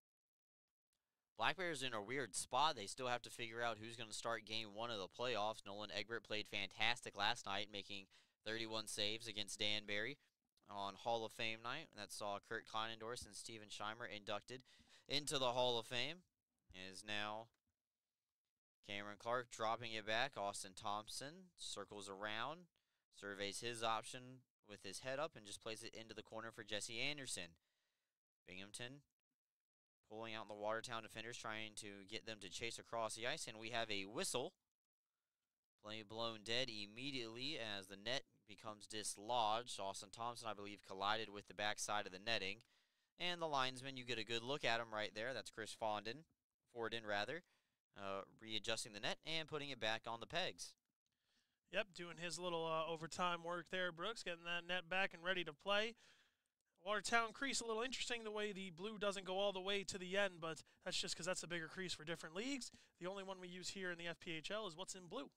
S1: Black Bears in a weird spot. They still have to figure out who's going to start game one of the playoffs. Nolan Egbert played fantastic last night, making thirty-one saves against Danbury on Hall of Fame night. That saw Kurt Kleinendorf and Steven Scheimer inducted into the Hall of Fame. Is now Cameron Clark dropping it back. Austin Thompson circles around, surveys his option with his head up, and just plays it into the corner for Jesse Anderson. Binghamton pulling out the Watertown defenders, trying to get them to chase across the ice, and we have a whistle. Play blown dead immediately as the net becomes dislodged. Austin Thompson, I believe, collided with the backside of the netting. And the linesman, you get a good look at him right there. That's Chris Fondon, Forden rather, uh, readjusting the net and putting it back on the pegs.
S2: Yep, doing his little uh, overtime work there, Brooks, getting that net back and ready to play. Watertown crease, a little interesting the way the blue doesn't go all the way to the end, but that's just because that's a bigger crease for different leagues. The only one we use here in the F P H L is what's in blue.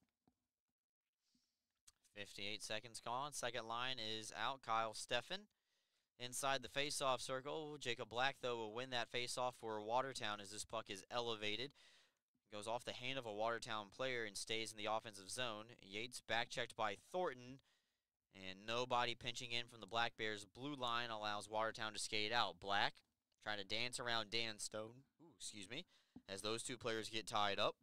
S1: fifty-eight seconds gone. Second line is out. Kyle Steffen inside the face-off circle. Jacob Black, though, will win that face-off for Watertown as this puck is elevated. Goes off the hand of a Watertown player and stays in the offensive zone. Yates back-checked by Thornton, and nobody pinching in from the Black Bears' blue line allows Watertown to skate out. Black trying to dance around Dan Stone, ooh, excuse me, as those two players get tied up.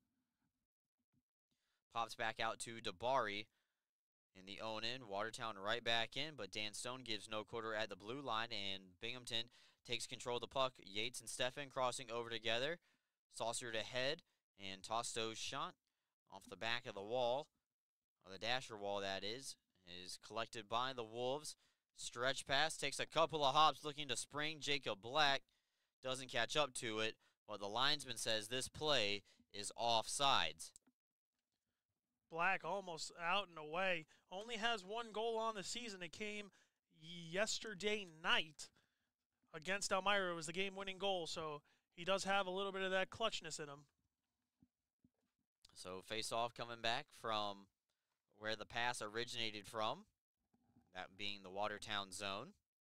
S1: Pops back out to Dabari in the own-in. Watertown right back in, but Dan Stone gives no quarter at the blue line, and Binghamton takes control of the puck. Yates and Steffen crossing over together. Saucer to head, and Tosto's shot off the back of the wall, or the dasher wall that is, is collected by the Wolves. Stretch pass, takes a couple of hops looking to spring. Jacob Black doesn't catch up to it, but the linesman says this play is offsides.
S2: Black almost out and away. Only has one goal on the season. It came yesterday night against Elmira. It was the game-winning goal, so he does have a little bit of that clutchness in him.
S1: So face-off coming back from where the pass originated from, that being the Watertown zone.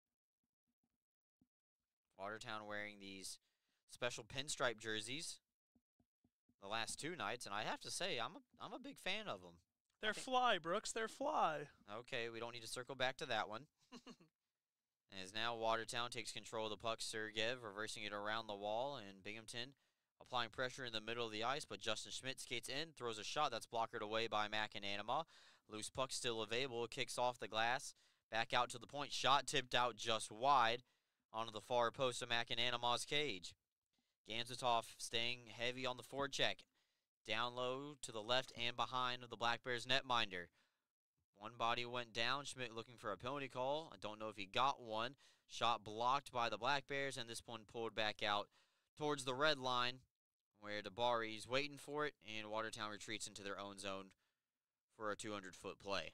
S1: Watertown wearing these special pinstripe jerseys the last two nights, and I have to say, I'm a, I'm a big fan of them.
S2: They're fly, Brooks. They're fly.
S1: Okay, we don't need to circle back to that one. As now Watertown takes control of the puck, Sergeyev reversing it around the wall, and Binghamton applying pressure in the middle of the ice, but Justin Schmidt skates in, throws a shot that's blockered away by McAnanama. Loose puck still available, kicks off the glass, back out to the point, shot tipped out just wide onto the far post of McAnanama's cage. Gamzatov staying heavy on the forecheck, down low to the left and behind of the Black Bears netminder. One body went down, Schmidt looking for a penalty call. I don't know if he got one. Shot blocked by the Black Bears, and this one pulled back out towards the red line, where DeBari's waiting for it, and Watertown retreats into their own zone for a two hundred foot play.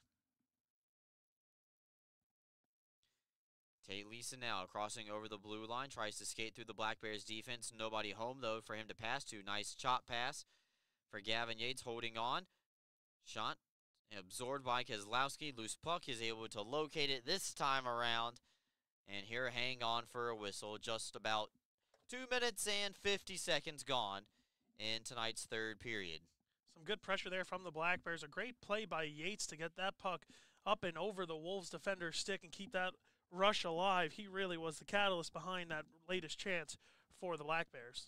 S1: Tate Leeson now crossing over the blue line, tries to skate through the Black Bears defense. Nobody home, though, for him to pass to. Nice chop pass for Gavin Yates, holding on. Shot absorbed by Kozlowski. Loose puck is able to locate it this time around. And here, hang on for a whistle. Just about two minutes and fifty seconds gone in tonight's third period.
S2: Some good pressure there from the Black Bears. A great play by Yates to get that puck up and over the Wolves defender's stick and keep that rush alive. He really was the catalyst behind that latest chance for the Black Bears.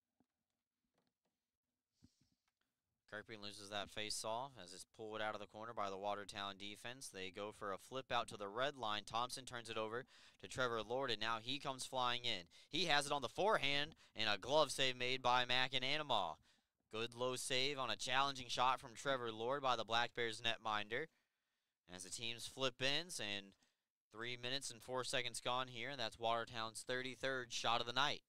S1: Kirkby loses that face-off as it's pulled out of the corner by the Watertown defense. They go for a flip out to the red line. Thompson turns it over to Trevor Lord, and now he comes flying in. He has it on the forehand, and a glove save made by McAnanama. Good low save on a challenging shot from Trevor Lord by the Black Bears netminder. As the teams flip ins, and three minutes and four seconds gone here, and that's Watertown's thirty-third shot of the night.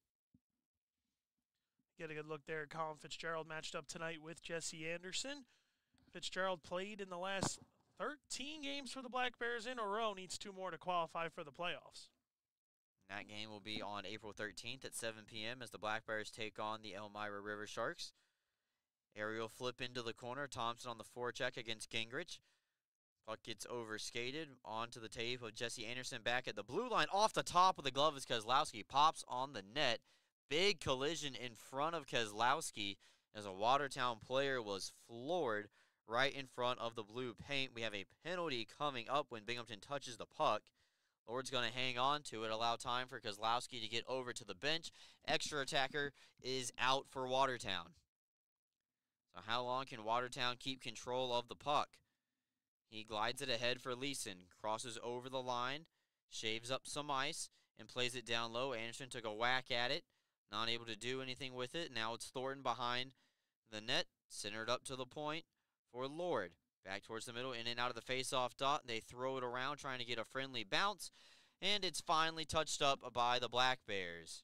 S2: Get a good look there. Colin Fitzgerald matched up tonight with Jesse Anderson. Fitzgerald played in the last thirteen games for the Black Bears in a row. Needs two more to qualify for the playoffs.
S1: That game will be on April thirteenth at seven p m as the Black Bears take on the Elmira River Sharks. Aerial flip into the corner. Thompson on the forecheck against Gingrich. Puck gets over-skated onto the tape of Jesse Anderson back at the blue line. Off the top of the glove as Kozlowski pops on the net. Big collision in front of Kozlowski as a Watertown player was floored right in front of the blue paint. We have a penalty coming up when Binghamton touches the puck. Lord's going to hang on to it, allow time for Kozlowski to get over to the bench. Extra attacker is out for Watertown. So how long can Watertown keep control of the puck? He glides it ahead for Leeson, crosses over the line, shaves up some ice, and plays it down low. Anderson took a whack at it. Not able to do anything with it. Now it's Thornton behind the net, centered up to the point for Lord. Back towards the middle, in and out of the face-off dot. They throw it around, trying to get a friendly bounce, and it's finally touched up by the Black Bears.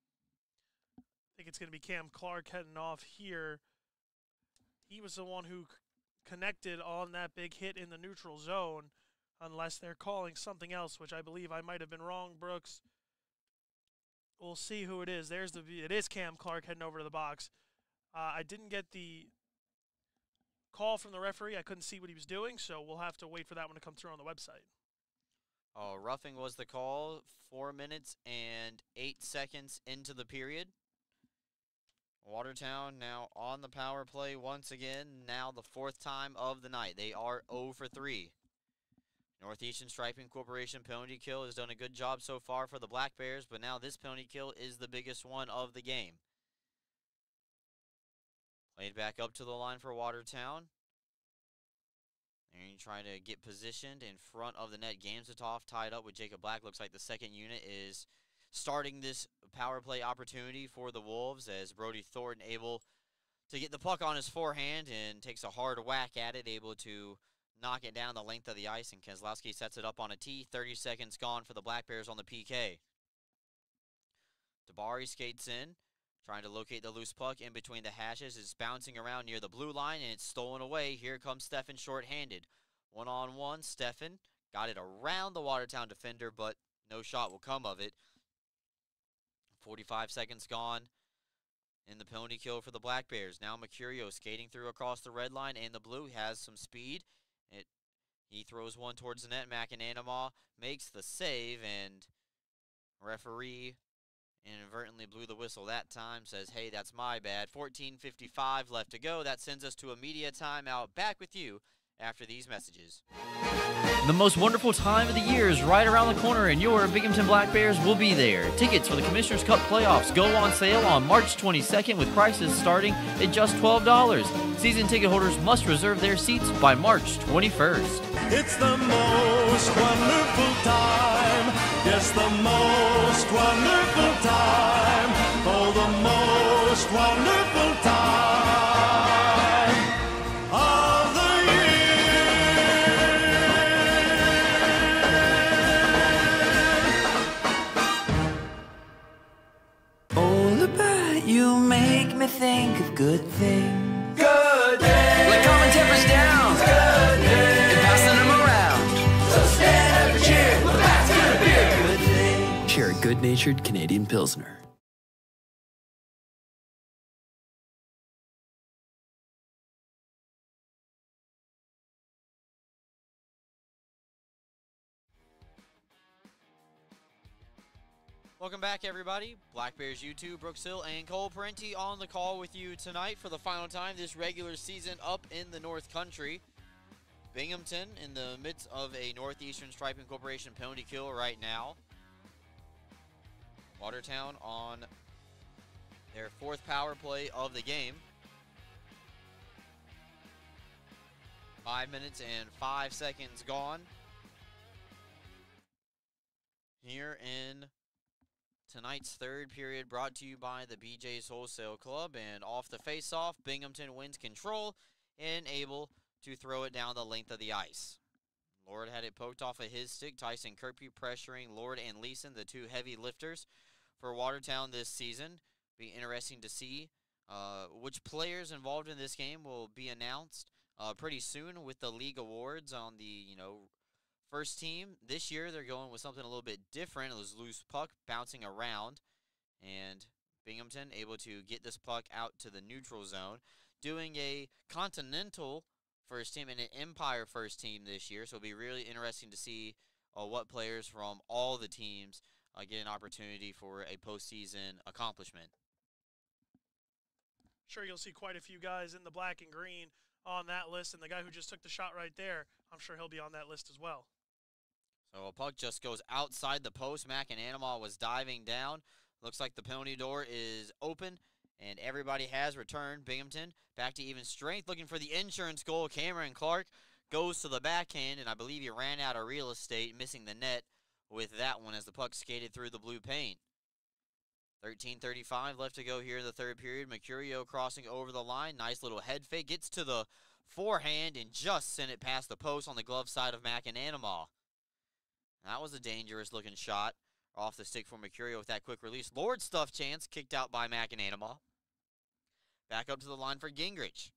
S2: I think it's going to be Cam Clark heading off here. He was the one who connected on that big hit in the neutral zone, unless they're calling something else, which I believe I might have been wrong, Brooks. We'll see who it is. There's the it is Cam Clark heading over to the box. Uh, I didn't get the call from the referee. I couldn't see what he was doing, so we'll have to wait for that one to come through on the website.
S1: Oh, roughing was the call. Four minutes and eight seconds into the period. Watertown now on the power play once again. Now the fourth time of the night. They are zero for three. Northeastern Striping Corporation penalty kill has done a good job so far for the Black Bears, but now this penalty kill is the biggest one of the game. Played back up to the line for Watertown. And trying to get positioned in front of the net. Gamzatov tied up with Jacob Black. Looks like the second unit is starting this power play opportunity for the Wolves as Brody Thornton able to get the puck on his forehand and takes a hard whack at it, able to knock it down the length of the ice, and Kozlowski sets it up on a tee. thirty seconds gone for the Black Bears on the P K. DeBari skates in, trying to locate the loose puck in between the hashes. It's bouncing around near the blue line, and it's stolen away. Here comes Steffen shorthanded. One-on-one, Steffen got it around the Watertown defender, but no shot will come of it. forty-five seconds gone in the penalty kill for the Black Bears. Now Mercurio skating through across the red line and the blue. He has some speed. It, he throws one towards the net. McAnanama makes the save, and referee inadvertently blew the whistle that time. Says, hey, that's my bad. fourteen fifty-five left to go. That sends us to a media timeout. Back with you after these messages.
S3: The most wonderful time of the year is right around the corner, and your Binghamton Black Bears will be there. Tickets for the Commissioner's Cup playoffs go on sale on March twenty-second with prices starting at just twelve dollars. Season ticket holders must reserve their seats by March twenty-first.
S19: It's the most wonderful time. Yes, the most wonderful time. Oh, the most wonderful time of the year.
S18: All about you make me think of good things.
S19: Good day.
S18: Like calming tempers down.
S19: Good day.
S18: And passing them around.
S19: So stand up and cheer. Well, that's gonna be a
S18: Good day.
S9: Share a good-natured Canadian Pilsner.
S1: Welcome back, everybody. Black Bears YouTube, Brooks Hill and Cole Parenti on the call with you tonight for the final time this regular season up in the North Country. Binghamton in the midst of a Northeastern Striping Corporation penalty kill right now. Watertown on their fourth power play of the game. Five minutes and five seconds gone here in tonight's third period, brought to you by the B J's Wholesale Club. And off the face-off, Binghamton wins control and able to throw it down the length of the ice. Lord had it poked off of his stick. Tyson Kirby pressuring Lord and Leeson, the two heavy lifters for Watertown this season. Be interesting to see uh, which players involved in this game will be announced uh, pretty soon with the league awards on the, you know, first team. This year they're going with something a little bit different. It was loose puck bouncing around, and Binghamton able to get this puck out to the neutral zone, doing a continental first team and an Empire first team this year. So it'll be really interesting to see uh, what players from all the teams uh, get an opportunity for a postseason accomplishment.
S2: Sure, you'll see quite a few guys in the black and green on that list, and the guy who just took the shot right there, I'm sure he'll be on that list as well.
S1: So a puck just goes outside the post. McAnanama was diving down. Looks like the penalty door is open, and everybody has returned. Binghamton back to even strength, looking for the insurance goal. Cameron Clark goes to the backhand, and I believe he ran out of real estate, missing the net with that one as the puck skated through the blue paint. thirteen thirty-five left to go here in the third period. Mercurio crossing over the line. Nice little head fake. Gets to the forehand and just sent it past the post on the glove side of McAnanama. That was a dangerous-looking shot off the stick for Mercurio with that quick release. Lord stuff chance kicked out by McAnanama. Back up to the line for Gingrich.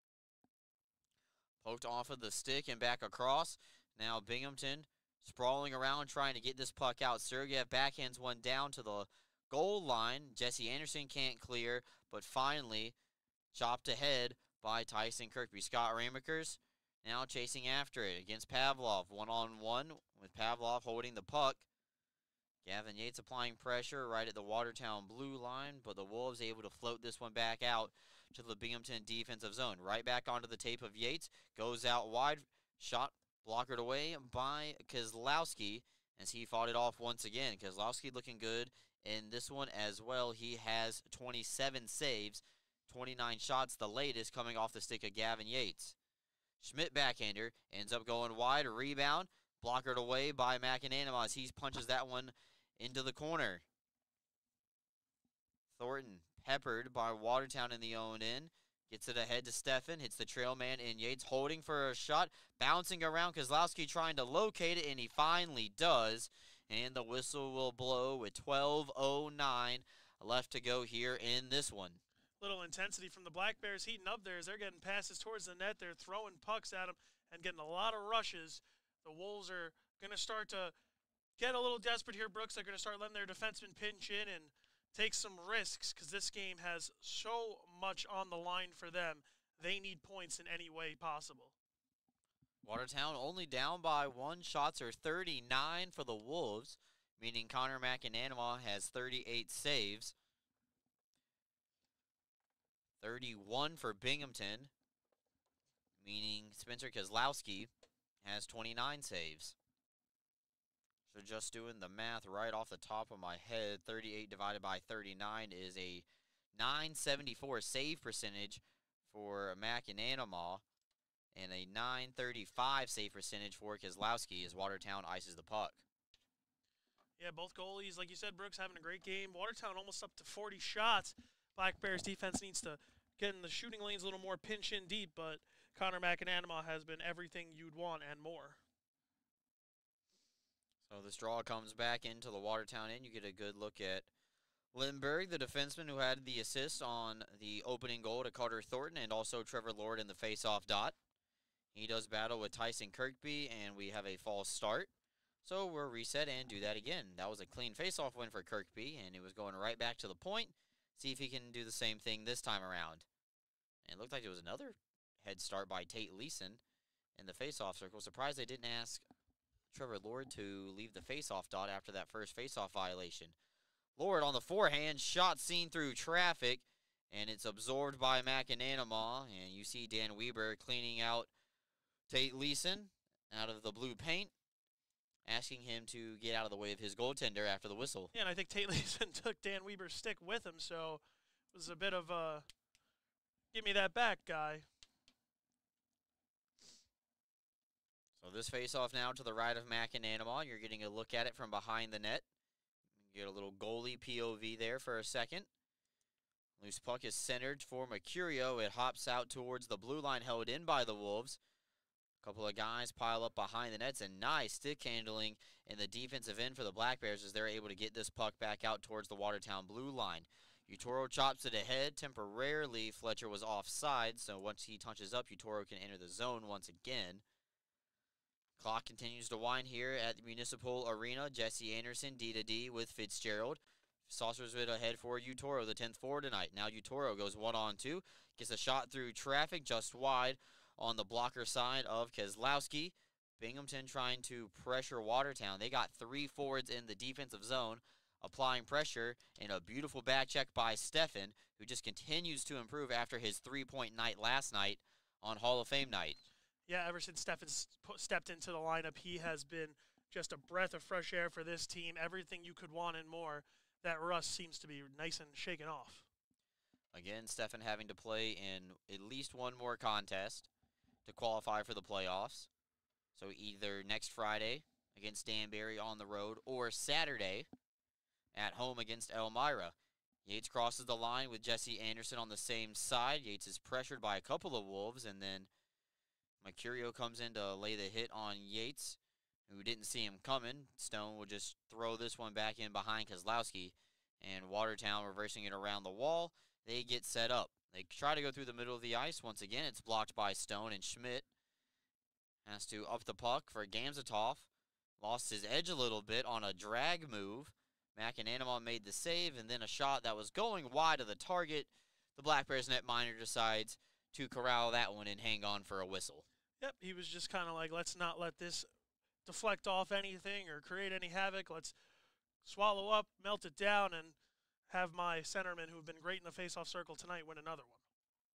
S1: Poked off of the stick and back across. Now Binghamton sprawling around trying to get this puck out. Sergeyev backhands one down to the goal line. Jesse Anderson can't clear, but finally chopped ahead by Tyson Kirkby. Scott Ramakers now chasing after it against Pavlov. One-on-one with Pavlov holding the puck. Gavin Yates applying pressure right at the Watertown blue line, but the Wolves able to float this one back out to the Binghamton defensive zone. Right back onto the tape of Yates. Goes out wide. Shot blockered away by Kozlowski as he fought it off once again. Kozlowski looking good in this one as well. He has twenty-seven saves, twenty-nine shots, the latest coming off the stick of Gavin Yates. Schmidt backhander ends up going wide. Rebound blockered away by McAnanama as he punches that one into the corner. Thornton peppered by Watertown in the own end. Gets it ahead to Steffen. Hits the trail man in Yates, holding for a shot. Bouncing around. Kozlowski trying to locate it, and he finally does. And the whistle will blow with twelve oh nine left to go here in this one.
S2: Little intensity from the Black Bears heating up there as they're getting passes towards the net. They're throwing pucks at them and getting a lot of rushes. The Wolves are going to start to get a little desperate here, Brooks. They're going to start letting their defensemen pinch in and take some risks because this game has so much on the line for them. They need points in any way possible.
S1: Watertown only down by one. Shots are thirty-nine for the Wolves, meaning Connor McAnanama has thirty-eight saves. thirty-one for Binghamton, meaning Spencer Kozlowski has twenty-nine saves. So just doing the math right off the top of my head, thirty-eight divided by thirty-nine is a nine seventy-four save percentage for McAnanama and a nine thirty-five save percentage for Kozlowski as Watertown ices the puck.
S2: Yeah, both goalies, like you said, Brooks having a great game. Watertown almost up to forty shots. Black Bears defense needs to get in the shooting lanes a little more, pinch in deep, but Connor McAnanama has been everything you'd want and more.
S1: So this draw comes back into the Watertown end. You get a good look at Lindbergh, the defenseman who had the assist on the opening goal to Carter Thornton, and also Trevor Lord in the face-off dot. He does battle with Tyson Kirkby, and we have a false start. So we'll reset and do that again. That was a clean face-off win for Kirkby, and it was going right back to the point. See if he can do the same thing this time around. And it looked like it was another head start by Tate Leeson in the face-off circle. Surprised they didn't ask Trevor Lord to leave the face-off dot after that first face-off violation. Lord on the forehand, shot seen through traffic, and it's absorbed by McAnanama. And you see Dan Weber cleaning out Tate Leeson out of the blue paint, asking him to get out of the way of his goaltender after the whistle.
S2: Yeah, and I think Tate Leeson took Dan Weber's stick with him, so it was a bit of a give me that back guy.
S1: So this face-off now to the right of McAnanama. You're getting a look at it from behind the net. You get a little goalie P O V there for a second. Loose puck is centered for Mercurio. It hops out towards the blue line, held in by the Wolves. A couple of guys pile up behind the nets, and nice stick handling in the defensive end for the Black Bears as they're able to get this puck back out towards the Watertown blue line. Utoro chops it ahead. Temporarily, Fletcher was offside, so once he touches up, Utoro can enter the zone once again. Clock continues to wind here at the Municipal Arena. Jesse Anderson, D to D with Fitzgerald. Saucers it ahead for Utoro, the tenth forward tonight. Now Utoro goes one on two. Gets a shot through traffic just wide on the blocker side of Kozlowski. Binghamton trying to pressure Watertown. They got three forwards in the defensive zone, applying pressure, and a beautiful back check by Stefan, who just continues to improve after his three-point night last night on Hall of Fame night.
S2: Yeah, ever since Stefan stepped into the lineup, he has been just a breath of fresh air for this team. Everything you could want and more. That rust seems to be nice and shaken off.
S1: Again, Stefan having to play in at least one more contest to qualify for the playoffs. So either next Friday against Danbury on the road or Saturday at home against Elmira. Yates crosses the line with Jesse Anderson on the same side. Yates is pressured by a couple of Wolves, and then Mercurio comes in to lay the hit on Yates, who didn't see him coming. Stone will just throw this one back in behind Kozlowski, and Watertown reversing it around the wall. They get set up. They try to go through the middle of the ice. Once again, it's blocked by Stone, and Schmidt has to up the puck for Gamzatov. Lost his edge a little bit on a drag move. McAnanama made the save, and then a shot that was going wide of the target. The Black Bears netminder decides to corral that one and hang on for a whistle.
S2: Yep, he was just kind of like, let's not let this deflect off anything or create any havoc. Let's swallow up, melt it down, and have my centermen, who have been great in the face-off circle tonight, win another one.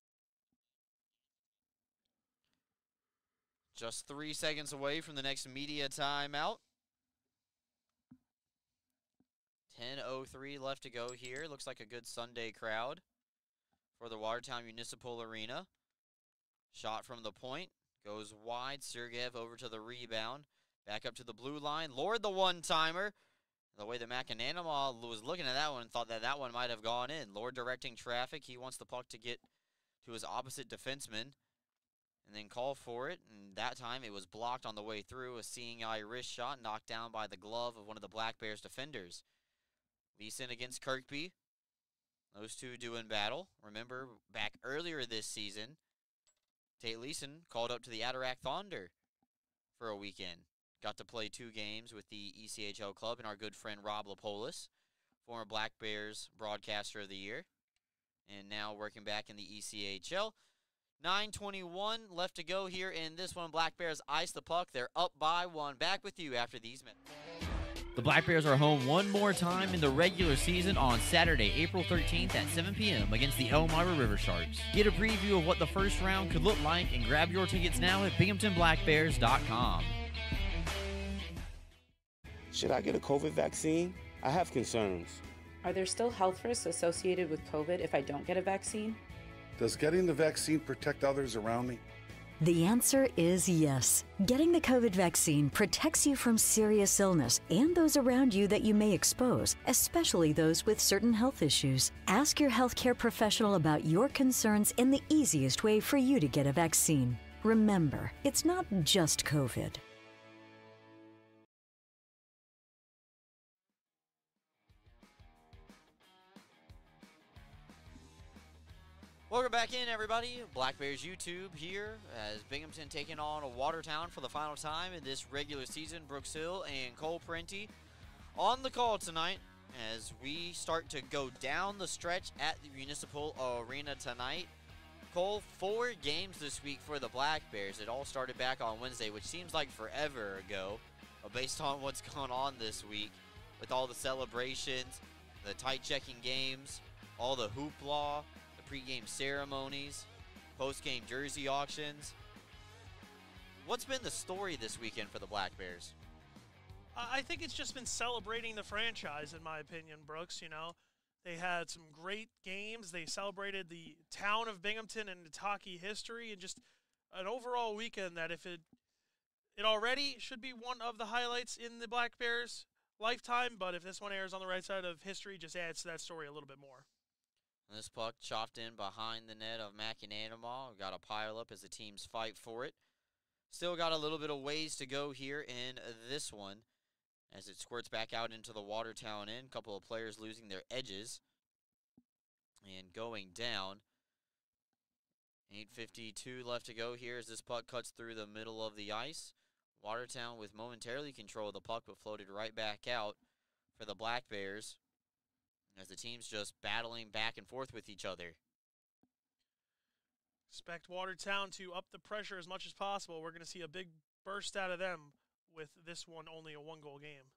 S1: Just three seconds away from the next media timeout. ten oh three left to go here. Looks like a good Sunday crowd for the Watertown Municipal Arena. Shot from the point. Goes wide. Sergeyev over to the rebound. Back up to the blue line. Lord the one-timer. The way that McAnanama was looking at that one, thought that that one might have gone in. Lord directing traffic. He wants the puck to get to his opposite defenseman and then call for it. And that time it was blocked on the way through. A seeing eye wrist shot knocked down by the glove of one of the Black Bears defenders. Leeson against Kirkby. Those two doing battle. Remember, back earlier this season, Tate Leeson called up to the Adirondack Thunder for a weekend. Got to play two games with the E C H L club and our good friend Rob Lapolis former Black Bears Broadcaster of the Year, and now working back in the E C H L. nine twenty-one left to go here in this one. Black Bears ice the puck. They're up by one. Back with you after these minutes.
S3: The Black Bears are home one more time in the regular season on Saturday, April thirteenth at seven p.m. against the Elmira River Sharks. Get a preview of what the first round could look like and grab your tickets now at binghamton black bears dot com.
S10: Should I get a COVID vaccine? I have concerns.
S7: Are there still health risks associated with COVID if I don't get a vaccine?
S11: Does getting the vaccine protect others around me?
S12: The answer is yes. Getting the COVID vaccine protects you from serious illness and those around you that you may expose, especially those with certain health issues. Ask your healthcare professional about your concerns and the easiest way for you to get a vaccine. Remember, it's not just COVID.
S1: Welcome back in, everybody. Black Bears YouTube here as Binghamton taking on Watertown for the final time in this regular season. Brooks Hill and Cole Parenti on the call tonight as we start to go down the stretch at the Municipal Arena tonight. Cole, four games this week for the Black Bears. It all started back on Wednesday, which seems like forever ago, uh, based on what's going on this week with all the celebrations, the tight checking games, all the hoopla, pre-game ceremonies, post-game jersey auctions. What's been the story this weekend for the Black Bears?
S2: I think it's just been celebrating the franchise, in my opinion, Brooks. You know, they had some great games. They celebrated the town of Binghamton and its hockey history, and just an overall weekend that if it it already should be one of the highlights in the Black Bears lifetime, but if this one airs on the right side of history, just adds to that story a little bit more.
S1: This puck chopped in behind the net of Mackinac. Got a pile up as the teams fight for it. Still got a little bit of ways to go here in this one as it squirts back out into the Watertown end. A couple of players losing their edges and going down. eight fifty-two left to go here as this puck cuts through the middle of the ice. Watertown with momentarily control of the puck but floated right back out for the Black Bears, as the team's just battling back and forth with each other.
S2: Expect Watertown to up the pressure as much as possible. We're going to see a big burst out of them with this one only a one-goal game.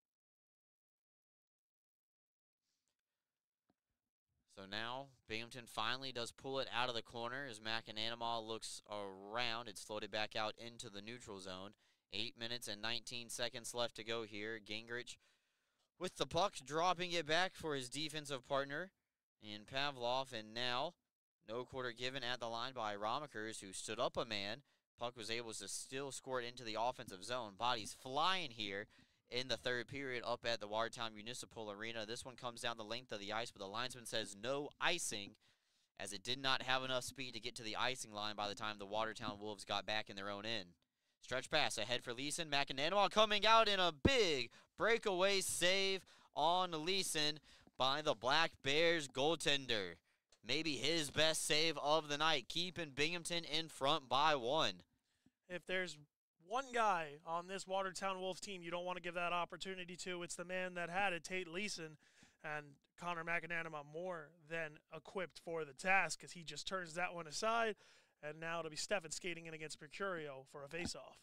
S1: So now Binghamton finally does pull it out of the corner as Mackinac looks around. It's floated back out into the neutral zone. Eight minutes and nineteen seconds left to go here. Gingrich with the puck, dropping it back for his defensive partner in Pavlov, and now no quarter given at the line by Ramakers, who stood up a man. Puck was able to still score it into the offensive zone. Bodies flying here in the third period up at the Watertown Municipal Arena. This one comes down the length of the ice, but the linesman says no icing, as it did not have enough speed to get to the icing line by the time the Watertown Wolves got back in their own end. Stretch pass ahead for Leeson. Mackinac coming out in a big breakaway save on Leeson by the Black Bears goaltender. Maybe his best save of the night, keeping Binghamton in front by one.
S2: If there's one guy on this Watertown Wolves team you don't want to give that opportunity to, it's the man that had it, Tate Leeson. And Connor McAnanama more than equipped for the task, as he just turns that one aside. And now it'll be Stefan skating in against Mercurio for a faceoff.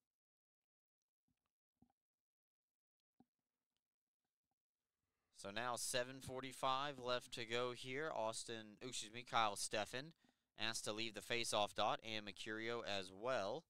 S1: So now seven forty-five left to go here. Austin, oh, excuse me, Kyle Stefan asked to leave the faceoff dot, and Mercurio as well.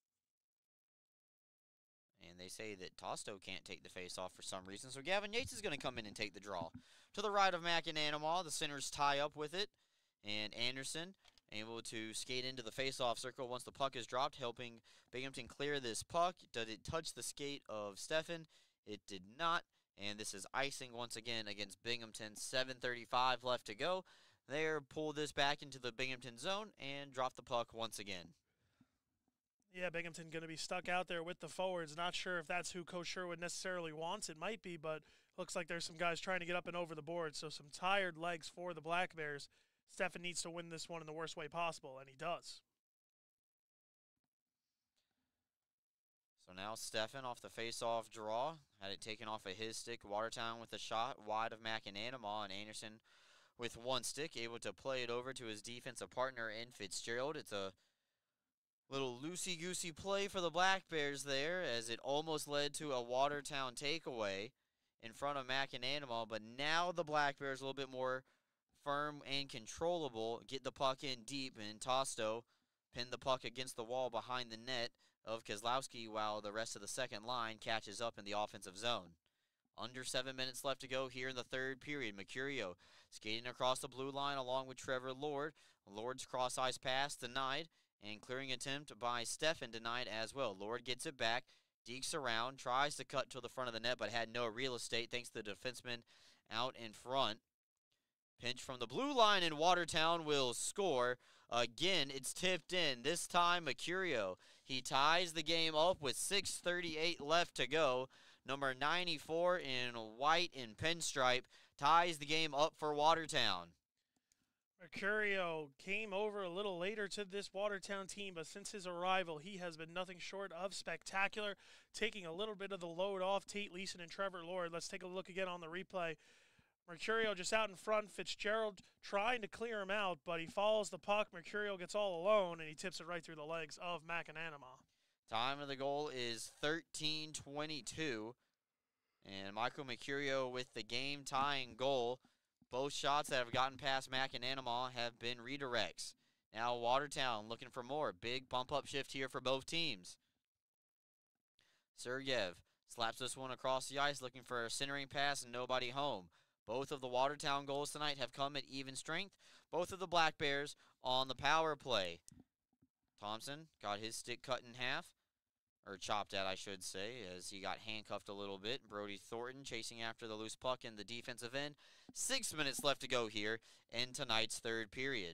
S1: And they say that Tosto can't take the faceoff for some reason, so Gavin Yates is going to come in and take the draw. To the right of Mackinac, the centers tie up with it, and Anderson able to skate into the faceoff circle once the puck is dropped, helping Binghamton clear this puck. Did it touch the skate of Stefan? It did not. And this is icing once again against Binghamton. seven thirty-five left to go. They're pull this back into the Binghamton zone and drop the puck once again.
S2: Yeah, Binghamton going to be stuck out there with the forwards. Not sure if that's who Coach Sherwood necessarily wants. It might be, but looks like there's some guys trying to get up and over the board. So some tired legs for the Black Bears. Stefan needs to win this one in the worst way possible, and he does.
S1: So now Stefan off the face-off draw. Had it taken off of his stick. Watertown with a shot wide of McAnanama, and Anderson with one stick, able to play it over to his defensive partner in Fitzgerald. It's a little loosey-goosey play for the Black Bears there, as it almost led to a Watertown takeaway in front of McAnanama, but now the Black Bears a little bit more firm and controllable, get the puck in deep, and Tosto pinned the puck against the wall behind the net of Kozlowski, while the rest of the second line catches up in the offensive zone. Under seven minutes left to go here in the third period. Mercurio skating across the blue line along with Trevor Lord. Lord's cross-ice pass denied, and clearing attempt by Stefan denied as well. Lord gets it back, dekes around, tries to cut to the front of the net, but had no real estate thanks to the defenseman out in front. Pinch from the blue line, and Watertown will score. Again, it's tipped in. This time, Mercurio. He ties the game up with six thirty-eight left to go. Number ninety-four in white and pinstripe ties the game up for Watertown.
S2: Mercurio came over a little later to this Watertown team, but since his arrival, he has been nothing short of spectacular, taking a little bit of the load off Tate Leeson and Trevor Lord. Let's take a look again on the replay. Mercurio just out in front, Fitzgerald trying to clear him out, but he follows the puck. Mercurio gets all alone, and he tips it right through the legs of McAnanama.
S1: Time of the goal is thirteen twenty-two, and Michael Mercurio with the game-tying goal. Both shots that have gotten past McAnanama have been redirects. Now Watertown looking for more. Big bump-up shift here for both teams. Sergeyev slaps this one across the ice, looking for a centering pass, and nobody home. Both of the Watertown goals tonight have come at even strength. Both of the Black Bears on the power play. Thompson got his stick cut in half, or chopped at, I should say, as he got handcuffed a little bit. Brody Thornton chasing after the loose puck in the defensive end. Six minutes left to go here in tonight's third period.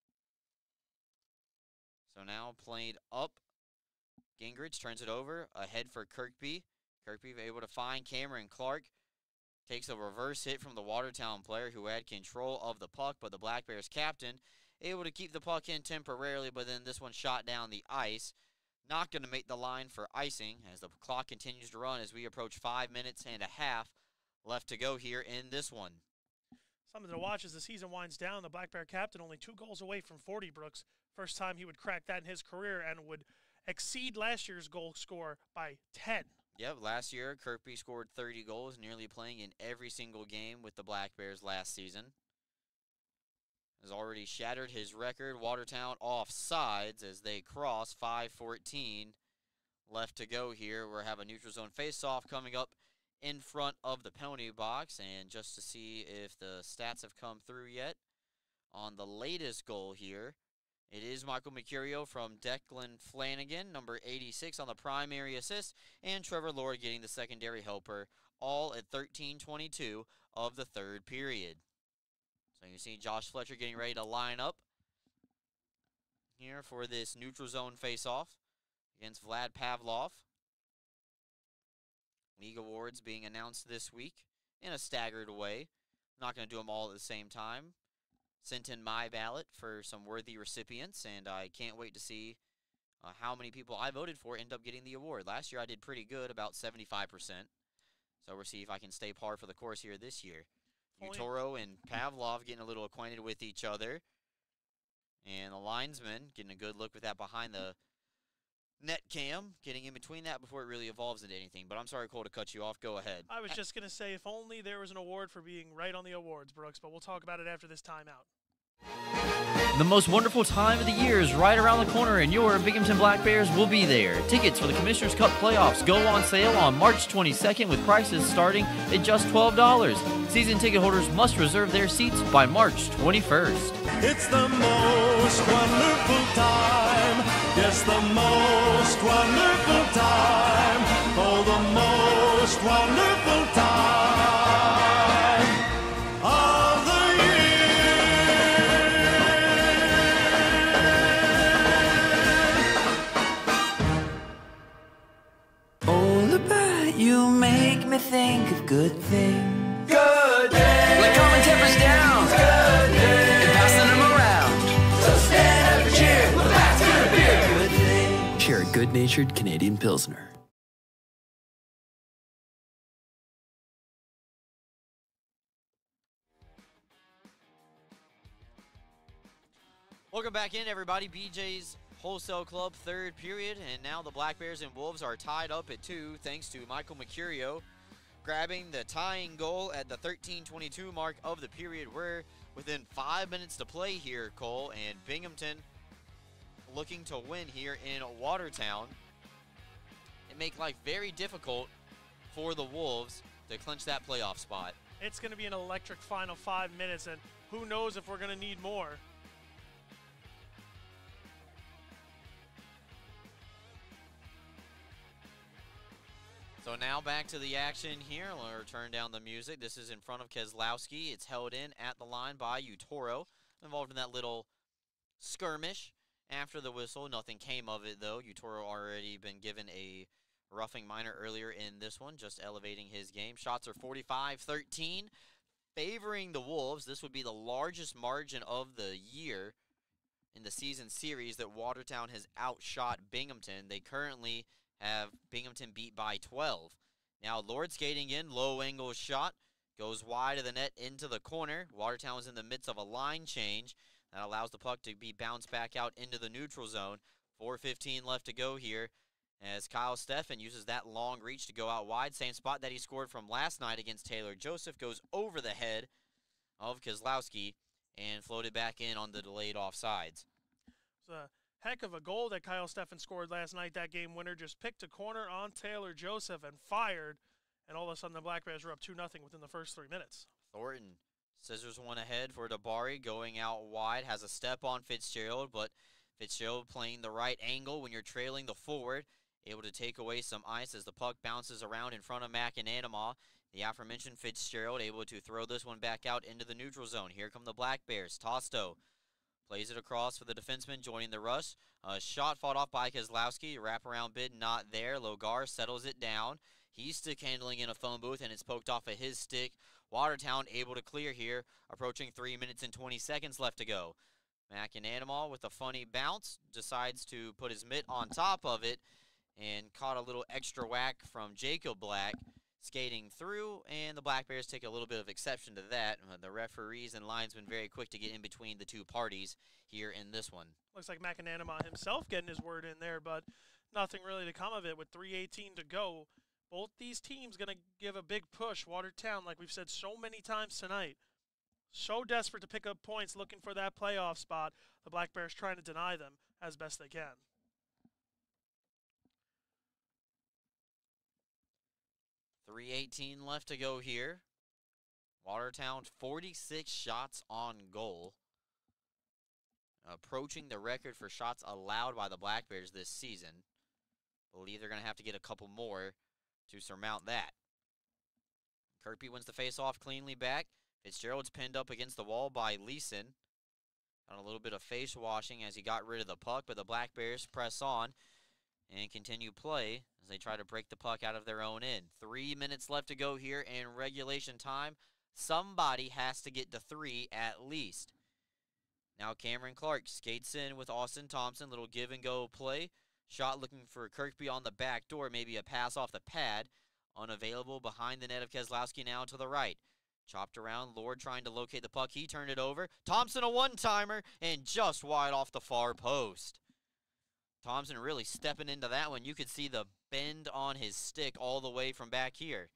S1: So now played up. Gingrich turns it over, ahead for Kirkby. Kirkby able to find Cameron Clark. Takes a reverse hit from the Watertown player who had control of the puck, but the Black Bears captain able to keep the puck in temporarily, but then this one shot down the ice. Not going to make the line for icing as the clock continues to run as we approach five minutes and a half left to go here in this one.
S2: Something to watch as the season winds down. The Black Bear captain only two goals away from forty, Brooks. First time he would crack that in his career and would exceed last year's goal score by ten.
S1: Yep, last year Kirkby scored thirty goals, nearly playing in every single game with the Black Bears last season. Has already shattered his record. Watertown off sides as they cross. Five fourteen left to go here. We'll have a neutral zone face-off coming up in front of the penalty box. And just to see if the stats have come through yet on the latest goal here, it is Michael Mercurio from Declan Flanagan, number eighty-six on the primary assist, and Trevor Lord getting the secondary helper, all at thirteen twenty-two of the third period. So you see Josh Fletcher getting ready to line up here for this neutral zone face-off against Vlad Pavlov. League awards being announced this week in a staggered way. I'm not going to do them all at the same time. Sent in my ballot for some worthy recipients, and I can't wait to see uh, how many people I voted for end up getting the award. Last year I did pretty good, about seventy-five percent. So we'll see if I can stay par for the course here this year. Utoro and Pavlov getting a little acquainted with each other. And the linesman getting a good look with that behind the net cam, getting in between that before it really evolves into anything. But I'm sorry, Cole, to cut you off. Go ahead.
S2: I was just going to say, if only there was an award for being right on the awards, Brooks, but we'll talk about it after this timeout.
S3: The most wonderful time of the year is right around the corner, and your Binghamton Black Bears will be there. Tickets for the Commissioner's Cup playoffs go on sale on March twenty-second with prices starting at just twelve dollars. Season ticket holders must reserve their seats by March twenty-first.
S19: It's the most wonderful time. Yes, the most wonderful time. Oh, the most wonderful time of the year.
S18: All about you make me think of good things.
S19: Good day.
S18: Like calming tempers down.
S19: Good day.
S18: And passing them around.
S19: So stand up and cheer. Well, that's gonna be a good thing.
S9: Share a good-natured Canadian Pilsner.
S1: Welcome back in, everybody. B J's Wholesale Club third period, and now the Black Bears and Wolves are tied up at two thanks to Michael Mercurio grabbing the tying goal at the thirteen twenty-two mark of the period. We're within five minutes to play here, Cole, and Binghamton looking to win here in Watertown. It make life very difficult for the Wolves to clinch that playoff spot.
S2: It's going to be an electric final five minutes, and who knows if we're going to need more.
S1: So now back to the action here. We'll turn down the music. This is in front of Keselowski. It's held in at the line by Utoro. Involved in that little skirmish after the whistle. Nothing came of it, though. Utoro already been given a roughing minor earlier in this one, just elevating his game. Shots are forty-five thirteen, favoring the Wolves. This would be the largest margin of the year in the season series that Watertown has outshot Binghamton. They currently have Binghamton beat by twelve. Now Lord skating in, low angle shot, goes wide of the net into the corner. Watertown is in the midst of a line change that allows the puck to be bounced back out into the neutral zone. four fifteen left to go here as Kyle Steffen uses that long reach to go out wide. Same spot that he scored from last night against Taylor Joseph, goes over the head of Keselowski and floated back in on the delayed offsides.
S2: It's a heck of a goal that Kyle Steffen scored last night. That game winner just picked a corner on Taylor Joseph and fired, and all of a sudden the Black Bears are up two nothing within the first three minutes.
S1: Thornton scissors one ahead for Dabari, going out wide, has a step on Fitzgerald, but Fitzgerald playing the right angle when you're trailing the forward, able to take away some ice as the puck bounces around in front of McAnanama. The aforementioned Fitzgerald able to throw this one back out into the neutral zone. Here come the Black Bears. Tosto plays it across for the defenseman, joining the rush. A shot fought off by Keselowski. Wraparound bid not there. Logar settles it down. He's stick handling in a phone booth, and it's poked off of his stick. Watertown able to clear here, approaching three minutes and twenty seconds left to go. McAnanama with a funny bounce decides to put his mitt on top of it and caught a little extra whack from Jacob Black skating through, and the Black Bears take a little bit of exception to that. Uh, the referees and linesmen very quick to get in between the two parties here in this one.
S2: Looks like McAnanama himself getting his word in there, but nothing really to come of it with three eighteen to go. Both these teams going to give a big push. Watertown, like we've said so many times tonight, so desperate to pick up points, looking for that playoff spot. The Black Bears trying to deny them as best they can.
S1: three eighteen left to go here. Watertown forty-six shots on goal. Approaching the record for shots allowed by the Black Bears this season. Believe they're going to have to get a couple more to surmount that. Kirkby wins the face-off cleanly back. Fitzgerald's pinned up against the wall by Leeson. Got a little bit of face washing as he got rid of the puck, but the Black Bears press on and continue play as they try to break the puck out of their own end. Three minutes left to go here in regulation time. Somebody has to get to three at least. Now Cameron Clark skates in with Austin Thompson. Little give and go play. Shot looking for Kirkby on the back door. Maybe a pass off the pad. Unavailable behind the net of Keselowski now to the right. Chopped around. Lord trying to locate the puck. He turned it over. Thompson a one-timer and just wide off the far post. Thompson really stepping into that one. You could see the bend on his stick all the way from back here.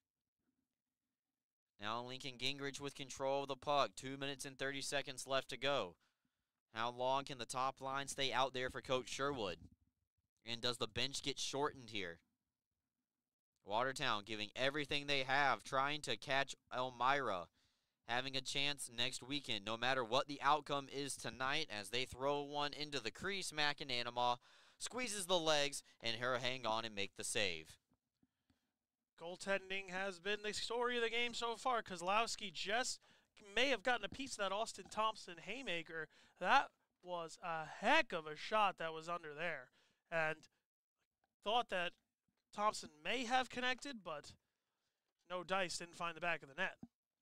S1: Now Lincoln Gingrich with control of the puck. Two minutes and thirty seconds left to go. How long can the top line stay out there for Coach Sherwood? And does the bench get shortened here? Watertown giving everything they have, trying to catch Elmira. Having a chance next weekend, no matter what the outcome is tonight, as they throw one into the crease. McAnanama squeezes the legs, and her hang on and make the save.
S2: Goaltending has been the story of the game so far. Keselowski just may have gotten a piece of that Austin Thompson haymaker. That was a heck of a shot that was under there. And thought that Thompson may have connected, but no dice, didn't find the back of the net.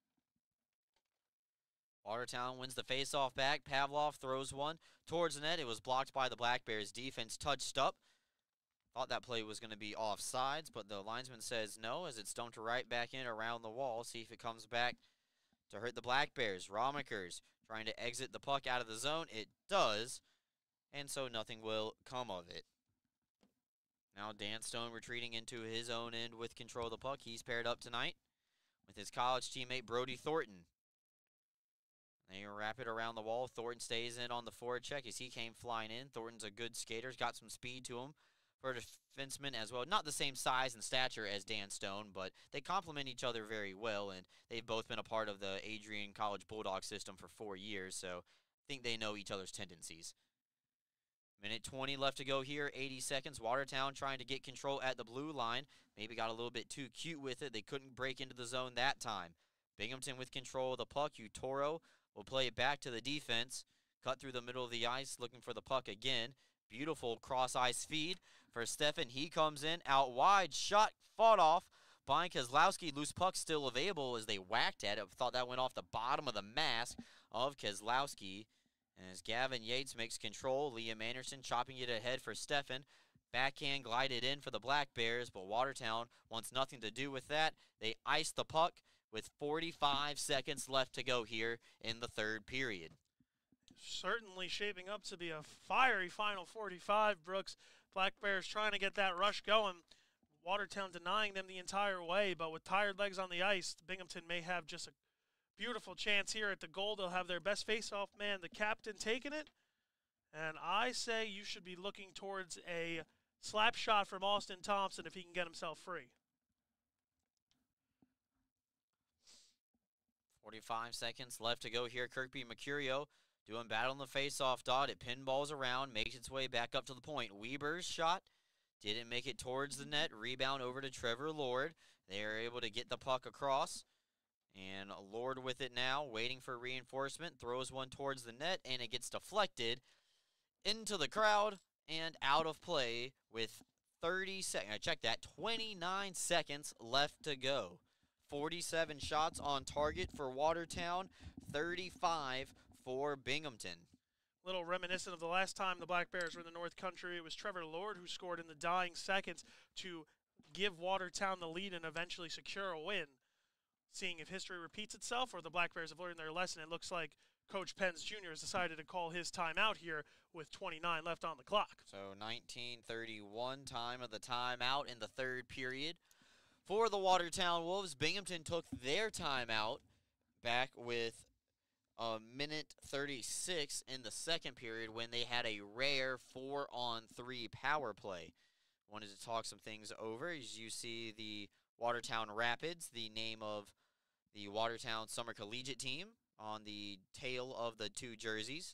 S1: Watertown wins the faceoff back. Pavlov throws one towards the net. It was blocked by the Black Bears defense, touched up. Thought that play was going to be offsides, but the linesman says no, as it's dumped right back in around the wall. See if it comes back to hurt the Black Bears. Romakers trying to exit the puck out of the zone. It does, and so nothing will come of it. Now Dan Stone retreating into his own end with control of the puck. He's paired up tonight with his college teammate Brody Thornton. They wrap it around the wall. Thornton stays in on the forward check as he came flying in. Thornton's a good skater. He's got some speed to him for a defenseman as well. Not the same size and stature as Dan Stone, but they complement each other very well, and they've both been a part of the Adrian College Bulldog system for four years, so I think they know each other's tendencies. Minute twenty left to go here, eighty seconds. Watertown trying to get control at the blue line. Maybe got a little bit too cute with it. They couldn't break into the zone that time. Binghamton with control of the puck. Utoro will play it back to the defense. Cut through the middle of the ice, looking for the puck again. Beautiful cross-ice feed for Stefan. He comes in, out wide, shot, fought off by Keselowski. Loose puck still available as they whacked at it. Thought that went off the bottom of the mask of Keselowski. And as Gavin Yates makes control, Liam Anderson chopping it ahead for Stefan. Backhand glided in for the Black Bears, but Watertown wants nothing to do with that. They ice the puck with forty-five seconds left to go here in the third period.
S2: Certainly shaping up to be a fiery final forty-five, Brooks. Black Bears trying to get that rush going. Watertown denying them the entire way, but with tired legs on the ice, Binghamton may have just a beautiful chance here at the goal. They'll have their best face-off man, the captain, taking it. And I say you should be looking towards a slap shot from Austin Thompson if he can get himself free.
S1: forty-five seconds left to go here. Kirkby Mercurio doing battle in the face-off dot. It pinballs around, makes its way back up to the point. Weber's shot didn't make it towards the net. Rebound over to Trevor Lord. They are able to get the puck across. And Lord with it now, waiting for reinforcement. Throws one towards the net, and it gets deflected into the crowd and out of play with thirty seconds. I checked that. twenty-nine seconds left to go. forty-seven shots on target for Watertown, thirty-five for Binghamton.
S2: Little reminiscent of the last time the Black Bears were in the North Country. It was Trevor Lord who scored in the dying seconds to give Watertown the lead and eventually secure a win. Seeing if history repeats itself or the Black Bears have learned their lesson, it looks like Coach Pence Junior has decided to call his timeout here with twenty-nine left on the clock.
S1: So nineteen thirty-one, time of the timeout in the third period. For the Watertown Wolves, Binghamton took their timeout back with a minute thirty-six in the second period when they had a rare four on three power play. Wanted to talk some things over as you see the Watertown Rapids, the name of the Watertown Summer Collegiate team, on the tail of the two jerseys.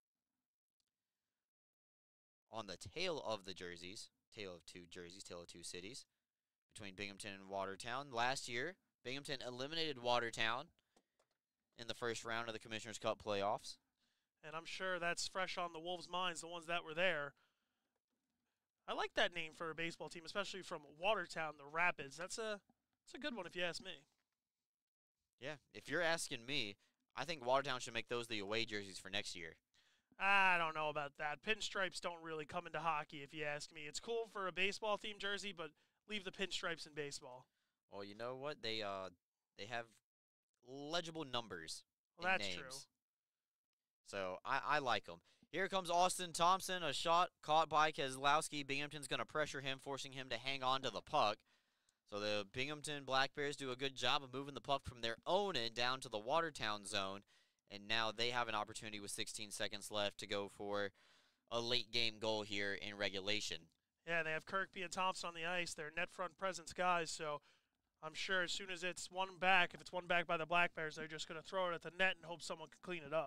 S1: On the tail of the jerseys, tail of two jerseys, tail of two cities, between Binghamton and Watertown. Last year, Binghamton eliminated Watertown in the first round of the Commissioner's Cup playoffs.
S2: And I'm sure that's fresh on the Wolves' minds, the ones that were there. I like that name for a baseball team, especially from Watertown, the Rapids. That's a, that's a good one if you ask me.
S1: Yeah, if you're asking me, I think Watertown should make those the away jerseys for next year.
S2: I don't know about that. Pinstripes don't really come into hockey, if you ask me. It's cool for a baseball-themed jersey, but leave the pinstripes in baseball.
S1: Well, you know what? They uh, they have legible numbers.
S2: Well, that's
S1: names.
S2: true.
S1: So I, I like them. Here comes Austin Thompson, a shot caught by Keselowski. Binghamton's going to pressure him, forcing him to hang on to the puck. So the Binghamton Black Bears do a good job of moving the puck from their own end down to the Watertown zone. And now they have an opportunity with sixteen seconds left to go for a late-game goal here in regulation.
S2: Yeah, they have Kirkby and Thompson on the ice. They're net front presence guys, so I'm sure as soon as it's one back, if it's one back by the Black Bears, they're just going to throw it at the net and hope someone can clean it up.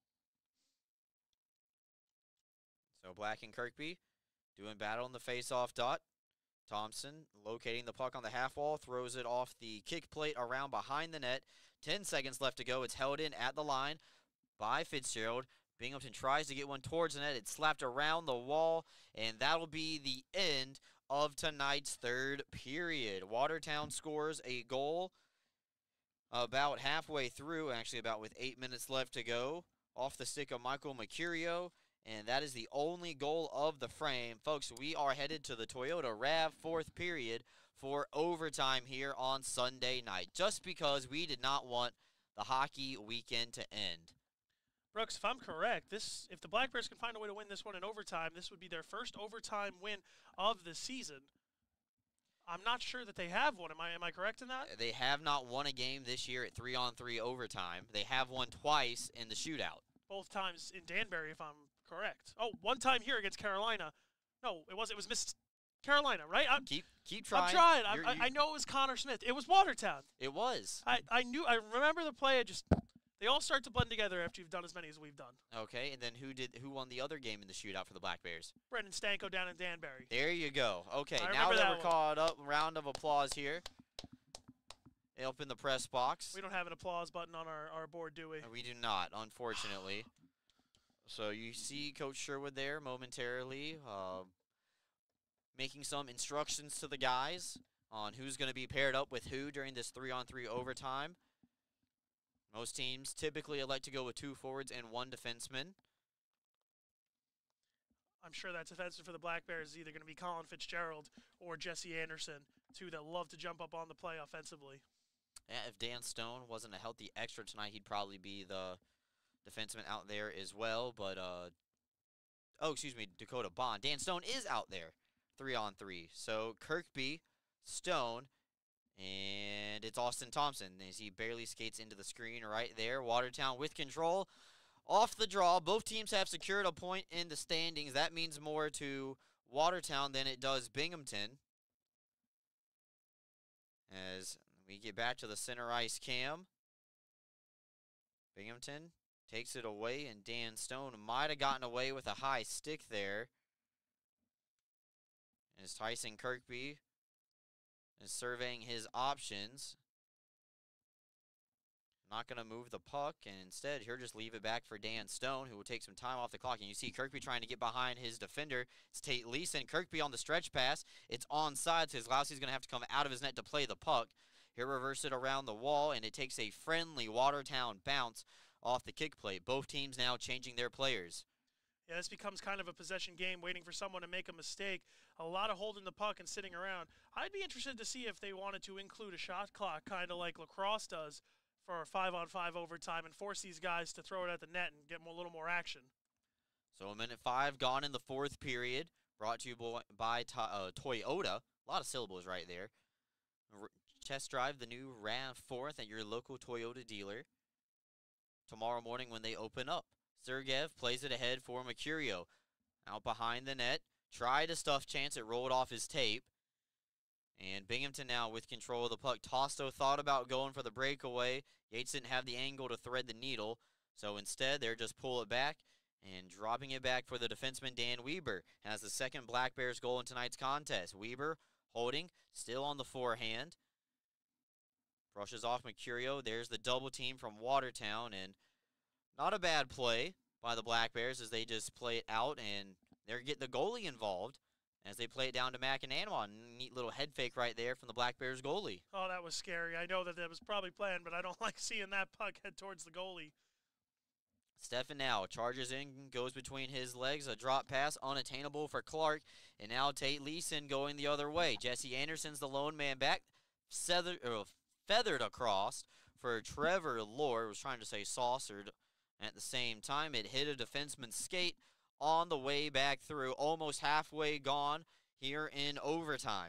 S1: So Black and Kirkby doing battle in the face-off dot. Thompson locating the puck on the half wall, throws it off the kick plate around behind the net. Ten seconds left to go. It's held in at the line by Fitzgerald. Binghamton tries to get one towards the net. It's slapped around the wall, and that'll be the end of tonight's third period. Watertown scores a goal about halfway through, actually about with eight minutes left to go, off the stick of Michael Mercurio. And that is the only goal of the frame. Folks, we are headed to the Toyota RAV fourth period for overtime here on Sunday night. Just because we did not want the hockey weekend to end.
S2: Brooks, if I'm correct, this if the Black Bears can find a way to win this one in overtime, this would be their first overtime win of the season. I'm not sure that they have one. Am I am I correct in that?
S1: They have not won a game this year at three on three overtime. They have won twice in the shootout.
S2: Both times in Danbury, if I'm correct. Oh, one time here against Carolina. No, it was it was Miss Carolina, right? I'm,
S1: keep keep trying.
S2: I'm trying.
S1: You're,
S2: I,
S1: you,
S2: I know it was Connor Smith. It was Watertown.
S1: It was.
S2: I, I knew. I remember the play. I just they all start to blend together after you've done as many as we've done.
S1: Okay, and then who did who won the other game in the shootout for the Black Bears?
S2: Brendan Stanko down in Danbury.
S1: There you go. Okay,
S2: I
S1: now that,
S2: that
S1: we're
S2: one.
S1: caught up, round of applause here. Up in the press box.
S2: We don't have an applause button on our, our board, do we?
S1: We do not, unfortunately. So you see Coach Sherwood there momentarily uh, making some instructions to the guys on who's going to be paired up with who during this three on three overtime. Most teams typically elect to go with two forwards and one defenseman.
S2: I'm sure that's offensive for the Black Bears is either going to be Colin Fitzgerald or Jesse Anderson, two that love to jump up on the play offensively.
S1: Yeah, if Dan Stone wasn't a healthy extra tonight, he'd probably be the defenseman out there as well. But, uh, oh, excuse me, Dakota Bond. Dan Stone is out there, three on three. So Kirkby, Stone, and it's Austin Thompson as he barely skates into the screen right there. Watertown with control. Off the draw, both teams have secured a point in the standings. That means more to Watertown than it does Binghamton. As we get back to the center ice cam, Binghamton takes it away, and Dan Stone might have gotten away with a high stick there. As Tyson Kirkby is surveying his options. Not going to move the puck, and instead he'll just leave it back for Dan Stone, who will take some time off the clock. And you see Kirkby trying to get behind his defender. It's Tate Leeson. Kirkby on the stretch pass. It's onside, so Zlowski's going to have to come out of his net to play the puck. He'll reverse it around the wall, and it takes a friendly Watertown bounce off the kick plate. Both teams now changing their players.
S2: Yeah, this becomes kind of a possession game, waiting for someone to make a mistake. A lot of holding the puck and sitting around. I'd be interested to see if they wanted to include a shot clock, kind of like lacrosse does, for a five-on-five overtime and force these guys to throw it at the net and get a little more action.
S1: So a minute five gone in the fourth period, brought to you by uh, Toyota. A lot of syllables right there. R test drive the new RAV fourth at your local Toyota dealer tomorrow morning when they open up. Sergeyev plays it ahead for Mercurio. Out behind the net, tried a stuff chance, it rolled off his tape. And Binghamton now with control of the puck. Tosto thought about going for the breakaway. Yates didn't have the angle to thread the needle. So instead, they're just pull it back and dropping it back for the defenseman Dan Weber. Has the second Black Bears goal in tonight's contest. Weber holding, still on the forehand. Brushes off Mercurio. There's the double team from Watertown. And not a bad play by the Black Bears as they just play it out. And they're getting the goalie involved as they play it down to McAnanwa. Neat little head fake right there from the Black Bears goalie.
S2: Oh, that was scary. I know that that was probably planned, but I don't like seeing that puck head towards the goalie.
S1: Stefan now charges in, goes between his legs, a drop pass, unattainable for Clark, and now Tate Leeson going the other way. Jesse Anderson's the lone man back, feathered, uh, feathered across for Trevor Lord, was trying to say saucered. At the same time, it hit a defenseman's skate on the way back through, almost halfway gone here in overtime.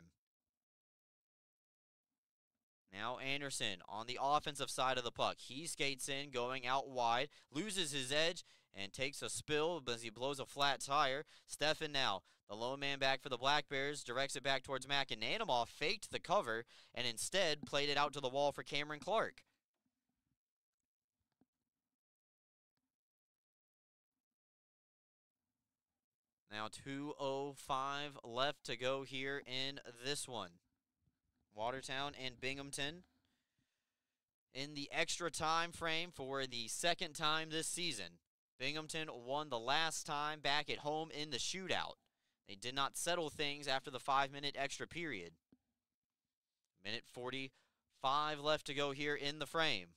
S1: Now Anderson on the offensive side of the puck. He skates in, going out wide, loses his edge, and takes a spill as he blows a flat tire. Stefan now, the lone man back for the Black Bears, directs it back towards McAnanama, faked the cover, and instead played it out to the wall for Cameron Clark. Now two oh five left to go here in this one. Watertown and Binghamton in the extra time frame for the second time this season. Binghamton won the last time back at home in the shootout. They did not settle things after the five-minute extra period. Minute forty-five left to go here in the frame.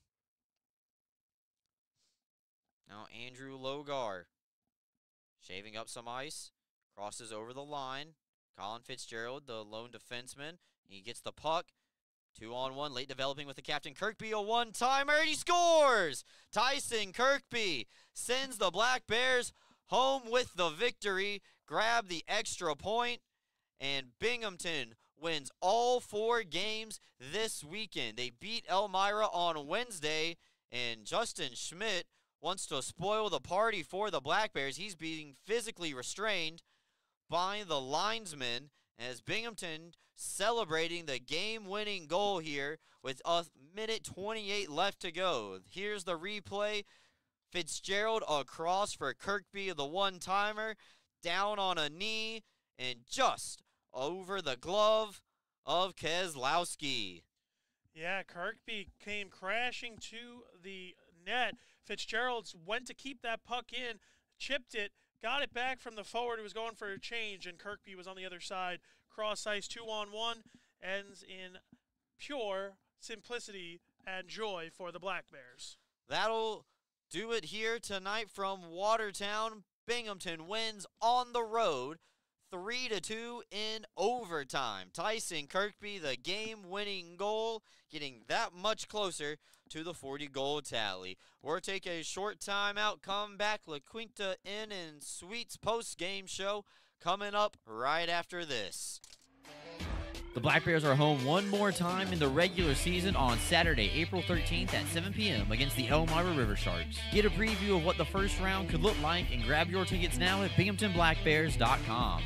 S1: Now Andrew Logar shaving up some ice, crosses over the line. Colin Fitzgerald, the lone defenseman, he gets the puck, Two on one, late developing with the captain Kirkby, a one-timer, and he scores! Tyson Kirkby sends the Black Bears home with the victory, grab the extra point, and Binghamton wins all four games this weekend. They beat Elmira on Wednesday, and Justin Schmidt wants to spoil the party for the Black Bears. He's being physically restrained by the linesman as Binghamton celebrating the game-winning goal here with a minute twenty-eight left to go. Here's the replay. Fitzgerald across for Kirkby, the one-timer, down on a knee and just over the glove of Keselowski.
S2: Yeah, Kirkby came crashing to the net. Fitzgerald went to keep that puck in, chipped it, got it back from the forward who was going for a change, and Kirkby was on the other side. Cross ice, two on one, ends in pure simplicity and joy for the Black Bears.
S1: That'll do it here tonight from Watertown. Binghamton wins on the road, three to two in overtime. Tyson Kirkby, the game-winning goal, getting that much closer to the forty-goal tally. We'll take a short timeout, come back. La Quinta Inn and Suites post-game show coming up right after this.
S3: The Black Bears are home one more time in the regular season on Saturday, April thirteenth at seven p m against the Elmira River Sharks. Get a preview of what the first round could look like and grab your tickets now at binghamton black bears dot com.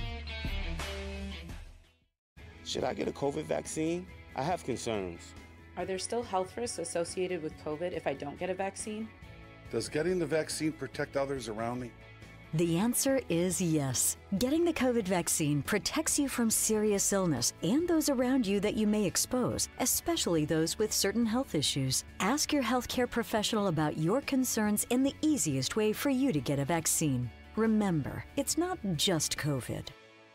S10: Should I get a COVID vaccine? I have concerns.
S7: Are there still health risks associated with COVID if I don't get a vaccine?
S11: Does getting the vaccine protect others around me?
S12: The answer is yes. Getting the COVID vaccine protects you from serious illness and those around you that you may expose, especially those with certain health issues. Ask your healthcare professional about your concerns and the easiest way for you to get a vaccine. Remember, it's not just COVID.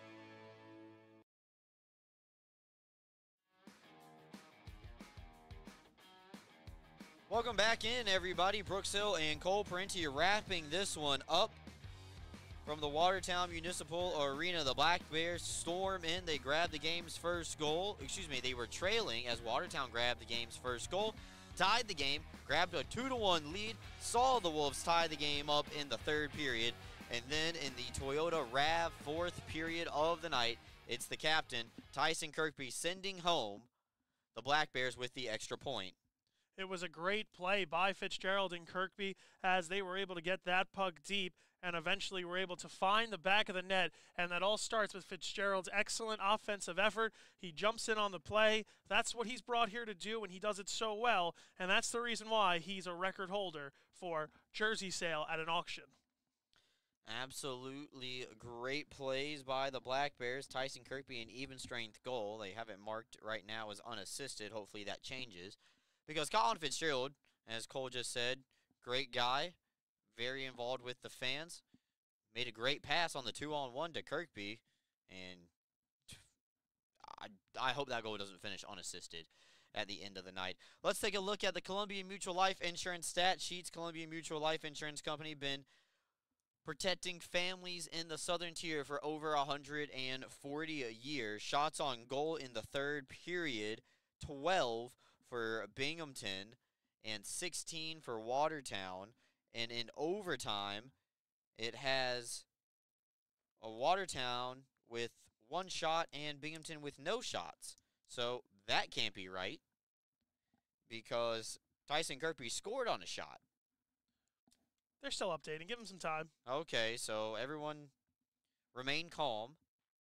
S1: Welcome back in, everybody. Brooks Hill and Cole Parenti wrapping this one up from the Watertown Municipal Arena. The Black Bears storm in. They grabbed the game's first goal. Excuse me, they were trailing as Watertown grabbed the game's first goal, tied the game, grabbed a two to one lead, saw the Wolves tie the game up in the third period, and then in the Toyota RAV fourth period of the night, it's the captain, Tyson Kirkby, sending home the Black Bears with the extra point.
S2: It was a great play by Fitzgerald and Kirkby as they were able to get that puck deep and eventually were able to find the back of the net. And that all starts with Fitzgerald's excellent offensive effort. He jumps in on the play. That's what he's brought here to do, and he does it so well. And that's the reason why he's a record holder for jersey sale at an auction.
S1: Absolutely great plays by the Black Bears. Tyson Kirkby, an even strength goal. They have it marked right now as unassisted. Hopefully that changes. Because Colin Fitzgerald, as Cole just said, great guy, very involved with the fans, made a great pass on the two-on-one to Kirkby, and I, I hope that goal doesn't finish unassisted at the end of the night. Let's take a look at the Columbia Mutual Life Insurance stat sheets. Columbia Mutual Life Insurance Company been protecting families in the Southern Tier for over one hundred forty a year. Shots on goal in the third period, twelve for Binghamton and sixteen for Watertown. And in overtime, it has a Watertown with one shot and Binghamton with no shots. So that can't be right because Tyson Kirkby scored on a shot.
S2: They're still updating. Give them some time.
S1: Okay, so everyone remain calm.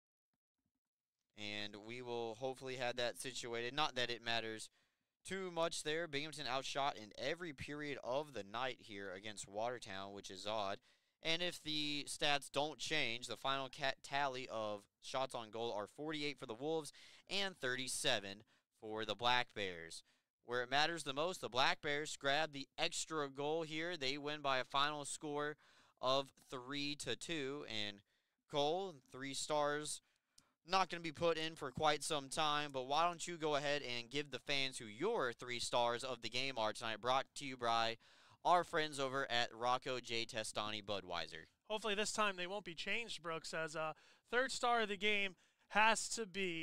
S1: And we will hopefully have that situated. Not that it matters too much there. Binghamton outshot in every period of the night here against Watertown, which is odd. And if the stats don't change, the final cat tally of shots on goal are forty-eight for the Wolves and thirty-seven for the Black Bears. Where it matters the most, the Black Bears grab the extra goal here. They win by a final score of three to two. And Cole, three stars, not going to be put in for quite some time, but why don't you go ahead and give the fans who your three stars of the game are tonight, brought to you by our friends over at Rocco J. Testani Budweiser.
S2: Hopefully this time they won't be changed, Brooks, as a third star of the game has to be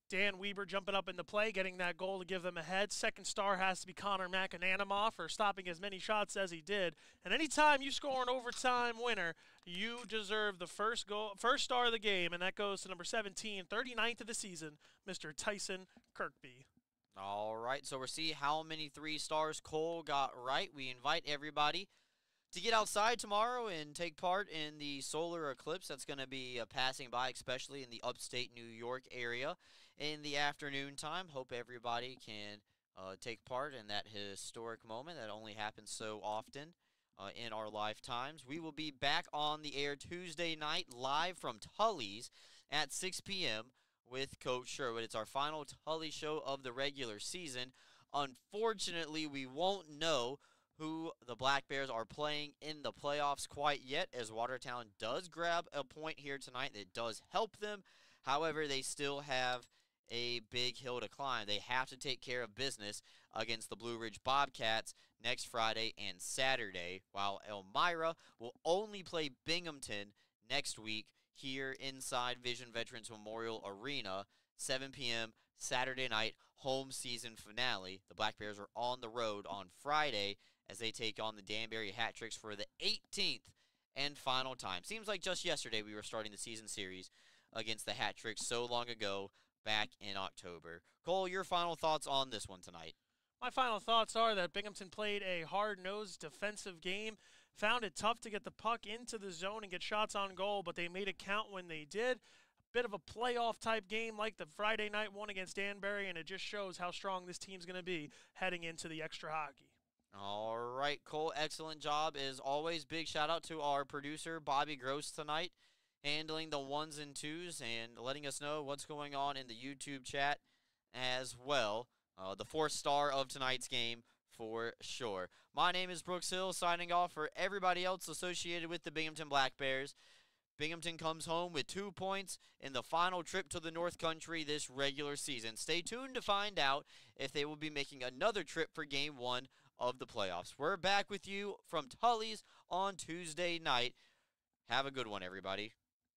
S2: Dan Weber jumping up in the play, getting that goal to give them a head. Second star has to be Connor McAnanima for stopping as many shots as he did. And anytime you score an overtime winner, you deserve the first goal, first star of the game, and that goes to number seventeen, thirty-ninth of the season, Mister Tyson Kirkby.
S1: All right, so we'll see how many three stars Cole got right. We invite everybody to get outside tomorrow and take part in the solar eclipse that's going to be uh, passing by, especially in the upstate New York area in the afternoon time. Hope everybody can uh, take part in that historic moment that only happens so often uh, in our lifetimes. We will be back on the air Tuesday night live from Tully's at six p m with Coach Sherwood. It's our final Tully show of the regular season. Unfortunately, we won't know who the Black Bears are playing in the playoffs quite yet, as Watertown does grab a point here tonight that does help them. However, they still have a big hill to climb. They have to take care of business against the Blue Ridge Bobcats next Friday and Saturday, while Elmira will only play Binghamton next week here inside Vision Veterans Memorial Arena, seven p m Saturday night, home season finale. The Black Bears are on the road on Friday as they take on the Danbury Hat Tricks for the eighteenth and final time. Seems like just yesterday we were starting the season series against the Hat Tricks so long ago, back in October. Cole, your final thoughts on this one tonight?
S2: My final thoughts are that Binghamton played a hard-nosed defensive game, found it tough to get the puck into the zone and get shots on goal, but they made it count when they did. Bit of a playoff-type game like the Friday night one against Danbury, and it just shows how strong this team's going to be heading into the extra hockey.
S1: All right, Cole, excellent job. As always, big shout-out to our producer, Bobby Gross, tonight, handling the ones and twos and letting us know what's going on in the YouTube chat as well. Uh, the fourth star of tonight's game for sure. My name is Brooks Hill, signing off for everybody else associated with the Binghamton Black Bears. Binghamton comes home with two points in the final trip to the North Country this regular season. Stay tuned to find out if they will be making another trip for Game one of the playoffs. We're back with you from Tully's on Tuesday night. Have a good one, everybody.